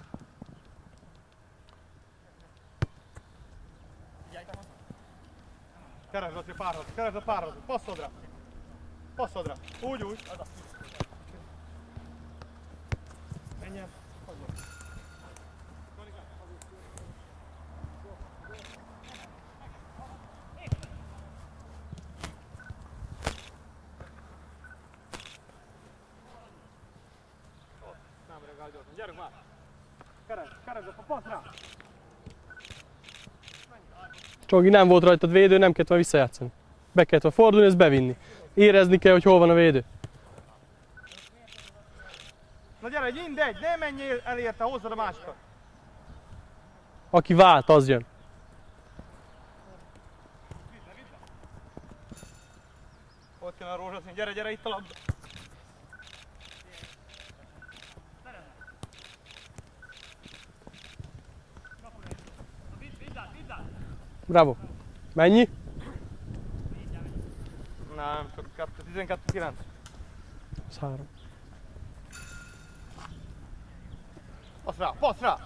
Keresd Laci a párhoz, keresd a párhoz, passzod rá! Passzod rá! Úgy, úgy! Menjen! Nem reagál gyorsan, gyerünk már! Keresd, keresd a passz rá! Csogi, nem volt rajtad védő, nem kellett volna visszajátszani. Be kellett volna fordulni, ezt bevinni. Érezni kell, hogy hol van a védő. Na gyere, mindegy, ne menjél el érte, hozzad a másikat! Aki vált, az jön. Ott jön a rózsaszín, gyere, gyere, itt a labda! Bravo. Mennyi? Nem, csak tizenkettő kilenc. Az három. Passz rá, passz rá!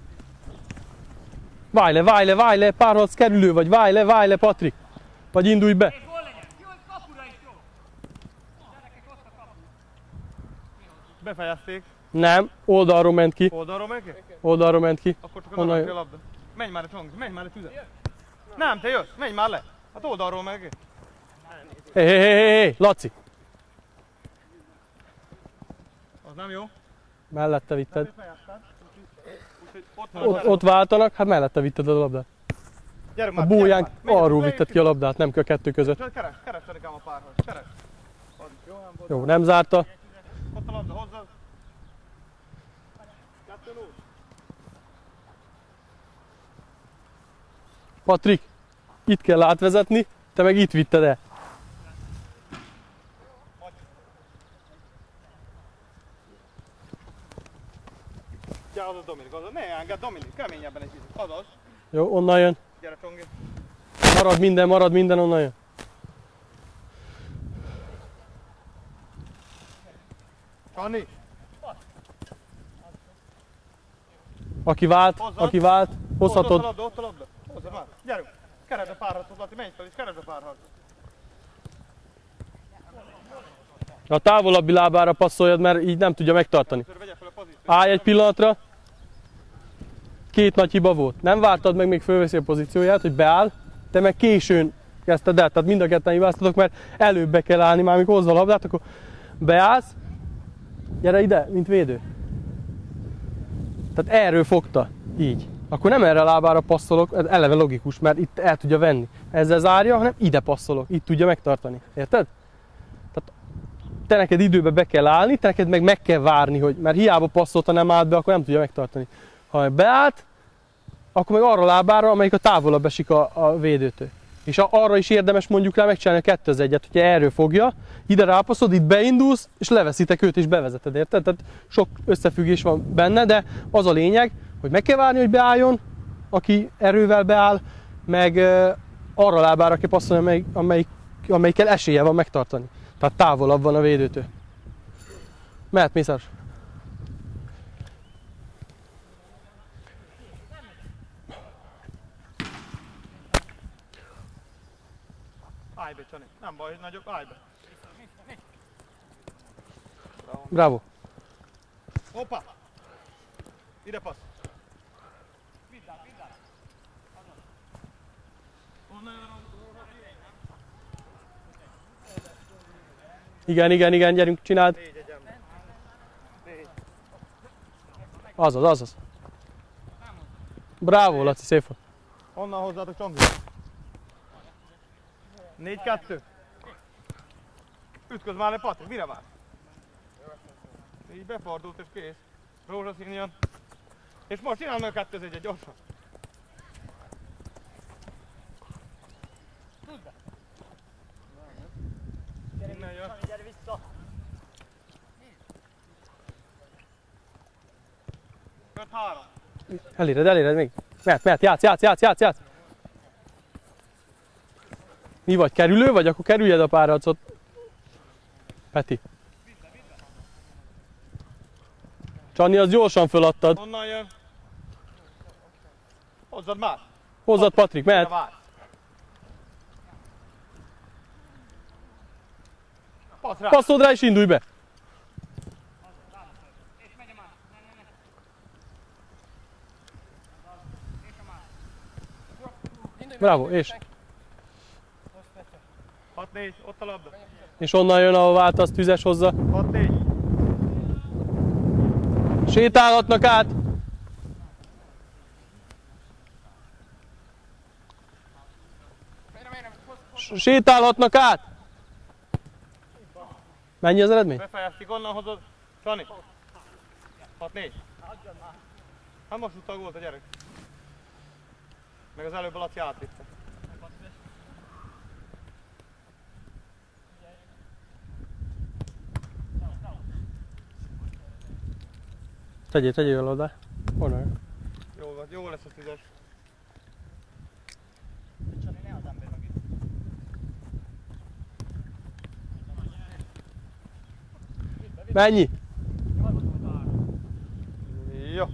Válj le, válj le, válj le, párharc kerülő vagy, válj le, válj le, Patrik. Vagy indulj be. Gól legyen! Jó, hogy kapura is jó! Gyerekek, ott a kapu! Befejezték. Nem, oldalról ment ki. Oldalról megy ki? Oldalról ment ki. Akkor csak Honnan oda jön? a labda. Menj már a Csongi, menj már a tüzet. Nem, te jössz, menj már le. Hát oldalról megy ki. Hé, hé, hé, hé, Laci. Az nem jó. Mellette vitted. Befejezted. Úgyhogy ott van Ott, ott váltanak, hát mellette vitted a labdát. Gyerünk A már, bójánk gyerünk már. Menj, arról beépít. vitted ki a labdát, nem kell a kettő között. Csak Keres, keres Erikám a párhoz, keres. Adj, jó, nem volt. Jó, nem zárta. Ott a labda, hozzad. Kettő null. Patrik, itt kell átvezetni, te meg itt vitted el. Gyere, az a Dominik, az a... Ne engedd Dominik, keményebben egy kicsit. Azaz. Jó, onnan jön. Gyere Csongi. Marad minden, marad minden, onnan jön. Sanni, Aki vált, Hozzad. aki vált, ott, ott a hozhatod. labda, ott a labda. Hozzad már. Gyerünk. Keresd a párharcot, Laci, menj fel és keresd a párharcot. A távolabbi lábára passzoljad, mert így nem tudja megtartani. Állj egy pillanatra. Két nagy hiba volt. Nem vártad meg, még fölveszi a pozícióját, hogy beáll, te meg későn kezdted el. Tehát mind a ketten hibáztatok, mert előbb be kell állni, már amikor hozza a labdát, akkor beállsz. Gyere ide, mint védő. Tehát erről fogta. Így. Akkor nem erre a lábára passzolok, ez eleve logikus, mert itt el tudja venni. Ezzel zárja, hanem ide passzolok, itt tudja megtartani. Érted? Tehát te neked időbe be kell állni, te neked meg meg kell várni, hogy, mert hiába passzolta, nem állt be, akkor nem tudja megtartani. Ha beállt, akkor meg arra a lábára, amelyik a távolabb esik a, a védőtől. És arra is érdemes mondjuk rá megcsinálni a kettő az egyet, hogyha erről fogja, ide rápasszod, itt beindulsz, és leveszitek őt és bevezeted, érted? Tehát sok összefüggés van benne, de az a lényeg, hogy meg kell várni, hogy beálljon, aki erővel beáll, meg arra a lábára kell passzolni, amelyik, amelyik, amelyikkel esélye van megtartani. Tehát távolabb van a védőtől. Mehet Mészáros. Állj be, Csani. Nem baj, hogy nagyobb, állj be. Bravo. Hoppá! Ide passz. Igen, igen, igen, gyerünk, csináld. Azaz, azaz. Bravo, Laci, szép volt. Honnan hozzátok Csongi? négy kettő. Ütközz már le, Patrik, mire vár? Így befordult és kész. Rózsaszín jön. És most csinálj meg a kettő az egyet, gyorsan. Innen jön. Gyere vissza! öt három. Eléred, eléred még. Mehet, mehet, játsz, játsz, játsz, játsz, játsz. Mi vagy, kerülő vagy? Akkor kerüljed a párharcot. Peti. Csani, az gyorsan föladtad. Honnan jön? Hozzad már. Hozzad, Patrik, mehet. Passz rá. Passzold rá és indulj be. Bravo, és? hat négy, ott a labda. És onnan jön, ahol váltasz, tüzes hozzá. hat négy. Sétálhatnak át. Sétálhatnak át. Mennyi az eredmény? Befejeztik, onnan hozod. Csani. hat négy. Hát most utal volt a gyerek. Meg az előbb a Laci átvitte. Tegyél, tegyél el oda. Onnan. Jó, van, jó lesz a tízes. Mennyi? Jó.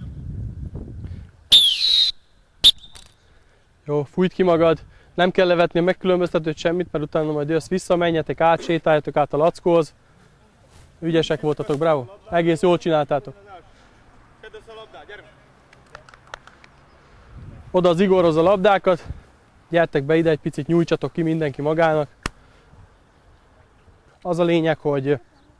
Jó, fújt ki magad. Nem kell levetni a megkülönböztetőt semmit, mert utána majd jössz vissza, menjetek át, sétáljatok át a lackóhoz. Ügyesek voltatok, bravo. Egész jól csináltátok. Oda az Igorhoz a labdákat. Gyertek be ide, egy picit nyújtsatok ki mindenki magának. Az a lényeg, hogy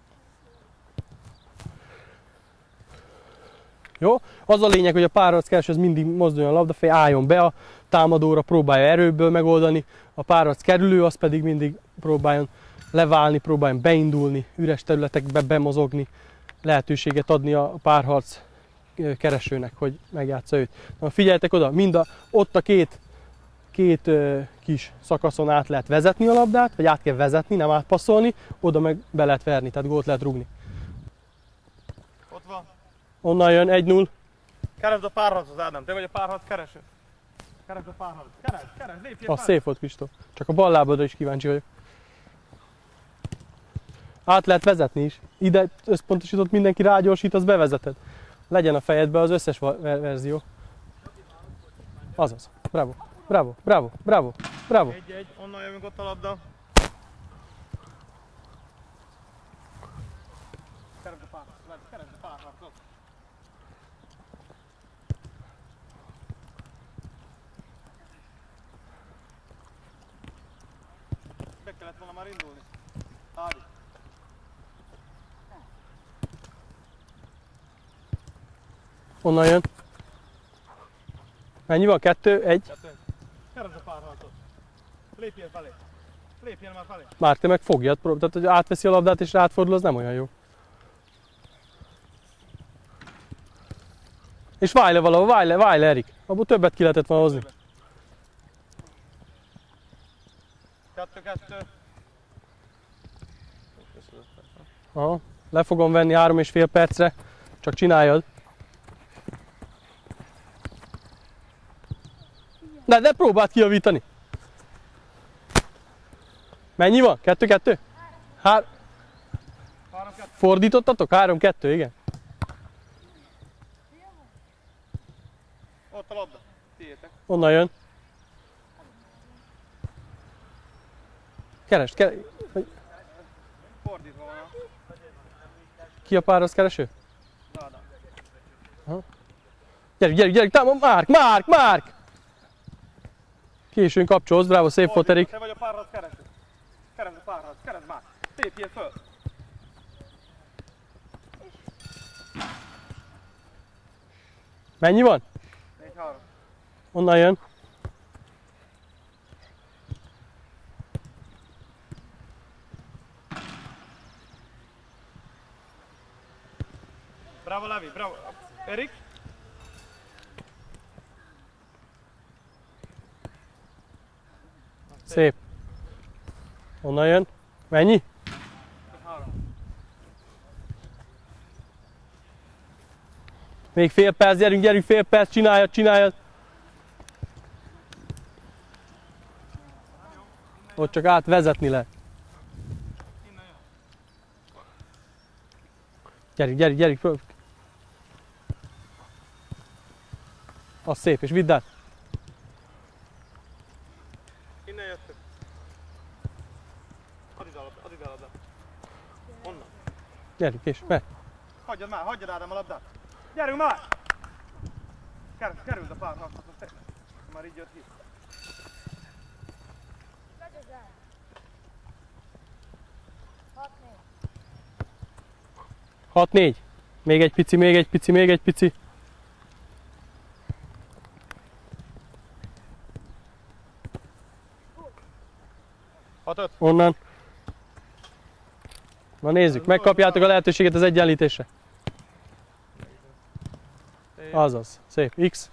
jó? Az a lényeg, hogy a párharc kereső az mindig mozduljon a labdafej, álljon be a támadóra, próbálja erőből megoldani. A párharc kerülő az pedig mindig próbáljon leválni, próbáljon beindulni, üres területekbe bemozogni, lehetőséget adni a párharc keresőnek, hogy megjátsza őt. Na, figyeljetek oda, mind a, ott a két, két ö, kis szakaszon át lehet vezetni a labdát, vagy át kell vezetni, nem átpasszolni, oda meg be lehet verni, tehát gólt lehet rúgni. Ott van. Onnan jön egy null. Keresd a párharcot, Ádám, te vagy a párharc kereső. Keresd a párharcot. Keresd, keresd, lépjél Az pár. szép volt, Kristóf. Csak a bal lábadra is kíváncsi vagyok. Át lehet vezetni is. Ide összpontosított mindenki, rágyorsít, az bevezeted. Legyen a fejedbe az összes verzió. Azaz. Bravo, bravo, bravo, bravo, bravo. Egy-egy, onnan jövünk ott a labda. kellett volna már indulni. Ádi. Onnan jön. Mennyi van? Kettő? Egy? Kettő. Keresd a párharcot. Lépjél felé. Lépjél már felé. Már te meg fogjad, prób- tehát hogy átveszi a labdát és átfordul, az nem olyan jó. És válj le valahol, válj le, válj le, Erik. Abból többet ki lehetett volna hozni. Kettő, kettő. Aha. Le fogom venni három és fél percre, csak csináljad. De, de próbáld kijavítani. Mennyi van? Kettő, kettő? Hár... Három, kettő. Fordítottatok? Három, kettő, igen. Ott a labda. Tiétek. Onnan jön. Keresd, keresd. Fordítva van a... Ki a páros kereső? Dáda. Gyerünk, gyerünk, gyerünk, támad, Márk, Márk, Márk! Későn kapcsolsz, bravo, szép volt, Erik. Te vagy a párharc kereső. Keresd a párharc, keresd már. Lépjél föl. Mennyi van? négy három. Onnan jön. Bravo Levi, bravo. Erik. Szép. Onnan jön. Mennyi? három. Még fél perc, gyerünk, gyerünk, fél perc, csináljad, csináljad. Ott csak átvezetni lehet. Gyerünk, gyerünk, gyerünk. föl. Az szép, és vidd át. Innen jöttök. Add ide a labdát, add ide a labdát. Onnan. Gyerünk, és megy. Hagyjad már, hagyjad Ádám a labdát. Gyerünk már! Kerül, kerüld a párharcot, most tényleg. Már így jött ki. hat négy. Még egy pici, még egy pici, még egy pici. hat öt. Onnan. Na nézzük, megkapjátok a lehetőséget az egyenlítésre. Azaz, szép. X.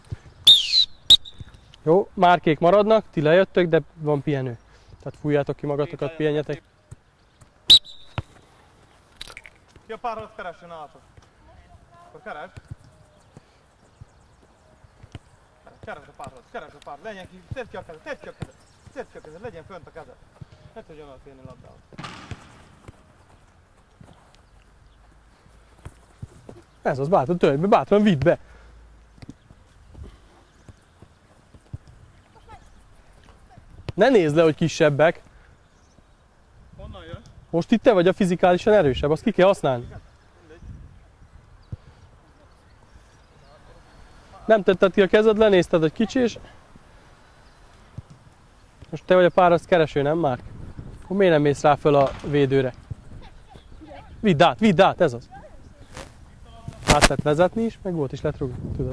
Jó, márkék maradnak, ti lejöttök, de van pihenő. Tehát fújjátok ki magatokat, pihenjetek. Ki a párharc kereső nálatok? Akkor keresd. Keresd a párharc, keresd a párharc. Legyen ki, tedd ki a kezed, tedd ki a kezed. Tedd ki a kezed, legyen fönt a kezed. Ne tudjon elférni labdához. Ez az, bátran törj be, bátran vidd be. Ne nézd le, hogy kisebbek. Honnan jön? Most itt te vagy a fizikálisan erősebb, azt ki kell használni. Nem tetted ki a kezed, lenézted egy kicsi, és... Most te vagy a párat kereső, nem már? Akkor miért nem mész rá föl a védőre? Vidd át, vidd át, ez az. Át lehet vezetni is, meg volt is lehet rúgni, tudod.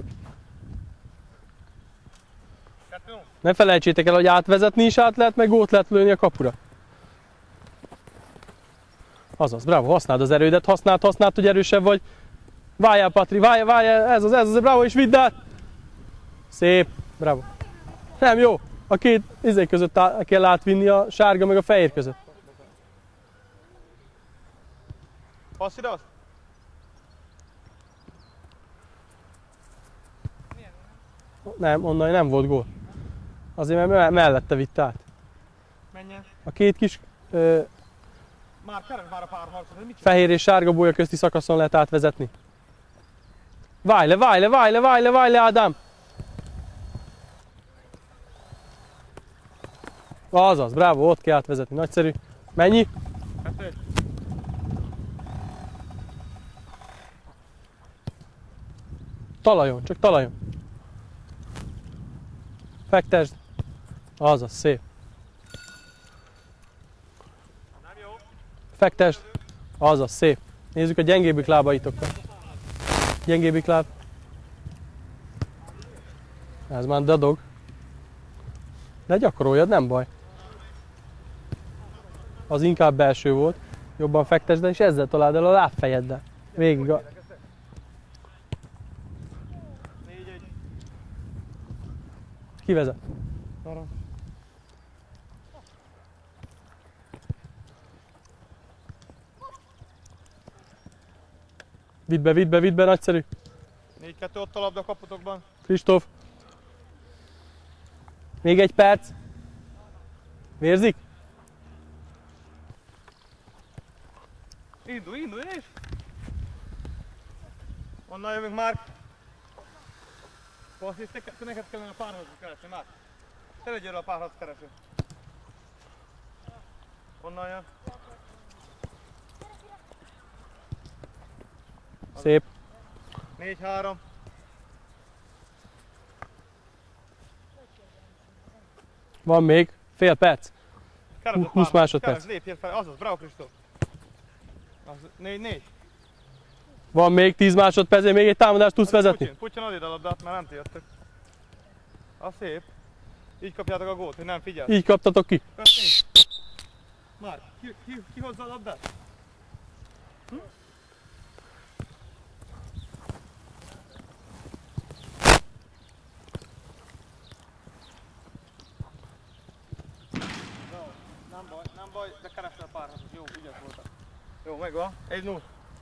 Ne felejtsétek el, hogy átvezetni is át lehet, meg gót lehet lőni a kapura. Azaz, bravo, használd az erődet, használd, használd, hogy erősebb vagy. Váljál, Patri, váljál, váljál, ez az, ez az, bravo, és vidd át. Szép, bravo. Nem jó, a két izé között kell átvinni, a sárga meg a fehér között. Passz ide azt? Nem, onnan nem volt gól. Azért, mert mellette vitt át. Menjen. A két kis ö, Már keresd már a párharcot, hogy mit csinál? fehér és sárga bólya közti szakaszon lehet átvezetni. Válj le, válj le, válj le, válj le, válj le, Ádám! Azaz, bravo, ott kell átvezetni, nagyszerű. Mennyi? Kettő. Talajon, csak talajon. Fektesd. Azaz, szép. fektesd. Azaz, szép. Nézzük a gyengébbik lábaitokat. Gyengébbik láb. Ez már dadog. De gyakoroljad, nem baj. Az inkább belső volt. Jobban fektesd el, és ezzel találd el a lábfejeddel. Végig a... Ki vezet? Vidd be, vidd be, vidd be, nagyszerű. négy kettő ott a labda a kaputokban. Kristóf. Még egy perc. Vérzik? Indulj, indulj és! Onnan jövünk már. Passzis, te neked kellene a párharcot keresni már. Te legyél a párharc kereső. Onnan jön. Szép. négy három. Van még fél perc. Keresd a húsz párharcot, másodperc. keresd, lépjél fel, azaz, bravo Kristóf. négy négy. Van még tíz másodperc, még egy támadást tudsz vezetni. Putyin, Putyin ad ide a labdát, mert nem ti jöttök. Az szép. Így kapjátok a gólt, hogy nem figyelsz. Így kaptatok ki. Köszönjük. Már, ki, ki, ki hozza a labdát? Hm? Nem baj, nem baj, de keresd a párharcot. Jó, ügyes voltak. Jó, megvan. egy null.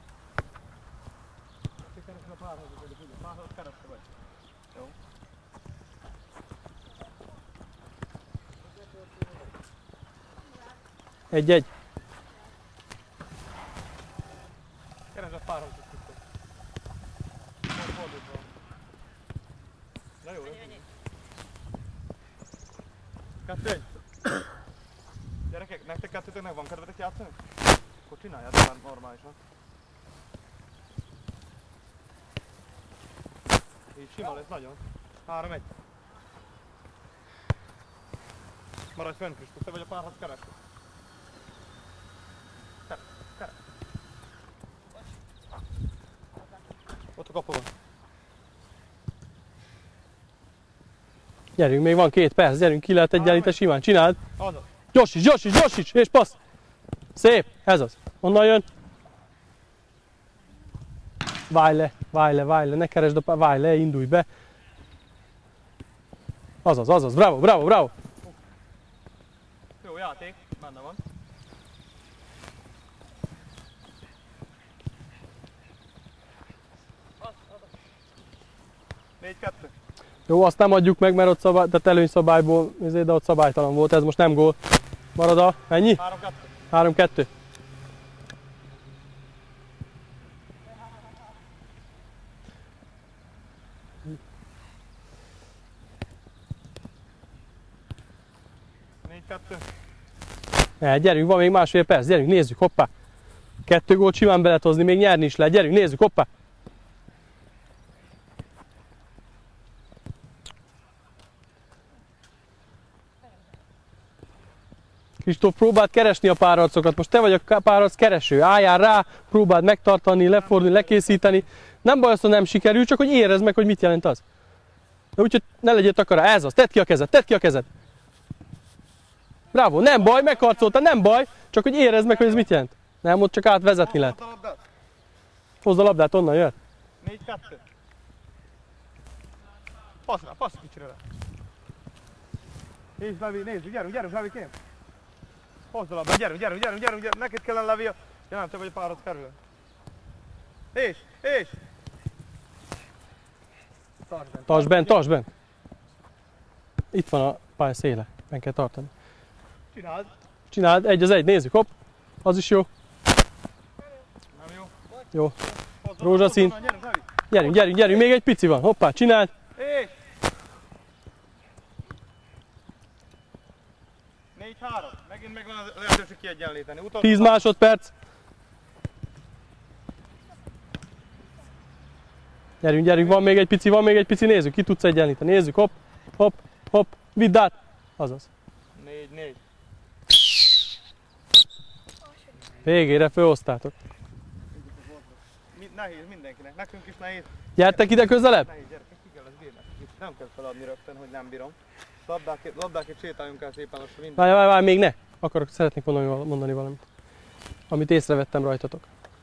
Te keresd a párharcot, hogy ügyes. Párharcot keresd vagy. Jó. Egy-egy. Keresd a párharcot. Most fordítva. Na jó, lesz. Kettő egy. Gyerekek, nektek kettőtöknek van kedvetek játszani? Akkor csináljátok már normálisan. Így sima lesz nagyon. három egy. Maradj fönn, Kristóf, te vagy a párharc kereső. Keres, keres. Ott a kapuban. Gyerünk, még van két perc, gyerünk, ki lehet egyenlíteni simán, csináld. Azaz. Gyorsíts, gyorsíts, gyorsíts, és passz. Szép, ez az. Onnan jön. Válj le, válj le, válj le, ne keresd a pá... Válj le, indulj be. Azaz, azaz, bravo, bravo, bravo. Jó játék, benne van. négy kettő. Jó, azt nem adjuk meg, mert ott szabály, tehát előnyszabályból, de ott szabálytalan volt, ez most nem gól. Marad a, ennyi? három kettő. három kettő. négy kettő. Ne, gyerünk, van még másfél perc, gyerünk, nézzük, hoppá. Kettő gólt simán be lehet hozni, még nyerni is lehet, gyerünk, nézzük, hoppá. Kristóf, próbáld keresni a párharcokat, most te vagy a párharc kereső, álljál rá, próbáld megtartani, lefordulni, lekészíteni. Nem baj az, hogy nem sikerül, csak hogy érezd meg, hogy mit jelent az. De úgyhogy ne legyél takara, ez az, tedd ki a kezed, tedd ki a kezed. Bravo, nem baj, megharcoltál, nem baj, csak hogy érezd meg, hogy ez mit jelent. Nem, ott csak átvezetni lehet. Hozd a labdát. Hozd a labdát, onnan jön. négy kettő. Passz rá, passz kicsire rá. Nézd, Levi, nézd, gyerünk, gyerünk, Levi, kém. Hozd a labdát, gyerünk, gyerünk, gyerünk, gyerünk, gyerünk. Neked kellene, Levi. Ja nem, te vagy a párharc kerül. És, és. Tartsd bent. Tartsd bent, tartsd bent. Itt van a pálya széle, meg kell tartani. Csináld. Csináld, egy az egy, nézzük, hopp. Az is jó. Nem jó. Jó. Hozd a Rózsaszín. labdát, gyerünk, Levi. Gyerünk, gyerünk, gyerünk, még egy pici van, hoppá, csináld. És. négy három. Megint megvan a lehetőség kiegyenlíteni. Utolsó tíz másodperc. Gyerünk, gyerünk, van még egy pici, van még egy pici, nézzük, ki tudsz egyenlíteni, nézzük, hopp, hopp, hopp, vidd át. Azaz. négy négy. Végére fölhoztátok. Mi, nehéz mindenkinek, nekünk is nehéz. Gyertek ide közelebb! Nehéz gyerekek, ki kell ezt bírni. Itt nem kell feladni rögtön, hogy nem bírom. Labdákért, labdákért sétáljunk el szépen lassan minden. Várj, várj, várj, még ne! Akarok, szeretnék mondani, mondani valamit. Amit észrevettem rajtatok.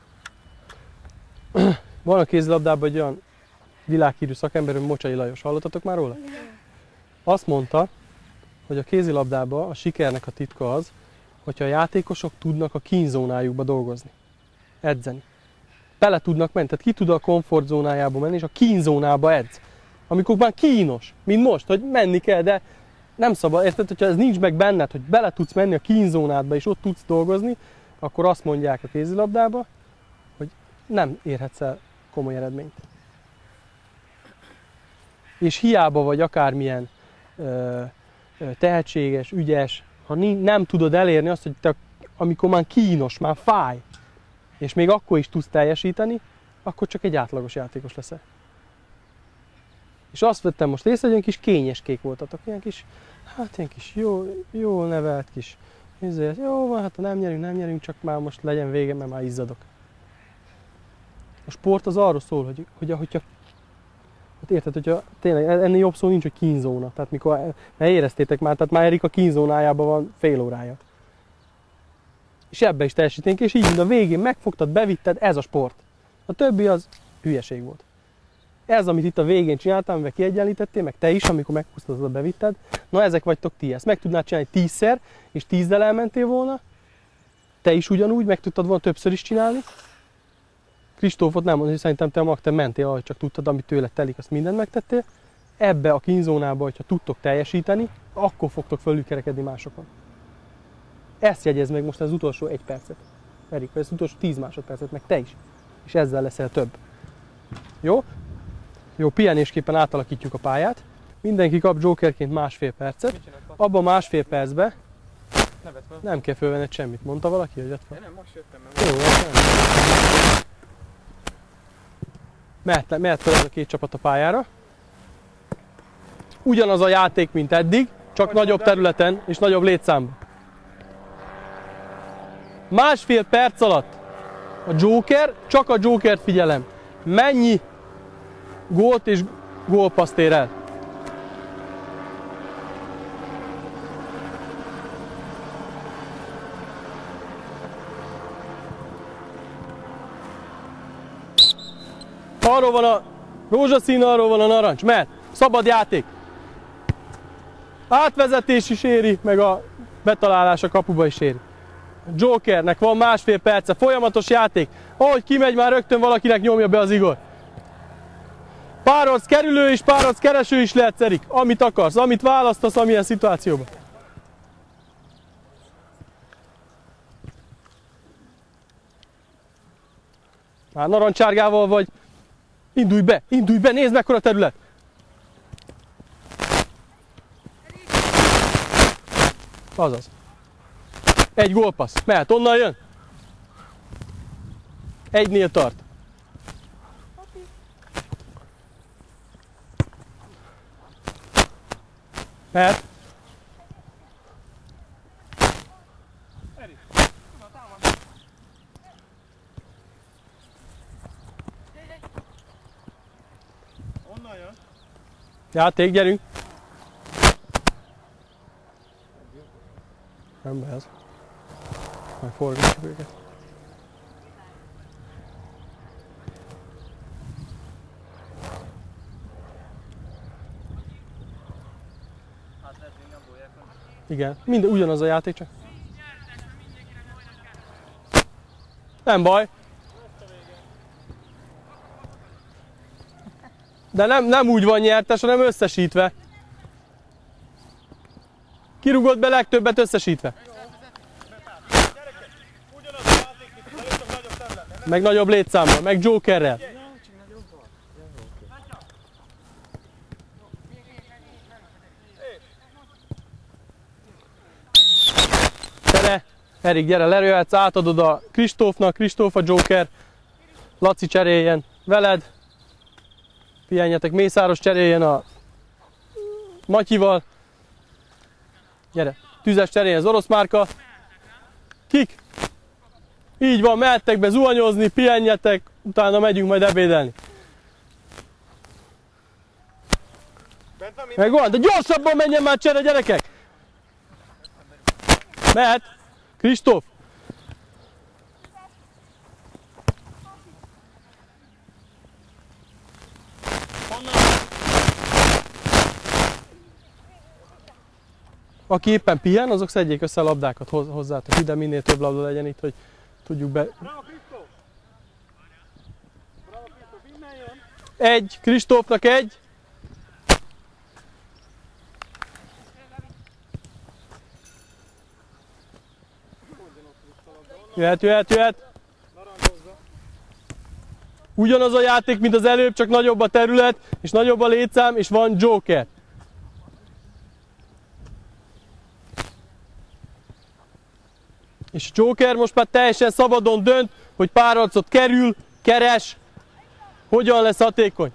Van a kézilabdában egy olyan világhírű szakember, hogy Mocsai Lajos. Hallottatok már róla? Azt mondta, hogy a kézilabdában a sikernek a titka az, hogyha a játékosok tudnak a kínzónájukba dolgozni. Edzeni. Bele tudnak menni, tehát ki tud a komfortzónájába menni, és a kínzónába edz. Amikor már kínos, mint most, hogy menni kell, de nem szabad, érted, hogyha ez nincs meg benned, hogy bele tudsz menni a kínzónádba, és ott tudsz dolgozni, akkor azt mondják a kézilabdába, hogy nem érhetsz el komoly eredményt. És hiába vagy akármilyen ö, ö, tehetséges, ügyes, ha nem tudod elérni azt, hogy te, amikor már kínos, már fáj, és még akkor is tudsz teljesíteni, akkor csak egy átlagos játékos leszel. És azt vettem most észre, hogy ilyen kis kényeskék voltatok, ilyen kis, hát ilyen kis jó, jól nevelt kis, ezért, jó van, hát ha nem nyerünk, nem nyerünk, csak már most legyen vége, mert már izzadok. A sport az arról szól, hogy, hogy hogyha, hát érted, hogyha tényleg ennél jobb szó nincs, hogy kínzóna, tehát mikor, mert éreztétek már, tehát már Erika kínzónájában van fél órája. És ebbe is teljesíténk, és így a végén megfogtad, bevitted, ez a sport. A többi az hülyeség volt. Ez, amit itt a végén csináltam, amivel kiegyenlítettél, meg te is, amikor meghúztad, bevitted, na ezek vagytok ti. Ezt meg tudnád csinálni tízszer, és tízdel elmentél volna. Te is ugyanúgy, meg tudtad volna többször is csinálni. Kristófot nem mondani, hogy szerintem te mag, te mentél, ahogy csak tudtad, amit tőled telik, azt mindent megtettél. Ebbe a kínzónába, hogyha tudtok teljesíteni, akkor fogtok fölülkerekedni másokon. Ezt jegyezd meg most az utolsó egy percet. Erika, ez az utolsó tíz másodpercet, meg te is. És ezzel leszel több. Jó? Jó, pihenésképpen átalakítjuk a pályát. Mindenki kap jokerként másfél percet. Abban másfél percben nem kell fölvenned semmit. Mondta valaki, hogy jött fel? Nem, most jöttem meg. Jó, nem. Mehet, mehet fel ez a két csapat a pályára. Ugyanaz a játék, mint eddig, csak nagyobb területen és nagyobb létszámban. Másfél perc alatt a Joker, csak a Jokert figyelem. Mennyi gólt és gólpaszt ér el? Arról van a rózsaszín, arról van a narancs. Mehet. Szabad játék. Átvezetés is éri, meg a betalálás a kapuba is éri. Jokernek van másfél perce, folyamatos játék. Ahogy kimegy, már rögtön valakinek nyomja be az Igor. Párharc kerülő és párharc kereső is lehetsz, Erik. Amit akarsz, amit választasz, amilyen szituációban. Már narancsárgával vagy. Indulj be, indulj be, nézd mekkora terület. Azaz. Egy gólpassz. Mehet, onnan jön. Egynél tart. Mehet. Onnan jön. Játék, gyerünk. Nem be ez. Majd forgassuk őket. Igen, minden ugyanaz a játék, csak. Nem baj. De nem, nem úgy van nyertes, hanem összesítve. Kirúgott be legtöbbet összesítve. Meg nagyobb létszámmal, meg Jokerrel. Gyere, Erik, gyere, lerőhetsz, átadod a Kristófnak, Kristóf a Joker. Laci cseréljen veled. Pihenjetek, Mészáros cseréljen a Matyival. Gyere, Tüzes cseréljen az orosz márka. Kik? Így van, mehettek be zuhanyozni, pihenjetek, utána megyünk majd ebédelni. Bent van, Meg van, de gyorsabban menjen már csere, gyerekek! Mehet! Kristóf! Aki éppen pihen, azok szedjék össze a labdákat hozzátok ide, minél több labda legyen itt, hogy tudjuk be... Bravo, Kristóf! Bravo, Kristóf, innen jön! Egy, Kristófnak egy. Jöhet, jöhet, jöhet. Ugyanaz a játék, mint az előbb, csak nagyobb a terület, és nagyobb a létszám, és van Joker. És a Joker most már teljesen szabadon dönt, hogy pár arcot kerül, keres, hogyan lesz hatékony.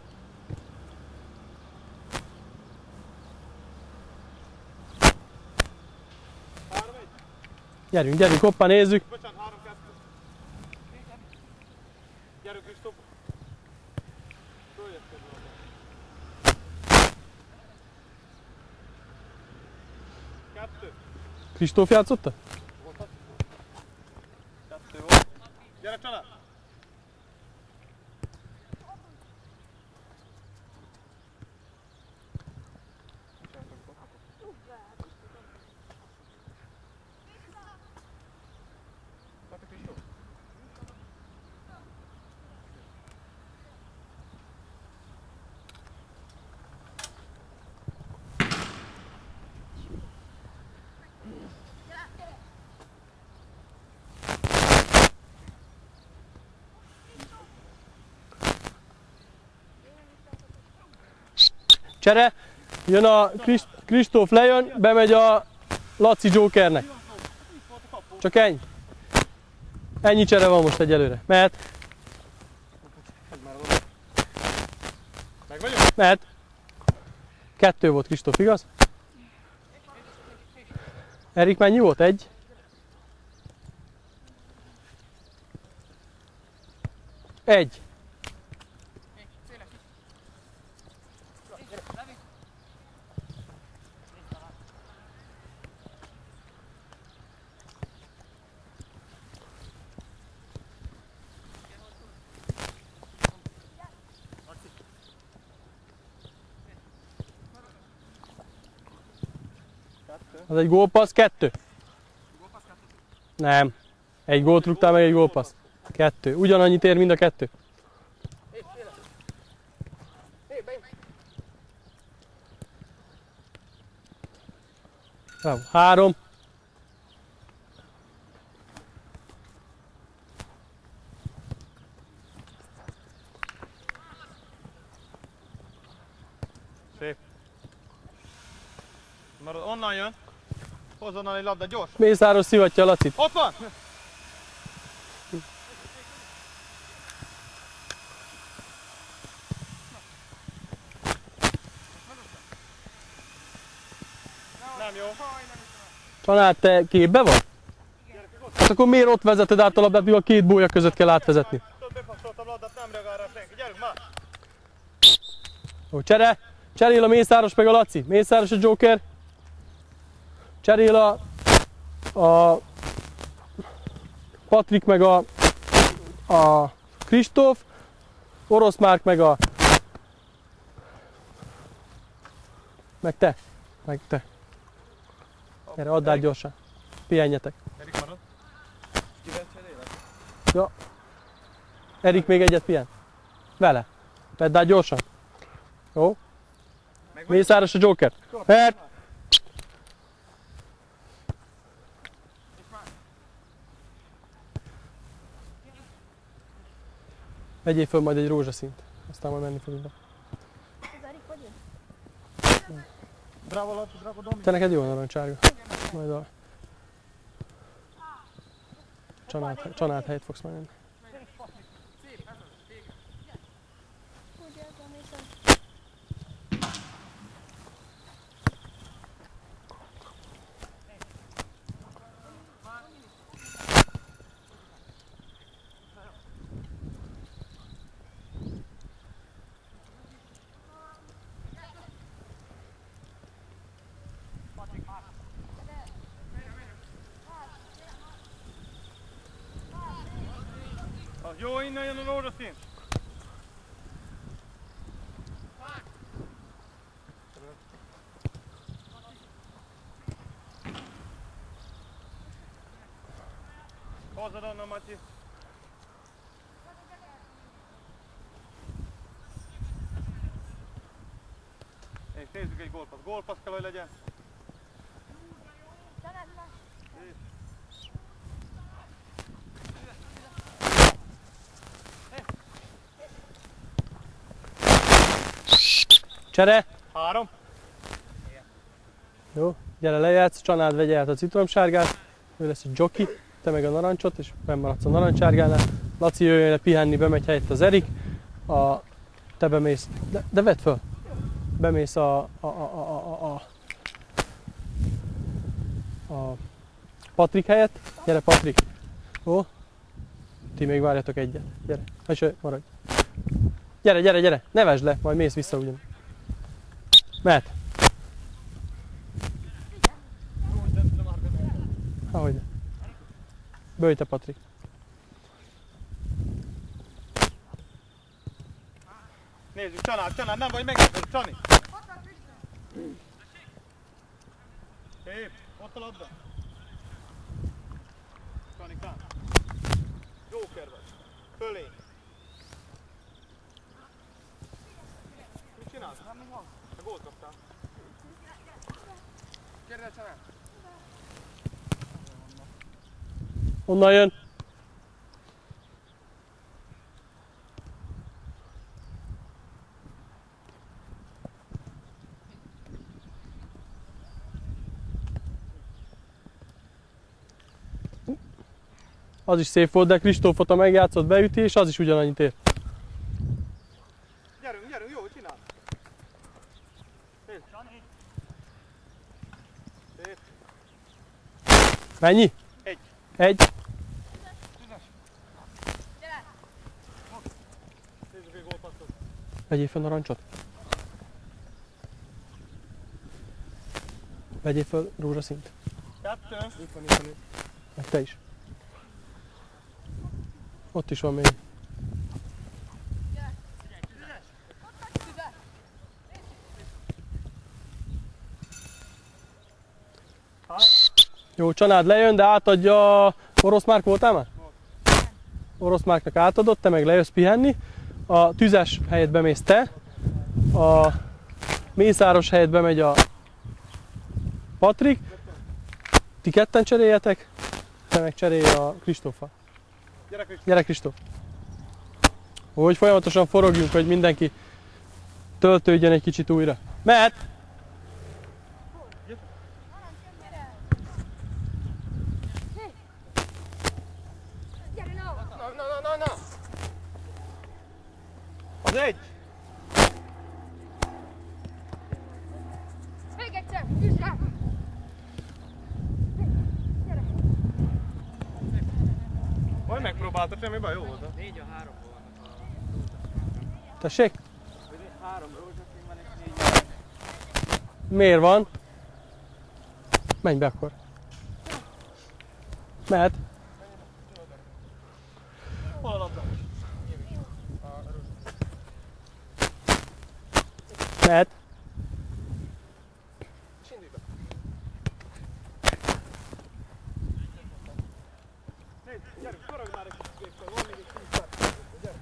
Gyerünk, gyerünk, hoppá, nézzük. Bocsánat, három kettő. Gyerünk, Kristóf. Följöttél volna. Kettő. Kristóf játszotta? Kettő volt. Gyere, család! Csere, jön a Krist Kristóf, lejön, bemegy a Laci Jokernek. Csak ennyi. Ennyi csere van most egyelőre. Mehet. Meg vagyok? Mehet. Kettő volt Kristóf, igaz? Erik mennyi volt? Egy? Egy. Az egy gólpassz, kettő. Nem. Egy gólt rúgtál meg, egy gólpassz. Kettő. Ugyanannyit ér mind a kettő. Bravo. Három. Szép. Marad, onnan jön. Hozz onnan egy labda, gyors. Mészáros szivatja a Lacit. Ott van! Nem jó. Csanád, te képbe vagy? Hát akkor miért ott vezeted át a labdát, míg a két bólya között kell átvezetni? Tudod, bepasszoltam labdát, nem reagál rá senki. Gyerünk már! Jó, csere! Cserél a Mészáros meg a Laci. Mészáros a Joker. Cserél a, a Patrik meg a, a Kristóf. Orosz Márk meg a... Meg te. Meg te. Erre add át gyorsan. Pihenjetek. Erik marad. Kivel cserélek? Ja. Erik még egyet pihen. Vele. Vedd át gyorsan. Jó. Mészáros a Joker. Mert. Vegyél föl majd egy rózsaszínt. Aztán majd menni fogunk be. Bravo, Laci, bravo, Domi. Te neked jó a narancsárga. Majd a csanád, csanád helyet fogsz majd menni. Az jó, innen jön a rózsaszín. Hozzad onnan, Matyi. És nézzük egy gólpassz. Gólpassz kell, hogy legyen. Csere! Három. Jó, gyere lejátsz, Csanád vegye át a citromsárgát, ő lesz a jockey, te meg a narancsot, és benn maradsz a narancsárgánál. Laci jöjjön le pihenni, bemegy helyett az Erik, a, te bemész, de, de vedd föl, bemész a, a, a, a, a, a, a Patrik helyett, gyere Patrik, ó, ti még várjatok egyet, gyere, vagy maradj. Gyere, gyere, gyere, ne vesd le, majd mész vissza ugyan. Mehet. Ahogy. Bőj te, Patrik. Nézzük, Csanád, Csanád, nem vagy meglepő, Csani. Szép, ott a labda. Csanikán. Joker vagy. Fölé. Mit csinálsz? Te gólt kaptál. Gyere le, Csanád. Honnan jön? Az is szép volt, de Kristófot, ha megjátszott, beüti, és az is ugyanannyit ér. Gyerünk, gyerünk, jó, csinál. Szép. Szép. Mennyi? Egy. Egy. Nézzük egy gólpasszot. Vegyél fel narancsot. Vegyél fel rózsaszínt. Kettő. Itt van, itt van, itt. Meg te is. Ott is van még. Jó, Csanád lejön, de átadja... Orosz Márk voltál már? Orosz Márknak átadott, te meg lejössz pihenni. A tüzes helyett bemész te. A mészáros helyett bemegy a Patrik. Ti ketten cseréljetek. Te meg cserélj a Kristóffal. Gyere, Kristóf. Gyere, Kristóf. Hogy folyamatosan forogjunk, hogy mindenki töltődjön egy kicsit újra. Mehet! Na, na, na, na! Az egy! Még egyszer! Üsd rá! Majd megpróbáltad, semmi baj, jó volt. négy a háromból vannak a... Tessék? Három rózsaszín van és négy. Miért van? Menj be akkor. Mehet. Hol a labda? Mehet. Indulj be. Nézd, gyerünk, forogj már egy kicsit géppel, van még egy tíz perc. Gyerünk.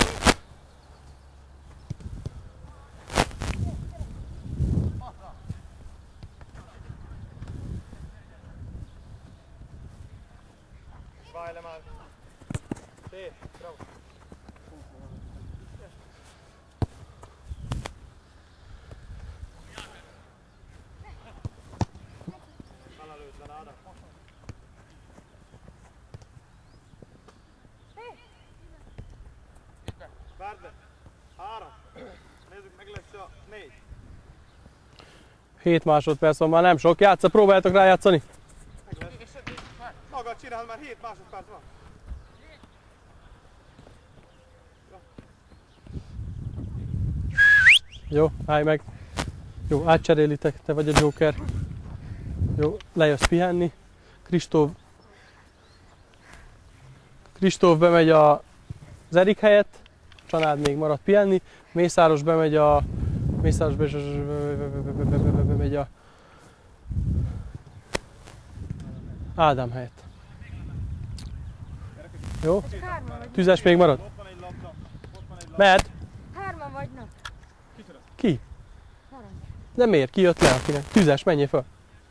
Várj le már. Szép, bravo. Felelőtlen Ádám. Várd be. Három. Nézzük, meg lesz a négy. hét másodperc van, már nem sok. Játsza, próbáljátok rájátszani. Meg lesz. Magad csinál, már hét másodperc van. Jó, állj meg. Jó, átcserélitek, te vagy a Joker. Jó, lejössz pihenni. Kristóf. Kristóf bemegy a az Erik helyett, Csanád még marad pihenni, Mészáros bemegy a... Mészáros bemegy a... Ádám helyett. Jó? Tüzes még marad? Mehet? Hárman vagynak. Ki? De miért? Ki jött le akinek? Tüzes, menjél fel!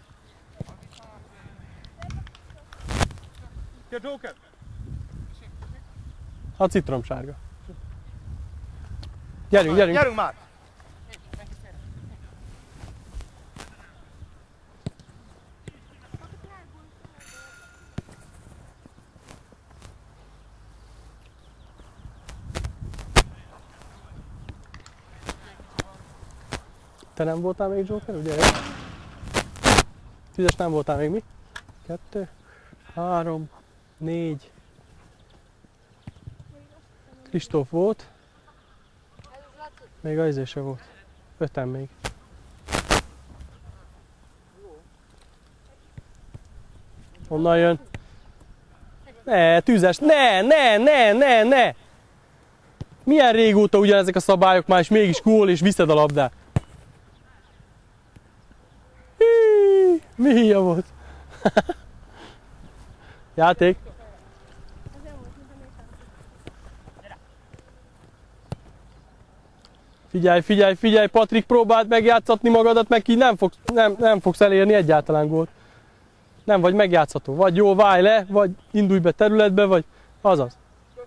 Ki a Joker? A citromsárga. Gyerünk, gyerünk! Gyerünk már! Te nem voltál még Joker, ugye? Tüzes nem voltál még mi? Kettő, három, négy. Kristóf volt. Még az se volt. Öten még. Honnan jön? Ne, Tüzes, ne, ne, ne, ne, ne! Milyen régóta ugyanezek a szabályok már, és mégis gól, és viszed a labdát. Hí, mi híja volt? Játék. Figyelj, figyelj, figyelj, Patrik, próbáld megjátszatni magadat, meg így nem fogsz, nem, nem fogsz elérni egyáltalán gólt. Nem vagy megjátszható. Vagy jó, válj le, vagy indulj be területbe, vagy azaz.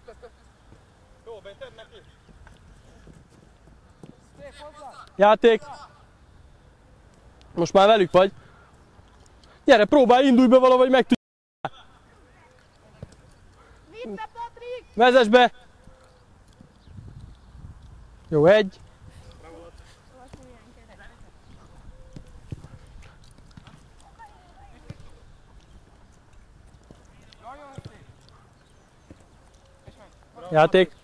Játék. Most már velük vagy. Gyere, próbálj, indulj be valahogy, meg tudj. Vidd be, Patrik! Vezess be! Jó, egy. Játék.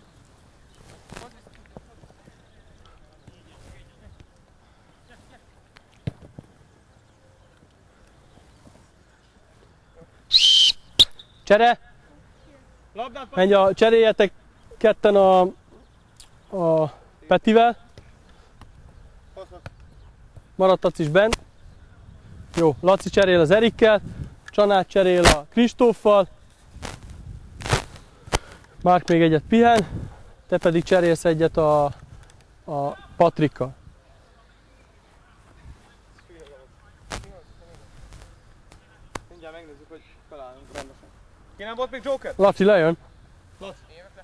Csere! Menj a, cseréljetek ketten a, a Petivel. Maradt Laci is bent. Jó, Laci cserél az Erikkel, Csanád cserél a Kristóffal. Márk még egyet pihen, te pedig cserélsz egyet a, a Patrikkal. Mindjárt megnézzük, hogy felállunk rendesen. Ki nem volt még Joker? Laci lejön. Laci.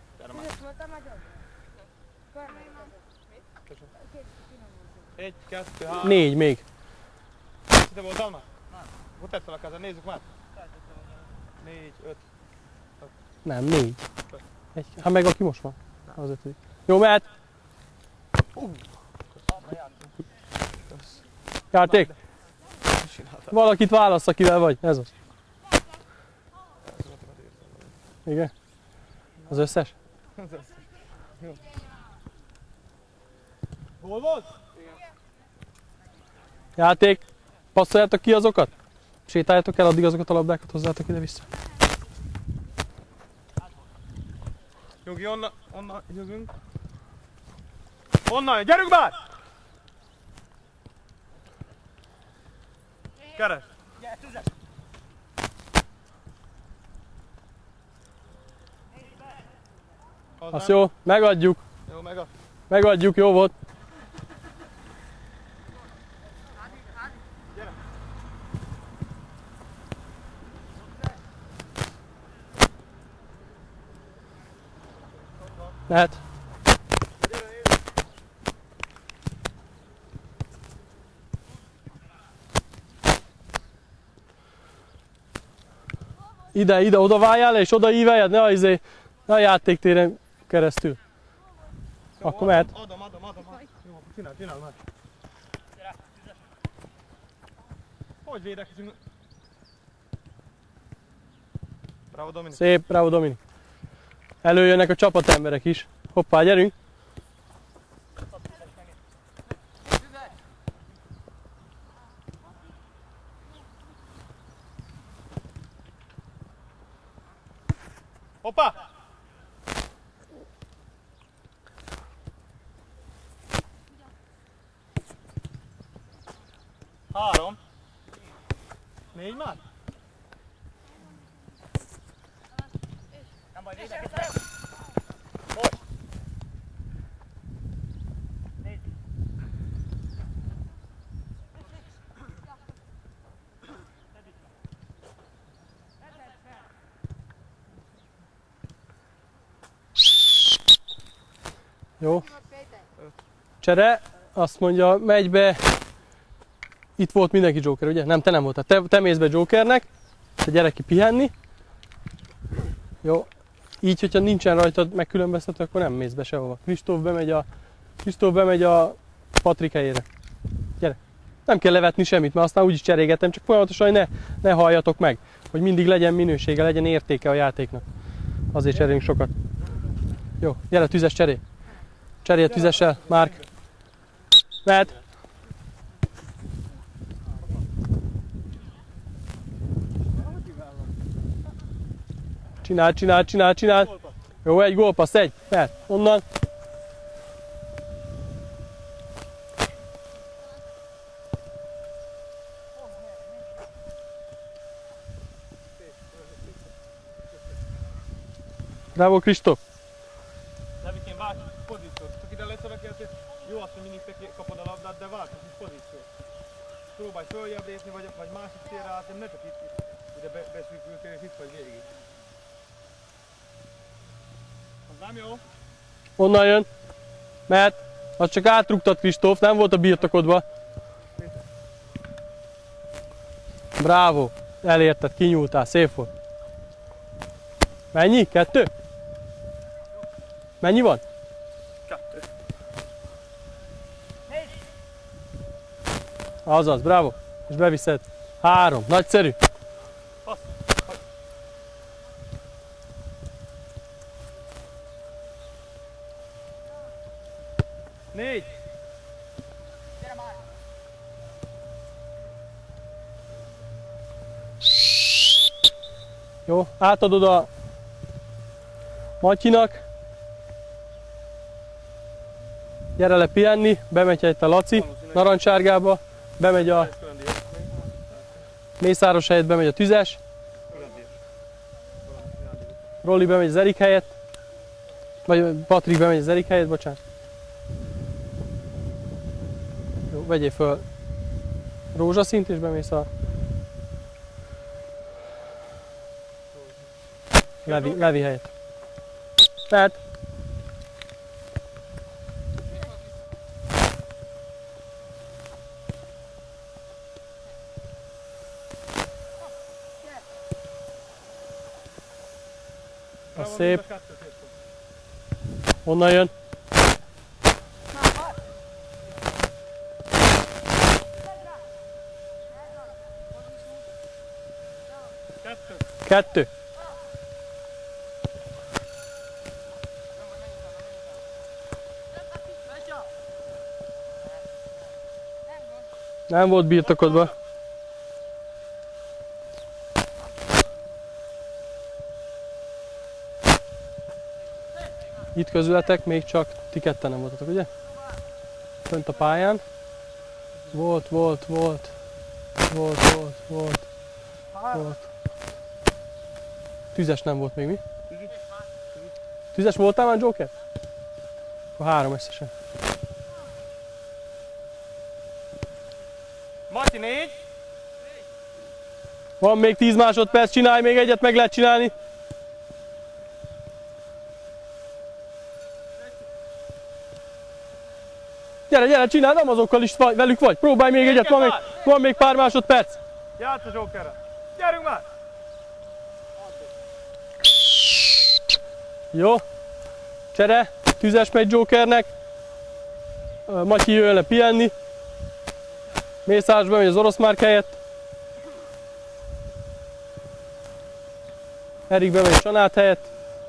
Egy, kettő, három. Négy még. Te voltál már? Nem. Hogy tett fel a kezed? Nézzük már. Négy, öt. Nem, négy. Egy, hát meg aki most van. Az ötödik. Jó, mehet! Játék! Valakit válassz, akivel vagy. Ez az. Igen? Az összes? Az összes. Jó. Hol volt? Játék! Passzoljátok ki azokat? Sétáljátok el addig azokat a labdákat, hozzátok ide-vissza. Jogi, onnan, onnan jövünk. Onnan, gyerünk már! Keres! Gyere, Tüzes! Az jó, megadjuk. Jó, megad. Megadjuk, jó volt. Lehet. Ide, ide, oda váljál és oda íveljed, ne a, izé, ne a játéktéren keresztül. Jó, akkor mehet. Adom, adom, adom. Jó, akkor csinál, csinál már. Hogy védekezünk? Bravo, Dominik. Szép, bravo Dominik. Előjönnek a csapatemberek is. Hoppá, gyerünk! Hoppá! Négy már? Nem baj, négy. Most! Négy. Jó. Csere, azt mondja, megy be. Itt volt mindenki Joker, ugye? Nem, te nem voltál. Te, te mész be Jokernek, te gyere ki pihenni. Jó. Így, hogyha nincsen rajtad megkülönböztető, akkor nem mész be sehova. Kristóf bemegy a, Kristóf bemegy a Patrik helyére. Gyere. Nem kell levetni semmit, mert aztán úgyis cserégetem, csak folyamatosan, hogy ne, ne halljatok meg. Hogy mindig legyen minősége, legyen értéke a játéknak. Azért cserélünk sokat. Jó, gyere, tüzes cseré. Cserél tüzessel, Márk. Mehet. Csinál, csinál, csinál, csinál. Jó, egy gólpassz, egy. Mehet. Onnan. Bravo, Kristóf. Levikén válts pozíciót. Csak ide lesz a vekeltés. Jó az, hogy mindig te kapod a labdát, de válts is pozíciót. Próbálj följebb lépni, vagy, vagy másik térre át, nem csak itt, itt ide be, beszűkültél, és itt vagy végig. Az nem jó? Onnan jön. Mehet. Azt csak átrugtad, Kristóf, nem volt a birtokodba. Bravo. Elérted, kinyúltál, szép volt. Mennyi? Kettő? Mennyi van? Kettő. Azaz, bravo. És beviszed. Három. Nagyszerű. Négy. Jó, átadod a Matyinak. Gyere le pihenni, bemegy itt a Laci, narancsárgába, bemegy a Mészáros helyett, bemegy a Tüzes. Rolli bemegy az Erik helyett, vagy Patrik bemegy az Erik helyett, bocsánat. Jó, vegyél föl rózsaszint és bemész a Levi, Levi helyett. Tehát az szép. Honnan jön? Kettő. Kettő. Nem volt birtokodba. Itt közületek még csak ti ketten nem voltatok, ugye? Fönt a pályán. Volt, volt, volt. Volt, volt, volt. Volt. Tüzes nem volt még, mi? Tüzes voltál már, Joker? Akkor három összesen. Matyi, négy. Van még tíz másodperc, csinálj még egyet, meg lehet csinálni. Gyere, gyere, csináld, nem azokkal is vagy, velük vagy. Próbálj még egyet, van még, van még pár másodperc. Játsz a Jokerrel. Gyerünk már! Jó. Csere, Tüzes megy Jokernek. Matyi jöjjön le pihenni. Mészáros bemegy az orosz márk helyett. Erik bemegy a Sanát helyett.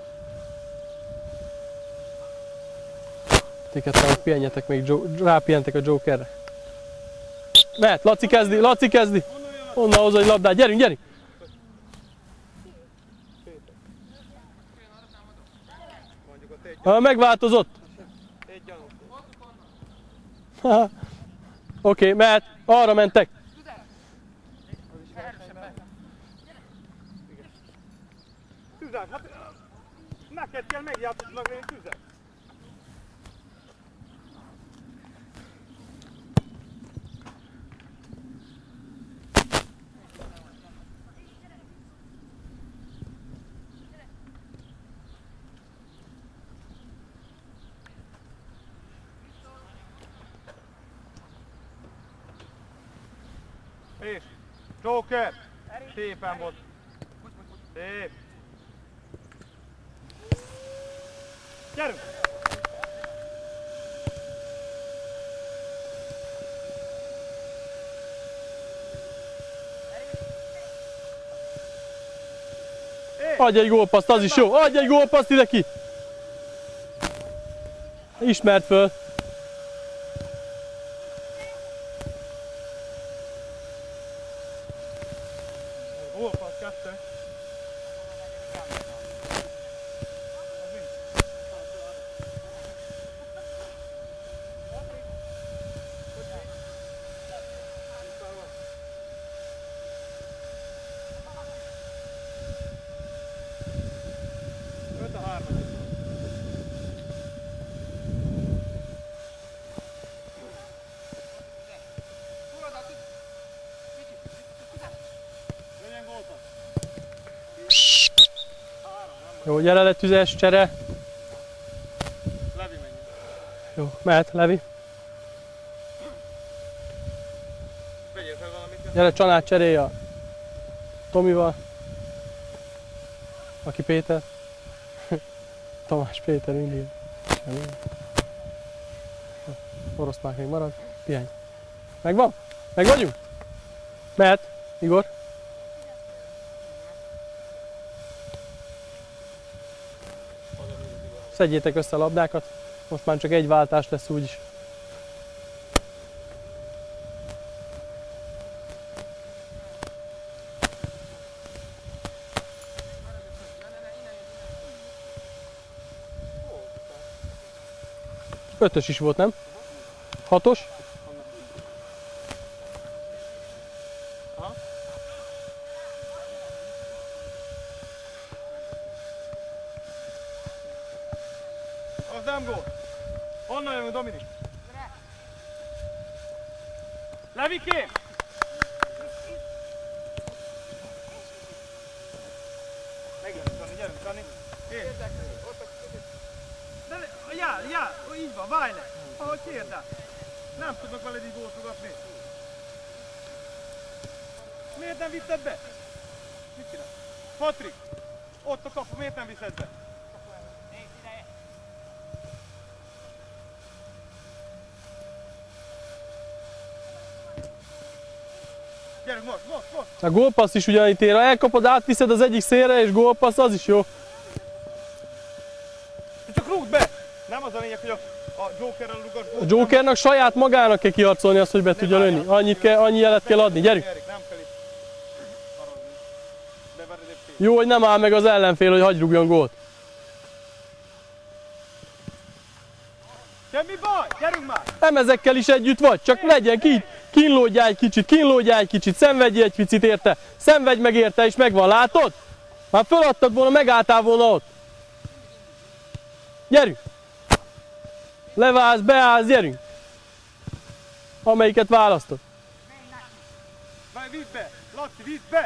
Ti ketten pihenjetek még, rápihentek a Jokerre. Mehet, Laci kezdi, Laci kezdi. Onnan hozza egy labdát, gyerünk, gyerünk! Megváltozott. Oké, okay, mehet, arra mentek. tüzet? Hát neked kell megjátszatnak lenni tüzet. És Joker! Szépen volt! Szép! Gyerünk! Adj egy gólpaszt, az is jó! Adj egy gólpaszt ide ki! Ismert föl! Gólpassz, kettő! öt a hármas. Legyen gólpassz. Jó, gyere le tüzes, csere! Levi menjen. Jó, mehet, Levi. Vegyél fel valamit. Gyere, Csanát cserélj a Tomival. Aki Péter. Tamás Péter mindig. Semmi. Oroszlák még marad. Pihenj. Megvan? Meg vagyunk? Mehet, Igor. Szedjétek össze a labdákat. Most már csak egy váltás lesz úgyis. Ötös is volt, nem? Hatos? Az nem gól. Honnan jövünk, Dominik? Levikém! Megjönünk, Dani, gyerünk, Dani. Kész. De le, jár, jár, így van, válj le. Ahogy kérdel. Nem tudnak veled így gólt rúgatni. Miért nem vitted be? Mit csinál? Patrik! Ott a kapu, miért nem viszed be? Gyerünk most, most, most! A gólpassz is ugyanitt ér. Ha elkapod, átviszed az egyik szélre és gólpassz, az is jó. Csak rúgd be! Nem az a lényeg, hogy a, a Jokerrel rúgass gólt. A Jokernak saját magának kell kiharcolni azt, hogy be tudja lőni. Annyit kell, annyi jelet kell adni. Gyerünk! Nem kell itt harozni. De vered egy fél. Jó, hogy nem áll meg az ellenfél, hogy hagy rúgjon gólt. Semmi baj! Gyerünk már! Nem ezekkel is együtt vagy, csak legyen ki, kínlódjál egy kicsit, kínlódjál egy kicsit, szenvedj egy picit érte, szenvedj meg érte, és megvan, látod? Már föladtad volna, megálltál volna ott. Gyerünk! Leválsz, beállsz, gyerünk! Amelyiket választod. Várj, vidd be! Laci, vidd be!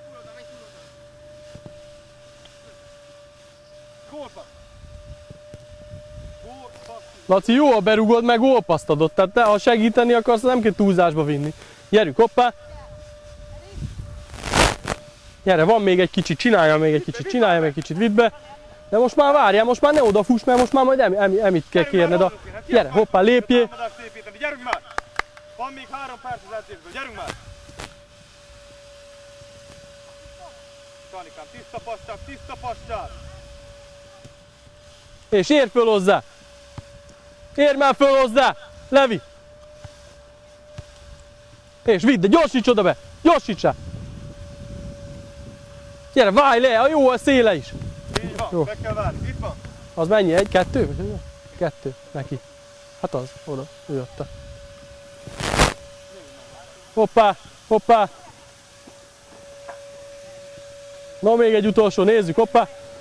Gólpassz! Gólpassz! Laci, jó, ha berúgod, meg gólpaszt adott, tehát te, ha segíteni akarsz, nem kell túlzásba vinni. Gyerünk, hoppá! Gyere, van még egy kicsit, csinálja még egy kicsit, csinálja még egy kicsit, vidd be. De most már várjál, most már ne odafuss, mert most már majd em, em, emit kell kérned a... Gyere, hoppá, lépjél! Gyerünk már! Van még három perc az edzésből, gyerünk már! Sanikám, tiszta pascsák, tiszta pascsák! És érj föl hozzá! Érj már föl hozzá! Levi! És vidd, de gyorsíts oda be! Gyorsíts rá! Gyere, válj le! A jó a széle is! Így van, Jó. meg kell várni, itt van! Az mennyi? Egy? Kettő? Kettő neki. Hát az, oda, ő adta. Hoppá, hoppá! Na még egy utolsó, nézzük, hoppá!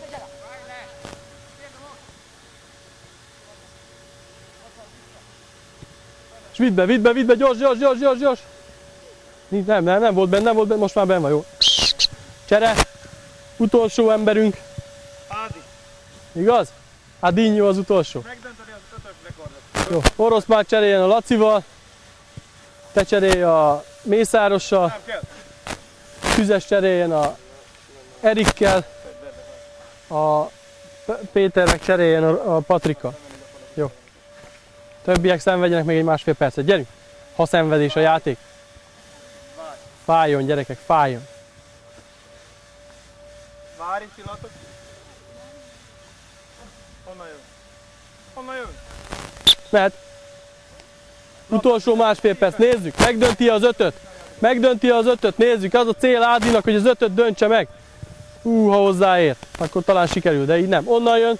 vidd be, vidd be, vidd be, gyors, gyors, gyors, gyors, gyors. Nem, nem, nem volt benne, nem volt benne, most már benne van, jó. Csere, utolsó emberünk. Ádi. Igaz? Adinho az utolsó. Megdönteni az ötös rekordot. Jó, orosz már cseréljen a Lacival. Te cserélj a Mészárossal. Nem kell. Tüzes cseréljen a Erikkel. A Péter meg cseréljen a, a Patrikkal. Jó. Többiek szenvedjenek még egy másfél percet. Gyerünk! Ha szenvedés a játék. Fájjon, gyerekek, fájjon. Várj, pillanatok. Honnan jön? Honnan jön? Mehet. Utolsó másfél perc, nézzük. Megdönti az ötöt. Megdönti az ötöt, nézzük. Az a cél Ádinak, hogy az ötöt döntse meg. Hú, ha hozzáér, akkor talán sikerül, de így nem. Onnan jön.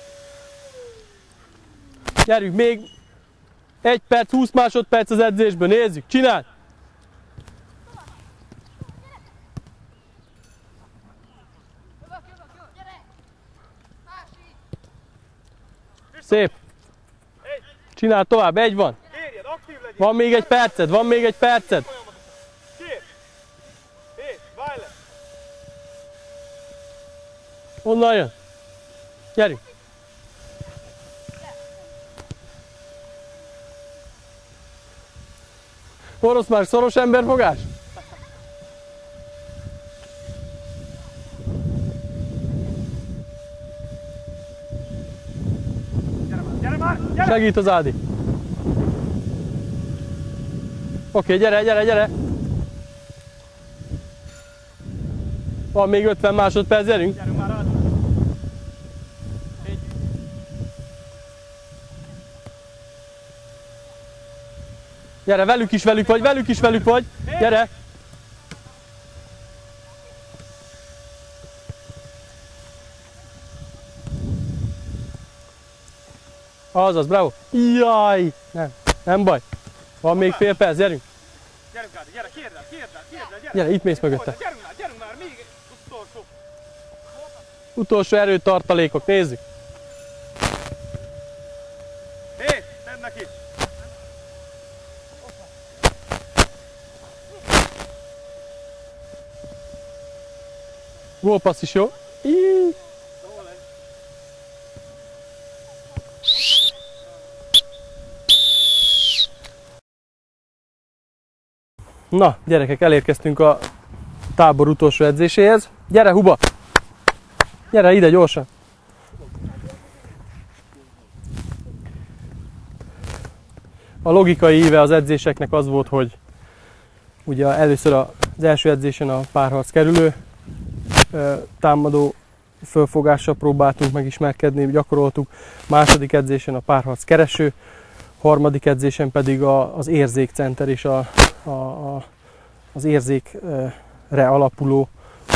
Gyerünk, még egy perc, húsz másodperc az edzésből, nézzük, csináld! Szép! Csináld tovább, egy van! Kérjed, aktív legyél! Van még egy perced, van még egy perced! Kér! Hé, válj le! Onnan jön! Gyerünk! Orosz már szoros emberfogás? Gyere már, gyere már! Gyere! Segít az Ádi! Oké, gyere, gyere, gyere! Van még ötven másodperc, gyerünk! Gyerünk már át! Gyere, velük is velük vagy, velük is velük vagy! Gyere! Azaz, bravo! Jaj! Nem, nem baj. Van még fél perc, gyerünk! Gyerünk Ádi, gyere, kérd el, kérd el, kérd el, gyere! Gyere, itt mész mögötte. Gyerünk már, gyerünk már, még utolsó! Utolsó erőtartalékok, nézzük! Hé, tedd neki! Gólpassz is jó. Íí. Na, gyerekek, elérkeztünk a tábor utolsó edzéséhez. Gyere, Huba! Gyere ide gyorsan! A logikai íve az edzéseknek az volt, hogy ugye először az első edzésen a párharc kerülő támadó fölfogással próbáltunk megismerkedni, gyakoroltuk. Második edzésen a párharc kereső, harmadik edzésen pedig a, az érzékcenter és a, a, a, az érzékre alapuló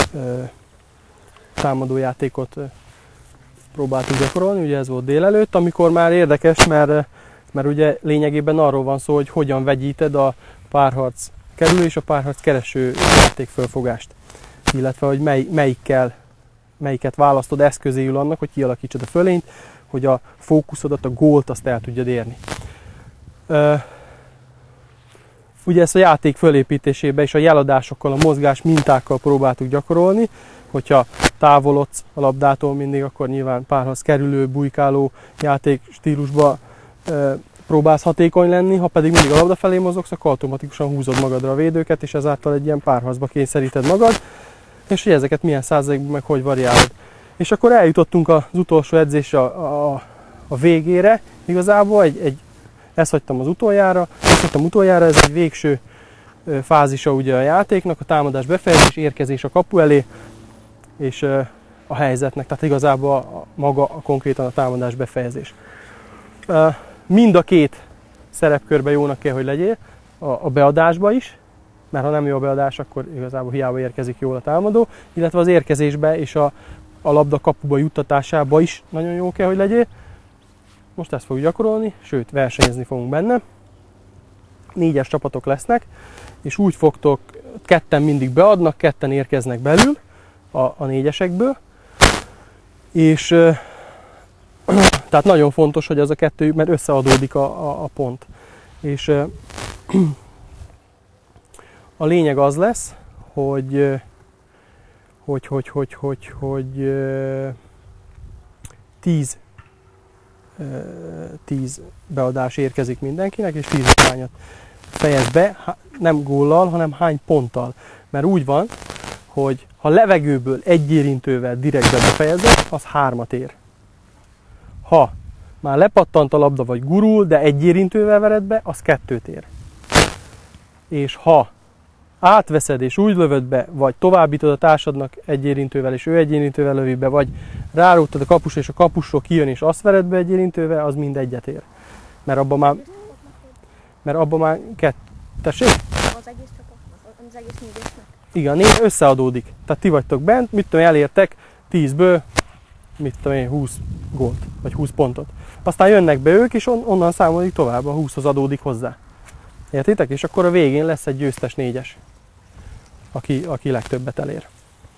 támadójátékot próbáltuk gyakorolni. Ugye ez volt délelőtt, amikor már érdekes, mert, mert ugye lényegében arról van szó, hogy hogyan vegyíted a párharc kerülő és a párharc kereső játékfölfogást, illetve hogy mely, melyikkel, melyiket választod eszközéül annak, hogy kialakítsad a fölényt, hogy a fókuszodat, a gólt azt el tudjad érni. Uh, ugye ezt a játék fölépítésébe és a jeladásokkal, a mozgás mintákkal próbáltuk gyakorolni, hogyha távolodsz a labdától mindig, akkor nyilván párharc kerülő, bujkáló játék stílusba uh, próbálsz hatékony lenni, ha pedig mindig a labda felé mozogsz, akkor automatikusan húzod magadra a védőket, és ezáltal egy ilyen párharcba kényszeríted magad, és hogy ezeket milyen százalékban meg hogy variálod. És akkor eljutottunk az utolsó edzésre a, a, a végére, igazából egy, egy, ezt hagytam az utoljára, ezt hagytam utoljára, ez egy végső fázisa ugye a játéknak, a támadás befejezés, érkezés a kapu elé, és a helyzetnek, tehát igazából a, a maga a konkrétan a támadás befejezés. Mind a két szerepkörben jónak kell, hogy legyél, a, a beadásba is, mert ha nem jó a beadás, akkor igazából hiába érkezik jól a támadó, illetve az érkezésbe és a, a labda kapuba juttatásába is nagyon jó kell, hogy legyél. Most ezt fogjuk gyakorolni, sőt versenyezni fogunk benne. Négyes csapatok lesznek, és úgy fogtok, ketten mindig beadnak, ketten érkeznek belül a, a négyesekből, és tehát nagyon fontos, hogy az a kettő, mert összeadódik a, a, a pont. És a lényeg az lesz, hogy hogy, hogy, hogy, hogy, hogy tíz, tíz beadás érkezik mindenkinek, és tíz irányat fejez be, nem góllal, hanem hány ponttal. Mert úgy van, hogy ha levegőből egy érintővel direktbe befejezed, az hármat ér. Ha már lepattant a labda, vagy gurul, de egy érintővel vered be, az kettőt ér. És ha átveszed és úgy lövöd be, vagy továbbítod a társadnak egy érintővel, és ő egy érintővel lövi be, vagy rárúgtad a kapusra, és a kapusról kijön, és azt vered be egy érintővel, az mind egyet ér. Mert abban már, mert abban már ketteség. Az egész csapat, az egész négyesnek. Igen, négy összeadódik. Tehát ti vagytok bent, mit tudom, elértek tízből, mit tudom én, húsz gólt, vagy húsz pontot. Aztán jönnek be ők, és on, onnan számolik tovább, a húszhoz adódik hozzá. Értitek? És akkor a végén lesz egy győztes négyes, aki, aki legtöbbet elér.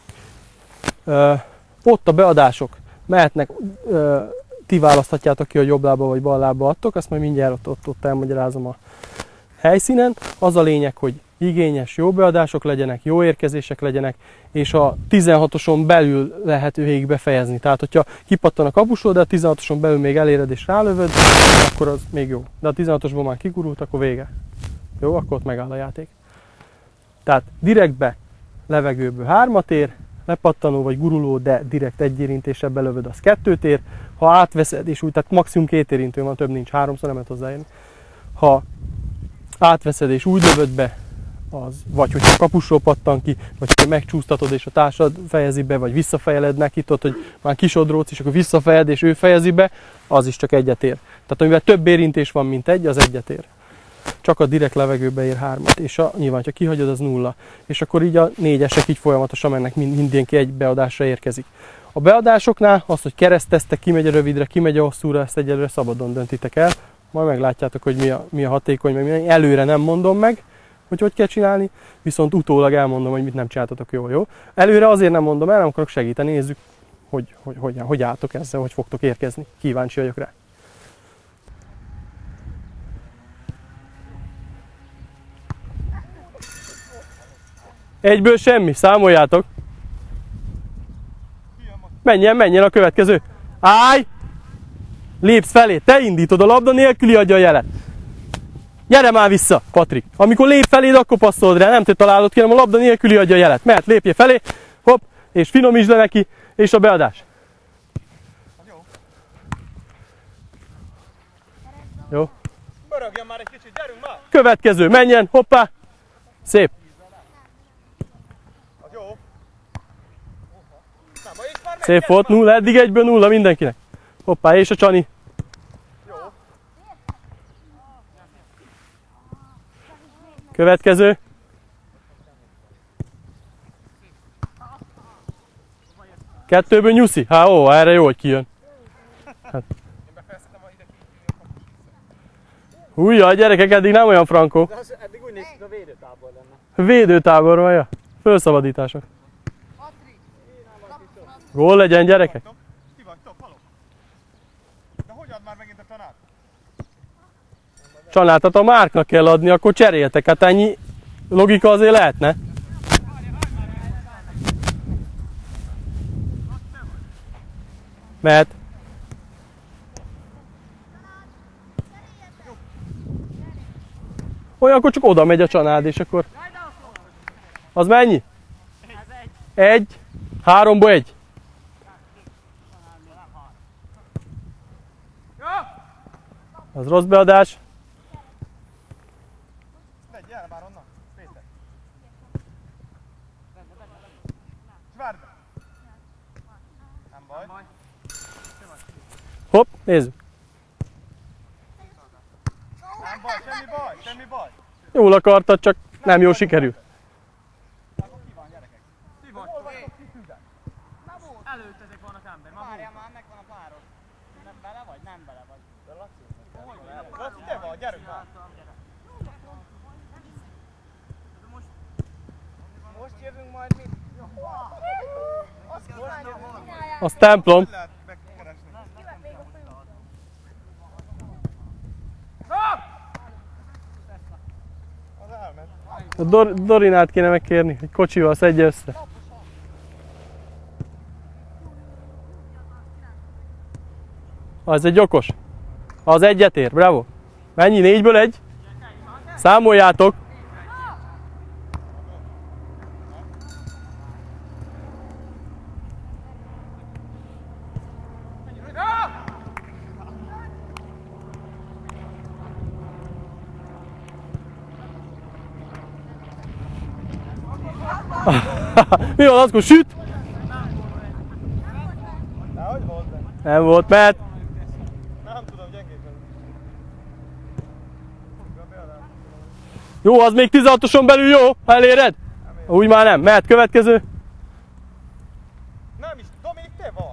Ö, ott a beadások mehetnek, ö, ti választhatjátok ki, hogy jobb lába vagy bal lába adtok, azt majd mindjárt ott, ott, ott elmagyarázom a helyszínen. Az a lényeg, hogy igényes, jó beadások legyenek, jó érkezések legyenek, és a tizenhatoson belül lehet végig befejezni. Tehát, hogyha kipattan a kapusról, de a tizenhatoson belül még eléred és rálövöd, akkor az még jó. De a tizenhatosból már kigurult, akkor vége. Jó, akkor ott megáll a játék. Tehát direktbe, levegőből hármat ér, lepattanó vagy guruló, de direkt egy érintéssel belövöd, az kettőt ér. Ha átveszed, és úgy, tehát maximum két érintő van, több nincs, háromszor nem lehet hozzáérni. Ha átveszed és úgy lövöd be, az, vagy hogyha a kapusról pattan ki, vagy hogyha megcsúsztatod és a társad fejezi be, vagy visszafejeled neki, tudod, hogy már kisodródsz, és akkor visszafejed és ő fejezi be, az is csak egyet ér. Tehát amivel több érintés van, mint egy, az egyet ér. Csak a direkt levegőbe ér hármat, és a, nyilván, ha kihagyod, az nulla. És akkor így a négyesek így folyamatosan mennek, mindenki egy beadásra érkezik. A beadásoknál az, hogy kereszteztek, kimegy a rövidre, kimegy a hosszúra, ezt egyelőre szabadon döntitek el. Majd meglátjátok, hogy mi a, mi a hatékony, meg mi. Előre nem mondom meg, hogy hogy kell csinálni, viszont utólag elmondom, hogy mit nem csináltatok jól, jó? Előre azért nem mondom el, nem akarok segíteni, nézzük, hogy, hogy, hogy, hogy álltok ezzel, hogy fogtok érkezni. Kíváncsi vagyok rá. Egyből semmi, számoljátok. Menjen, menjen a következő. Állj! Lépsz felé, te indítod a labda, nélküli adja a jelet. Gyere már vissza, Patrik. Amikor lép feléd, akkor passzolod rá, nem te találod ki, hanem a labda nélküli adja a jelet. Mehet, lépje felé, hopp, és finomítsd le neki, és a beadás. Jó. Jó. Pörögjön már egy kicsit, gyerünk már! Következő, menjen, hoppá. Szép. Az jó. Nem, ma itt már megy, Szép volt, nulla, eddig egyből nulla mindenkinek. Hoppá, és a Csani. Következő. Kettőből nyuszi. Há, ó, erre jó, hogy kijön. Hát. Hújjaj, gyerekek, eddig nem olyan frankó. De az eddig úgy néz ki, a védőtábor lenne. Védőtábor van, ja. Fölszabadítások. Gól legyen, gyerekek. Ti vagytok, haló. De hogy ad már megint a tanát? Csanátat a Márknak kell adni, akkor cseréltek. Hát ennyi logika azért lehetne. Mehet. Olyankor csak oda megy a csanád, és akkor... Az mennyi? Egy. Háromból egy. Az rossz beadás. Megy, gyere már onnan, Péter. Várd be. Nem baj. Hopp, nézzük. Nem baj, semmi baj, semmi baj. Jól akartad, csak nem jól sikerül. Akkor ki van, gyerekek? Ti vagytok, ki tüzet? Előttetek vannak ember, ma Várjál már, megvan a párod. Nem bele vagy? Nem bele vagy. De Laci? Laci, te vagy, gyerünk már. Most jövünk majd mi? Az templom. Lehet megkeresni. A Dor Dorinát kéne megkérni, hogy kocsival szedje össze. Az egy okos. Az egyet ér, bravo. Mennyi? Négyből egy? Számoljátok. Mi van, Laszkó? Süt? Dehogy volt, de Nem volt, mert nem tudom, gyengébb. jó, az még tizenhatoson belül jó, ha eléred? Úgy már nem, mehet következő. Nem is, Dominik, te vagy!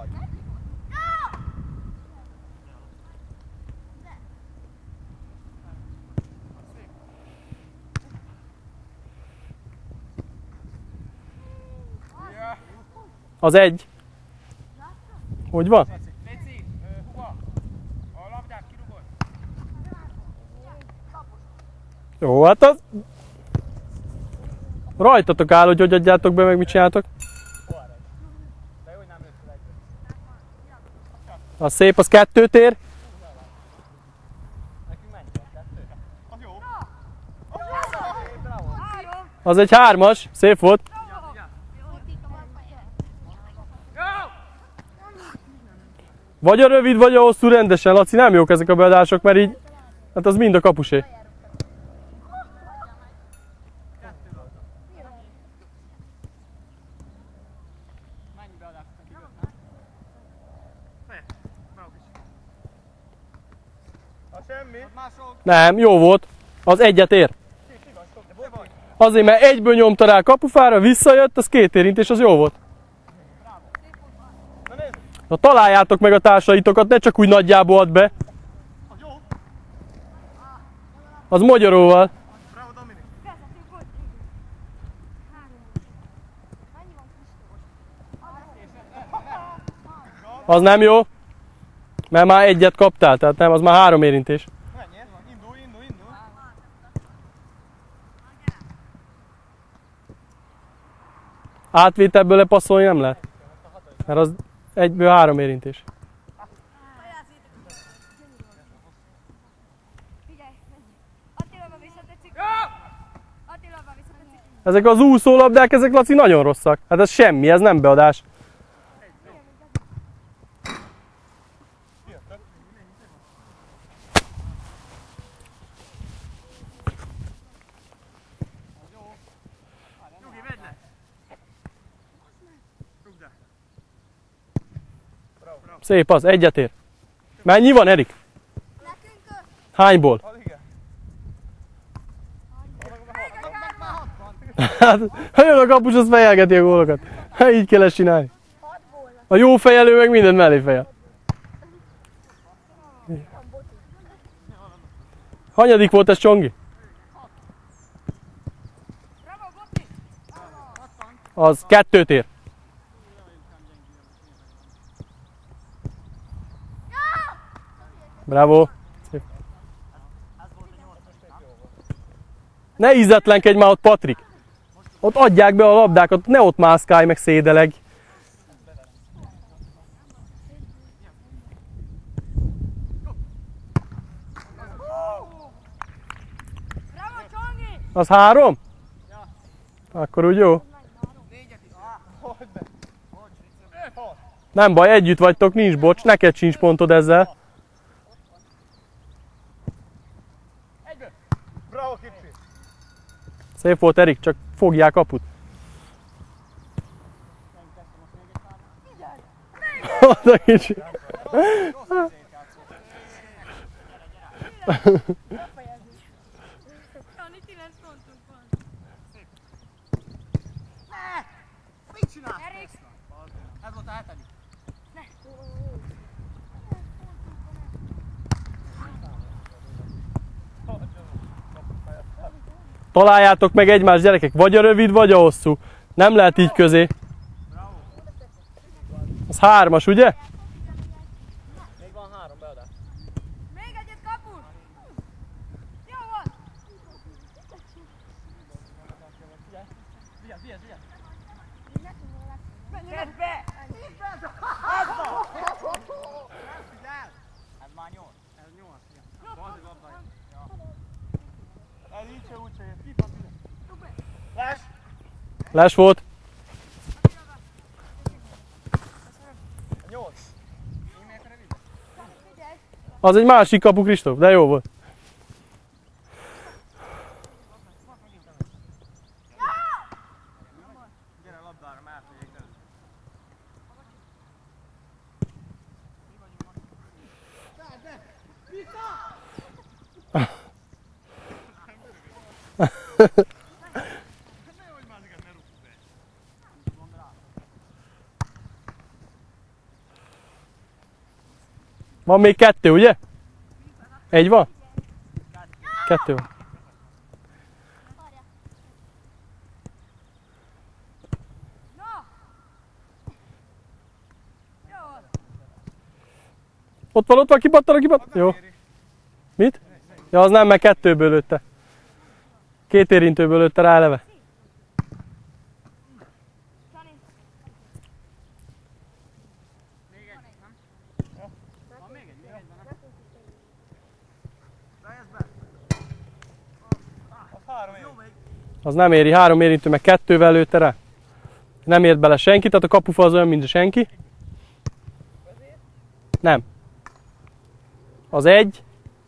Az egy. Hogy van? Léci, Huga, a labdát kirugod. Jó, hát az... Rajtatok áll, hogy hogy adjátok be, meg mit csináltok. De jó, hogy nem lőtt fel egyből. Az szép, az kettőt ér. Nekünk mennyi van? Kettő? Az jó. Az egy hármas, szép volt. Vagy a rövid, vagy a hosszú rendesen, Laci, nem jók ezek a beadások, mert így, hát az mind a kapusé. Mennyi beadást nekik öt, nem? A semmi. Mások. Nem, jó volt. Az egyet ér. Azért, mert egyből nyomta rá a kapufára, visszajött, az két érintés, az jó volt. Na nézd! Na találjátok meg a társaitokat, ne csak úgy nagyjából add be. Az jó. Az magyaróval. Bravo, Dominik. Az nem jó. Mert már egyet kaptál, tehát nem, az már három érintés. Mennyi? Indulj, indulj, indulj. Átvételből lepasszolni nem lehet. Mert az egyből három érintés. Figyelj, Attilában visszatetszik. Attilában visszatetszik. Ezek az úszólabdák, ezek, Laci, nagyon rosszak. Hát ez semmi, ez nem beadás. Nyugi, vedd le! Rugd el! Szép az, egyet ér. Mennyi van, Erik? Nekünk Hányból? Az igen. Hát, ha jön a kapus, az fejelgeti a gólokat. Hát így kell ezt csinálni. A jó fejelő meg mindent mellé fejel. Hanyadik volt ez, Csongi? Az kettőt ér. Bravo. Szép. Ne ízetlenkedj már ott, Patrik. Ott adják be a labdákat, ne ott mászkálj meg szédeleg. Bravo, Csongi! Az három? Akkor úgy jó. Nem baj, együtt vagytok, nincs bocs, neked sincs pontod ezzel. Bravo, kicsi. Szép volt, Erik, csak fogják kaput. Oda kicsi. Jani, kilenc pontunk van. Mit csinálsz? Erik! Ez volt a hetedik. Találjátok meg egymást, gyerekek, vagy a rövid, vagy a hosszú. Nem lehet így közé. Az hármas, ugye? Még van három beadás. Még egyet kapunk! Jó van! Ez már nyolc. Ez nyolc. Ez így se úgy se jön. Ki van ide? Les! Les volt. Nyolc. Az egy másik kapu, Kristóf, de jó volt. Gyere labdára, már átmegyek előtt. Van még kettő, ugye? Egy van? Kettő van. Ott van, ott van, kipattan, kipattan. Jó. Mit? Ja, az nem, mert kettőből lőtte. Két érintőből lőtte rá eleve. Az nem éri, három érintő, meg kettővel lőtte rá. Nem ért bele senki, tehát a kapufa az olyan, mint a senki. Nem. Az egy.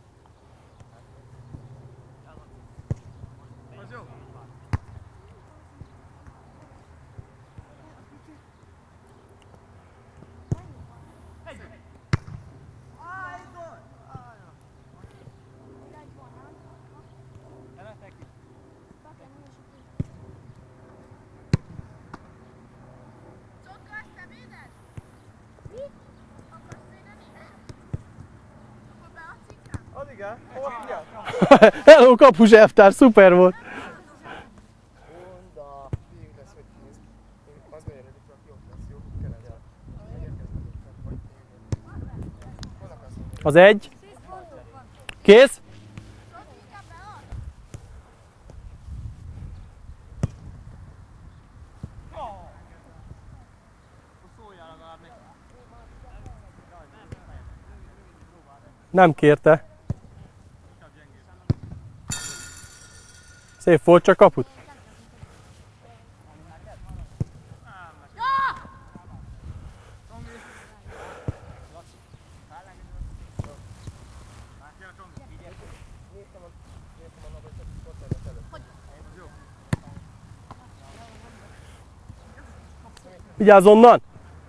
Az igen, hol figyel? Hello, kapus elvtár, szuper volt. Honda, figyelj lesz, hogy néz. Az bejelentik, hogy jó lesz, jó, kellene el. Az egy. Kész? Nem kérte. Szép volt, csak kaput. Vigyázz onnan!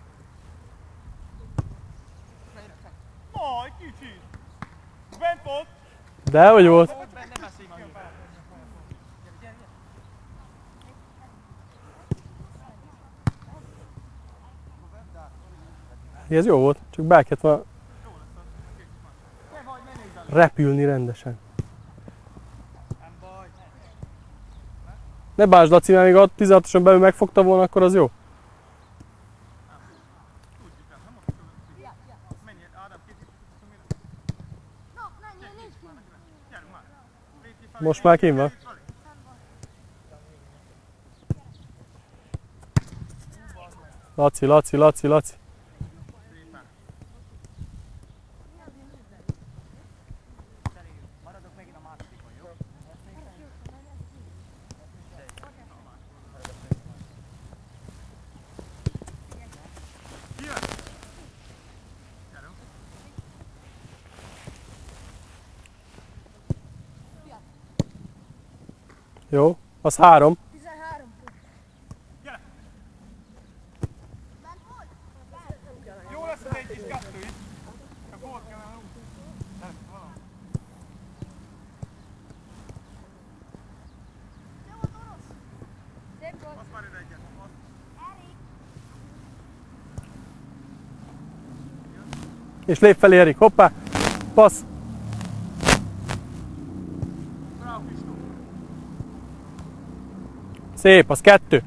Aj, kicsit! Bent volt! Dehogy volt. Ez jó volt, csak be kellett volna repülni rendesen. Ne bántsd, Laci, mert még a tizenhatoson belül megfogta volna, akkor az jó. Most már kint van. Laci, Laci, Laci, Laci. Jó, az három. tizenhárom. Jó lesz az egy és kettő is. Csak volt kellene úgy. Nem, valami. Szép volt. Azt már ide egyet. És lép felé, Erik, hoppá, passz. Bravo, Pistó. Szép, az kettő.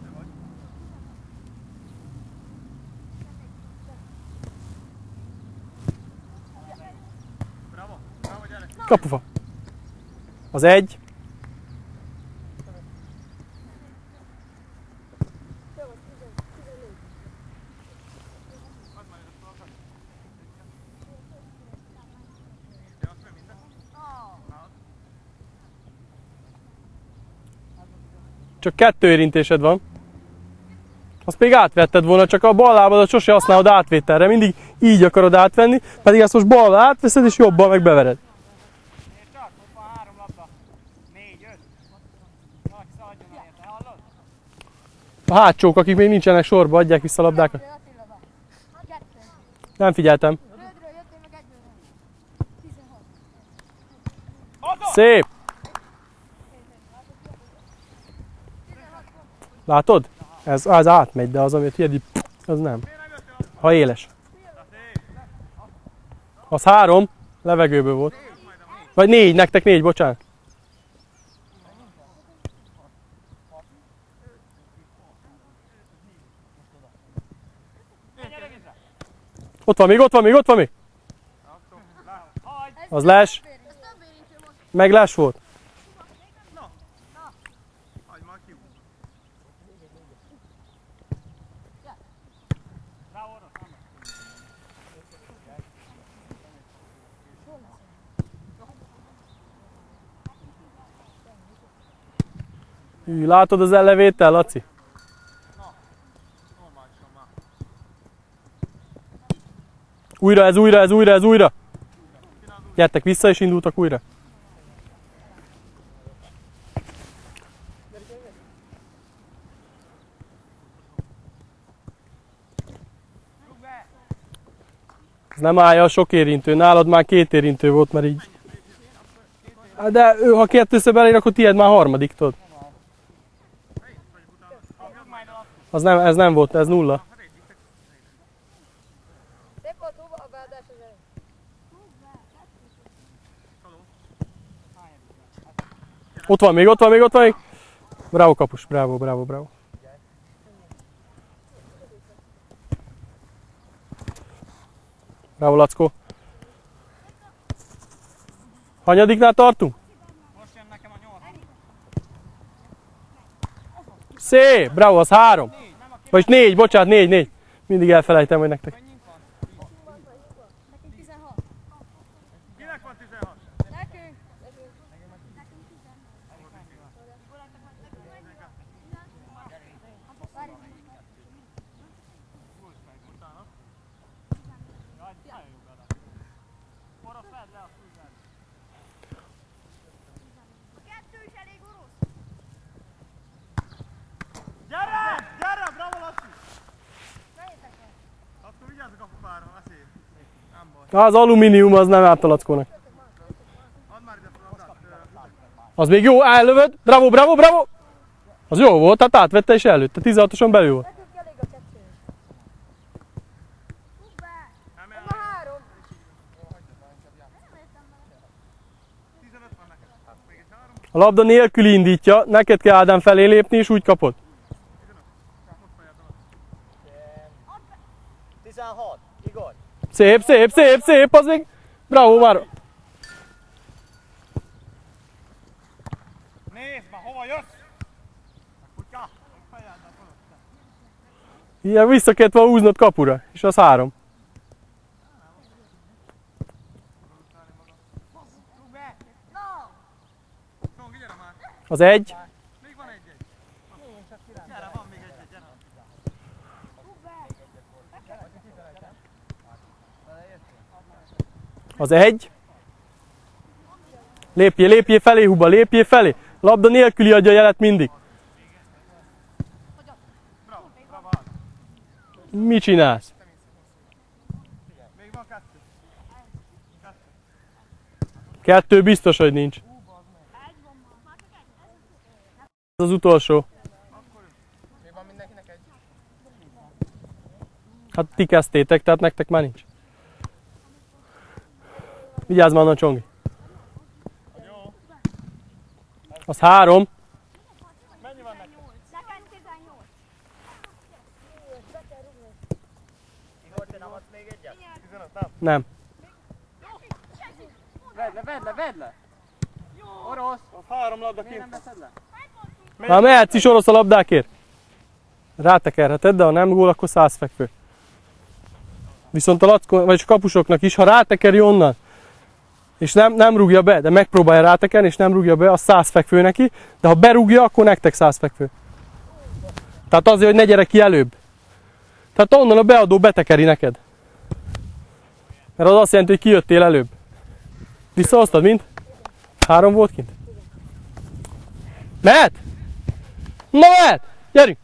Bravo, bravo, gyere. Kapufa. Az egy. Csak kettő érintésed van. Azt még átvetted volna, csak a bal lábadat sose használod átvételre. Mindig így akarod átvenni, pedig ezt most balra átveszed és jobban meg bevered. A hátsók, akik még nincsenek sorba, adják vissza a labdákat. Nem figyeltem. Szép! Látod? Ez, ez átmegy, de az, amit hiedd, az nem. Ha éles. Az három, levegőből volt. Vagy négy, nektek négy, bocsánat. Ott van még, ott van még, ott van még. Az les. Meg les volt. Hű, látod az ellevétel, Laci? Újra, ez újra, ez újra, ez újra. Gyertek vissza és indultak újra. Ez nem állja a sok érintő, nálad már két érintő volt, mert így. De ő, ha kettőször belér, akkor tiéd már harmadik, tudod. Az nem, ez nem volt, ez nulla. Ott van még, ott van még, ott van még. Bravo kapus, bravo, bravo, bravo. Bravo Lackó. Hanyadiknál tartunk? Szép, bravo, az három. Vagyis négy, bocsánat, négy, négy. Mindig elfelejtem, hogy nektek. Az alumínium az nem árt a Lackónak. Az még jó, ellövöd. Bravo, bravo, bravo! Az jó volt, tehát átvette és előtte. tizenhatoson belül volt. A labda nélkül indítja, neked kell Ádám felé lépni és úgy kapod. tizenhat, Igor. Szép, szép, szép, szép, az még... Bravo már! Nézd már, hova jössz? Kutya! Ilyen vissza kellett volna húznod kapura, és az három. Az egy. Még van egy-egy. Gyere, van még egy-egy, gyere. Az egy. Lépjél, lépjél felé, Huba, lépjél felé. Labda nélküli adja a jelet mindig. Mi csinálsz? Még van kettő. Kettő biztos, hogy nincs. Ez az utolsó. Még van mindenkinek egy. Hát ti kezdtétek, tehát nektek már nincs. Vigyázz már, a Csongi. Az három. Mennyi van neked? Igor, te nem adsz még egyet? tizenöt, nem? Nem. Vedd le, vedd le, vedd le! Orosz! Az három labda Miért nem kint. veszed le? Már mehetsz is orosz a labdákért. Rátekerheted, de ha nem gól, akkor száz fekvő. Viszont a lackó, vagy a kapusoknak is, ha rátekeri onnan, és nem, nem rúgja be, de megpróbálja rátekerni, és nem rúgja be, az száz fekvő neki, de ha berúgja, akkor nektek száz fekvő. Tehát azért, hogy ne gyere ki előbb. Tehát onnan a beadó betekeri neked. Mert az azt jelenti, hogy kijöttél előbb. Visszahoztad mind? Három volt kint? Mehet? Na mehet! Gyerünk!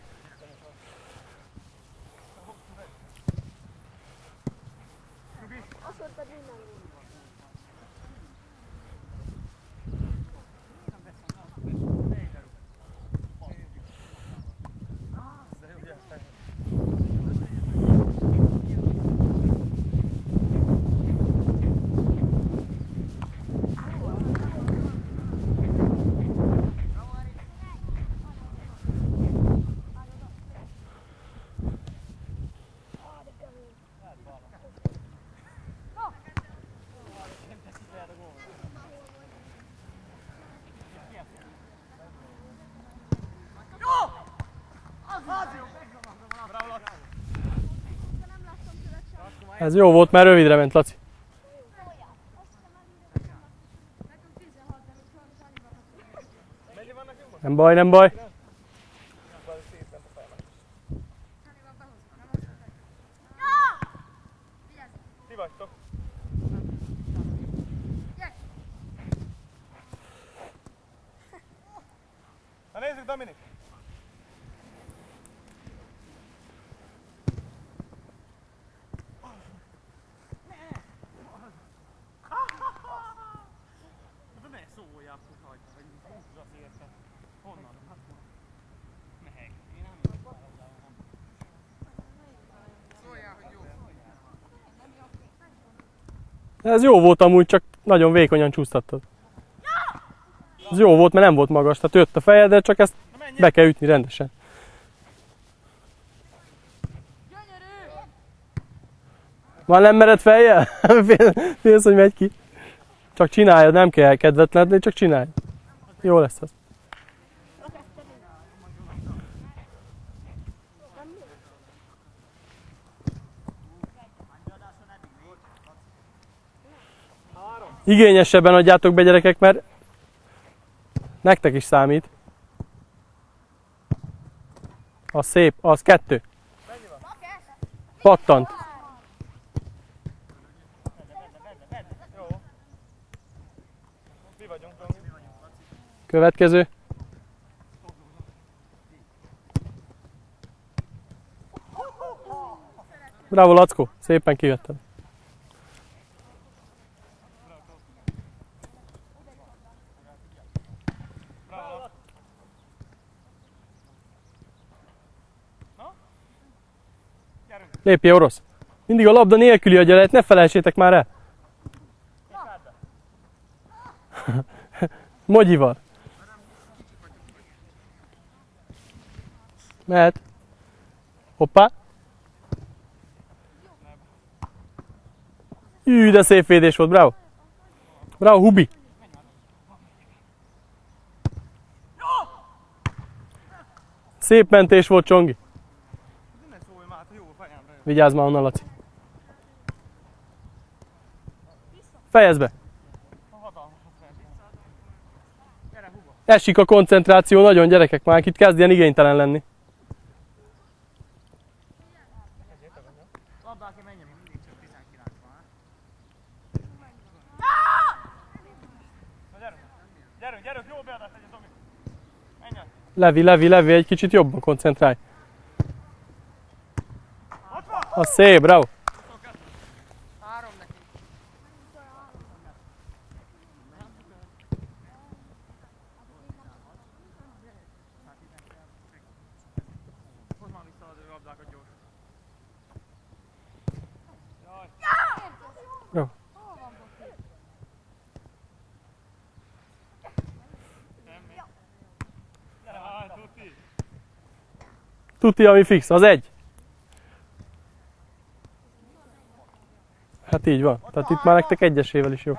Ez jó volt, mert rövidre ment, Laci. Nem baj, nem baj. Ti vagytok. Na nézzük, Dominik! Ez jó volt amúgy, csak nagyon vékonyan csúsztattad. Ez jó volt, mert nem volt magas, tehát jött a fejed, de csak ezt be kell ütni rendesen. Van nem mered fejjel? Félsz, hogy megy ki? Csak csináljad, nem kell kedvetlenedni, csak csinálj. Jó lesz az. Igényesebben adjátok be, gyerekek, mert nektek is számít. Az szép, az kettő. Pattant. Következő. Bravo, Lackó, szépen kivetted. Lépje, orosz! Mindig a labda nélküli a gyelet, ne felejtsétek már el! Mogyival! Mehet! Hoppá! Jű, de szép védés volt, bravo! Bravo, Hubi! Szép mentés volt, Csongi! Vigyázz már onnan, Laci! Fejezd be! Esik a koncentráció nagyon, gyerekek, már itt kezd ilyen igénytelen lenni. Gyerünk, gyerünk, jó beadás legyen, Tomi! Menjen! Levi, Levi, Levi, egy kicsit jobban koncentrálj. Az szép, bravo! Bravo. Tuti, ami fix, az egy. Hát így van. Tehát itt már nektek egyesével is jó.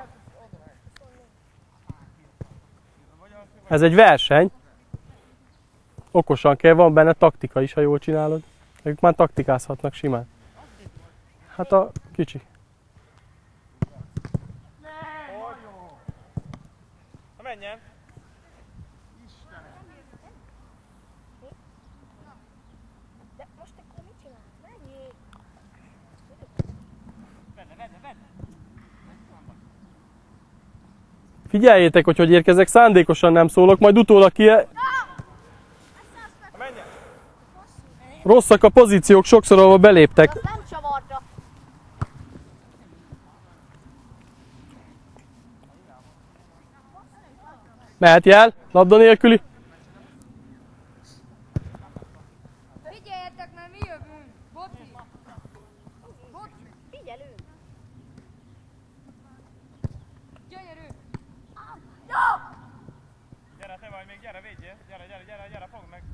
Ez egy verseny. Okosan kell, van benne taktika is, ha jól csinálod. Ők már taktikázhatnak simán. Hát a kicsi. Menjen! De most akkor mit csinál? Menjél! Vedd, vedd, vedd! Figyeljétek, hogy hogy érkezek, szándékosan nem szólok, majd utólag ki... Menjen! Rosszak a pozíciók, sokszor ahol beléptek. Az nem csavarta. Mehet jel, labda nélküli. Figyeljetek, mert mi jövünk! Boci! Boci! Figyelünk! Gyönyörű! Gyere, te vagy még, gyere, védjél! Gyere, gyere, gyere, gyere, fogd meg!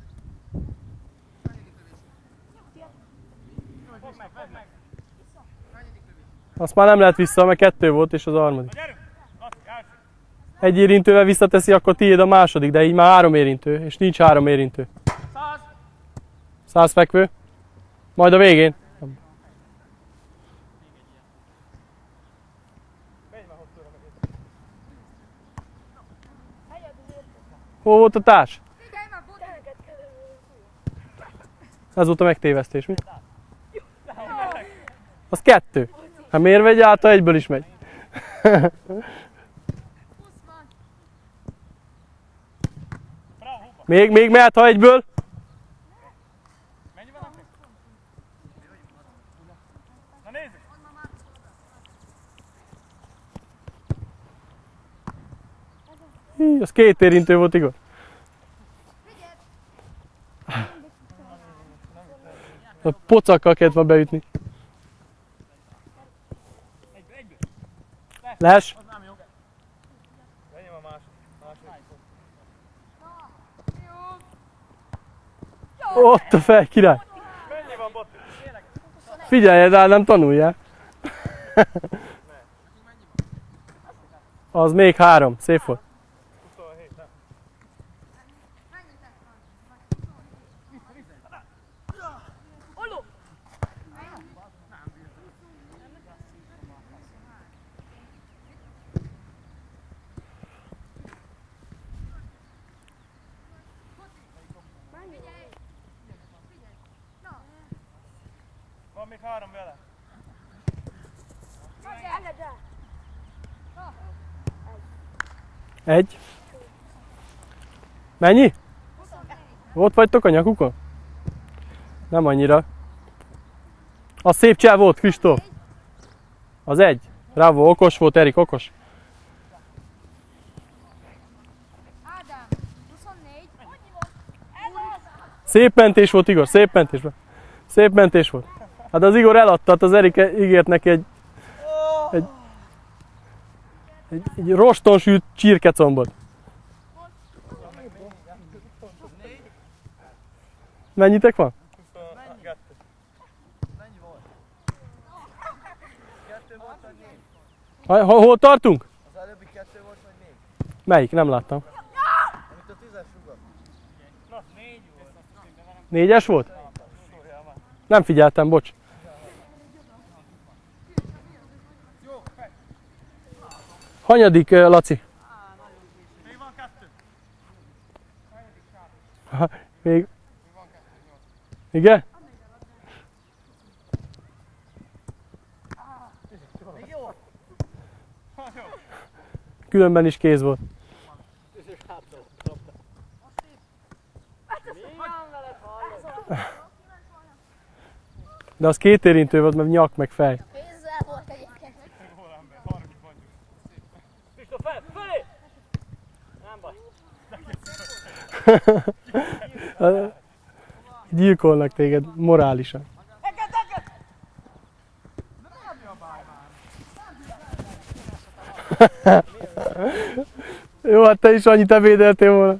Fogd meg, fogd meg! Azt már nem lehet vissza, mert kettő volt, és az harmadik. Na gyerünk! Laci, első! Egy érintővel visszateszi, akkor tiéd a második, de így már három érintő, és nincs három érintő. Száz! Száz fekvő. Majd a végén. Menj már hosszúra meg. Hol volt a társ? Figyelj már, Boci! Ez volt a megtévesztés, mi? Az kettő. Hát miért vegy át, ha egyből is megy? Bravo! Még, még mehet, ha egyből? Mennyi van nekünk? Na nézzük! Hí, az két érintő volt, Igor. A pocakkal kellett volna beütni. Egyből, egyből! Les. Az nem jó. Vegyem a második. Második. Ott a fel, király. Mennyi van, Botti? Figyeljed el, nem tanuljál. Az még három, szép volt. huszonhét, nem? Van még három vele. Egy. Mennyi? Ott vagytok a nyakukon? Nem annyira. Az szép csel volt, Kristóf. Az egy. Bravo, okos volt, Erik, okos. Ádám, huszonnégy. Ez az! Szép mentés volt, Igor, szép mentés volt. Szép mentés volt. Hát az Igor eladta, az Erik ígért neki egy, egy, egy, egy rostonsült csirkecombot. Mennyitek van? huszonkettő. Ha, ha, hol tartunk? Az előbbi kettő volt, vagy négy? Melyik? Nem láttam. Amit a tízes rúgott. Na, négy volt. Négyes volt? Nem figyeltem, bocs. Hanyadik, eh, Laci? Még van kettő. Ha, még... Igen? Különben is kéz volt. De az két érintő volt, mert nyak meg fej. Kézzel volt egyébként. Hol ember? harminc vagyunk. Kristóf, fel! Fölé! Nem baj. Gyilkolnak téged morálisan. Jó, hát te is annyit ebédeltél volna.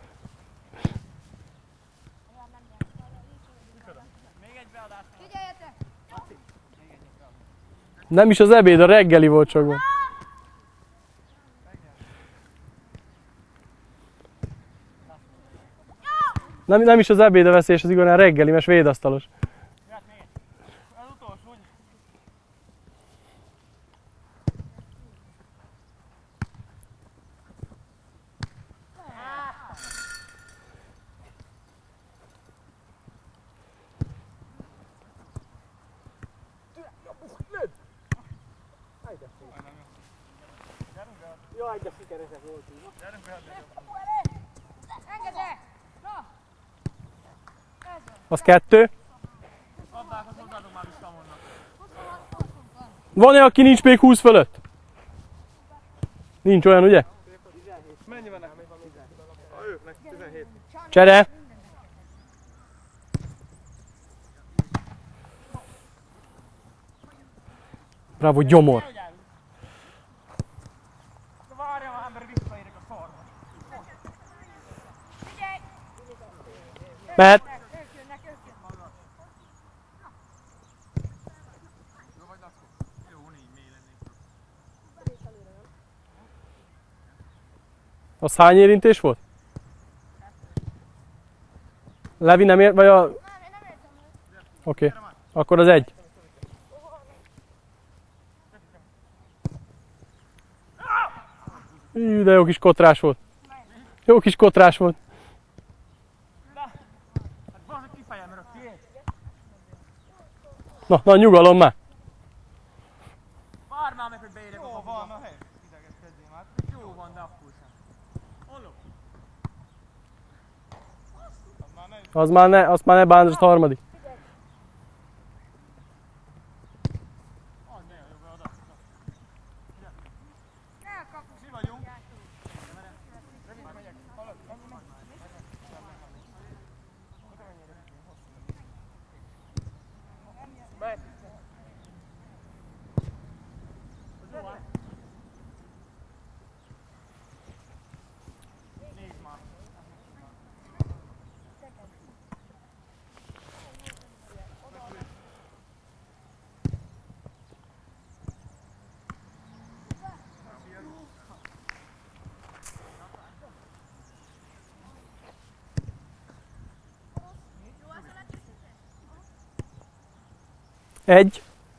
Figyeljetek! Nem is az ebéd, a reggeli volt csak. Nem, nem is az ebéd a veszélyes, az igazán reggeli, mert svédasztalos. Az utolsó, úgy. Jaj, de sikeresek voltunk. Engedek! Na! Az kettő. Labdákat hozzáadom már vissza vannak. Van-e, aki nincs még húsz fölött? Nincs olyan, ugye? Mennyi van nekik? A őknek tizenhét. Csere! Bravo, gyomor! Várja már, mert visszaérek a szarba. Figyelj! Mehet! Ők jönnek, ők jönnek. Jó vagy, Lackó? Jó, négy mély lennék. Az hány érintés volt? Levi nem ért, vagy a... Nem, én nem értem. Oké, okay. Akkor az egy. Hű, de jó kis kotrás volt. Jó kis kotrás volt. Hát bazd, kifejem, mert a tiéd. Na, na, nyugalom már. Várj már meg, hogy beérek a Jó kapuba. van, na hely. Idegeskedjél már. Jó van, de akkor sem. Halló? Az már ne is. Az már ne, azt már ne bántsd, a harmadik. Az ne, jó, oda. Elkapom. Mi vagyunk? Nézd már. Egy.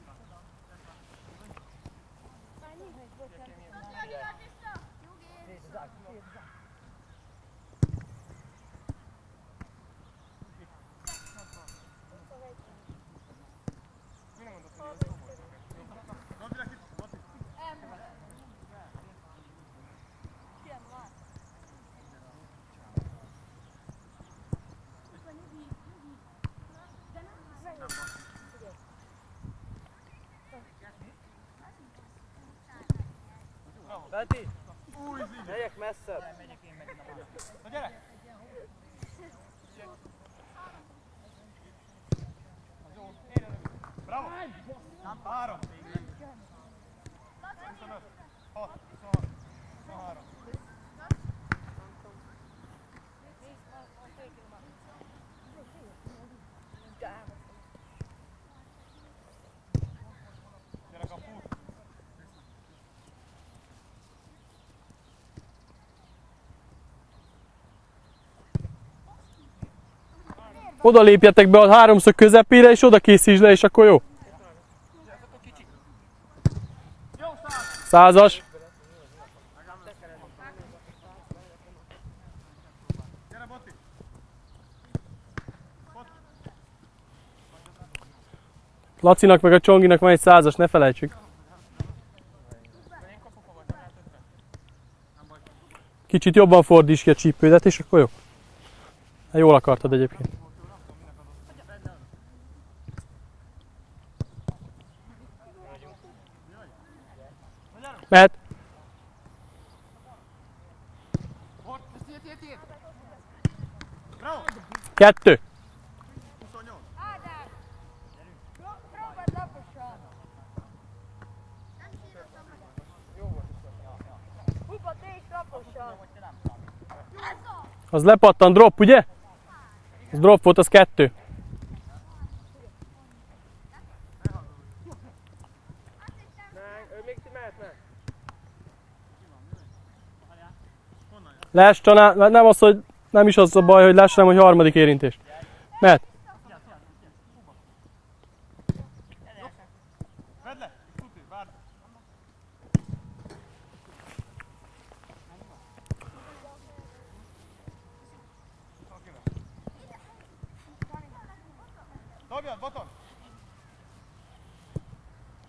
Benti! Megyek messzebb! Na gyere! Az jó. Én előbb. Bravo! Három. huszonöt. hat. huszonhat. huszonhárom. Gyere kapu! Oda lépjetek be a háromszög közepére, és oda készítsd le, és akkor jó. Százas. Gyere, Botti! Lacinak meg a Csonginak van egy százas, ne felejtsük. Kicsit jobban fordíts ki a csípődet, és akkor jó. Jól akartad egyébként. Mehet. Kettő. Ádám! Próbáld laposan! Hupa, te is laposan! Az lepattan, drop, ugye? Az drop volt, az kettő. Lesz, csanál, nem az, hogy nem is az a baj, hogy lesz, hanem, hogy harmadik érintés. Mehet. Vedd le! Tuti, várd! Dobjad, boton!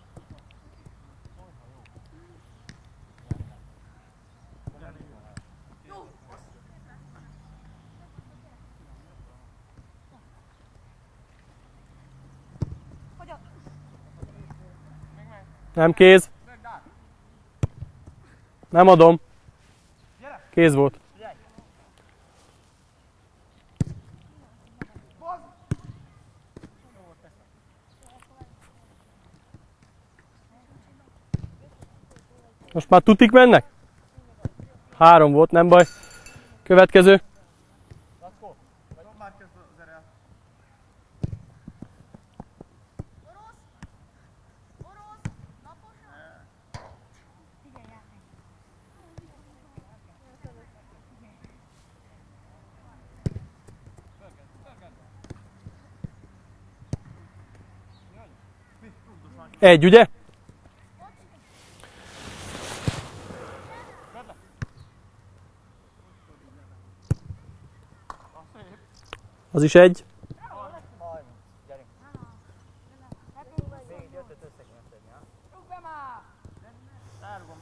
Nem kéz. Nem adom. Kéz volt. Most már tutik mennek? Három volt, nem baj. Következő. Már kezd az erel. Orosz! Orosz! Laposan! Figyelj át meg! Egy, ugye? Az is egy. Rúgd be már! Elrugom,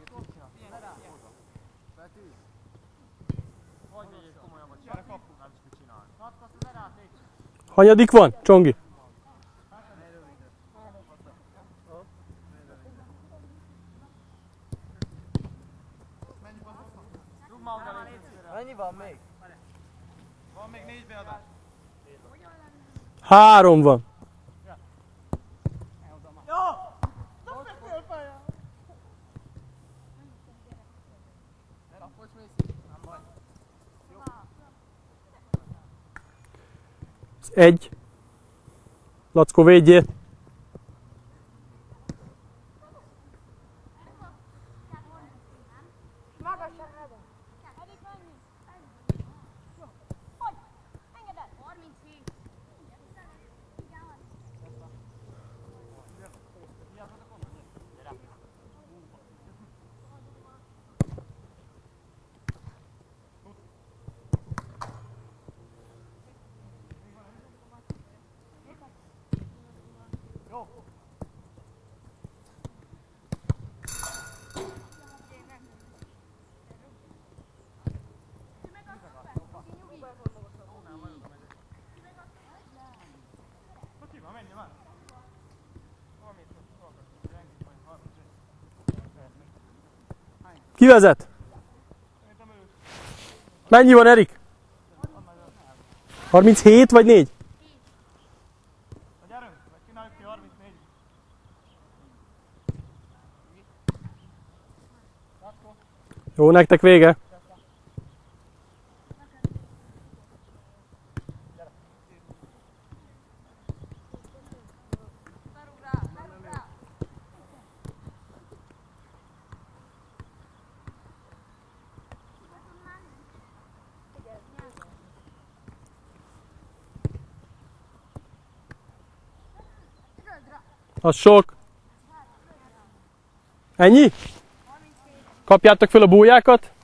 vagy még komolyan vagy. Gyere, kapunk, nem is mit csinálni. Hanyadik van, Csongi? Rúg már oda, légy szíves. Mennyi van még? Van még négy beadás. Három van. Az egy. Lackó, védjél. Magasan ebben! Eddig mennyi? Jó. Hogy? Engedd el! harminchét! Ki vezet? Mennyi van, Erik? harminchét vagy négy? Na gyerünk, megcsináljuk ki harmincnégy. Jó, nektek vége. Berúg rá! Berúg rá! Az sok. Ennyi? Kapjátok fel a bújákat.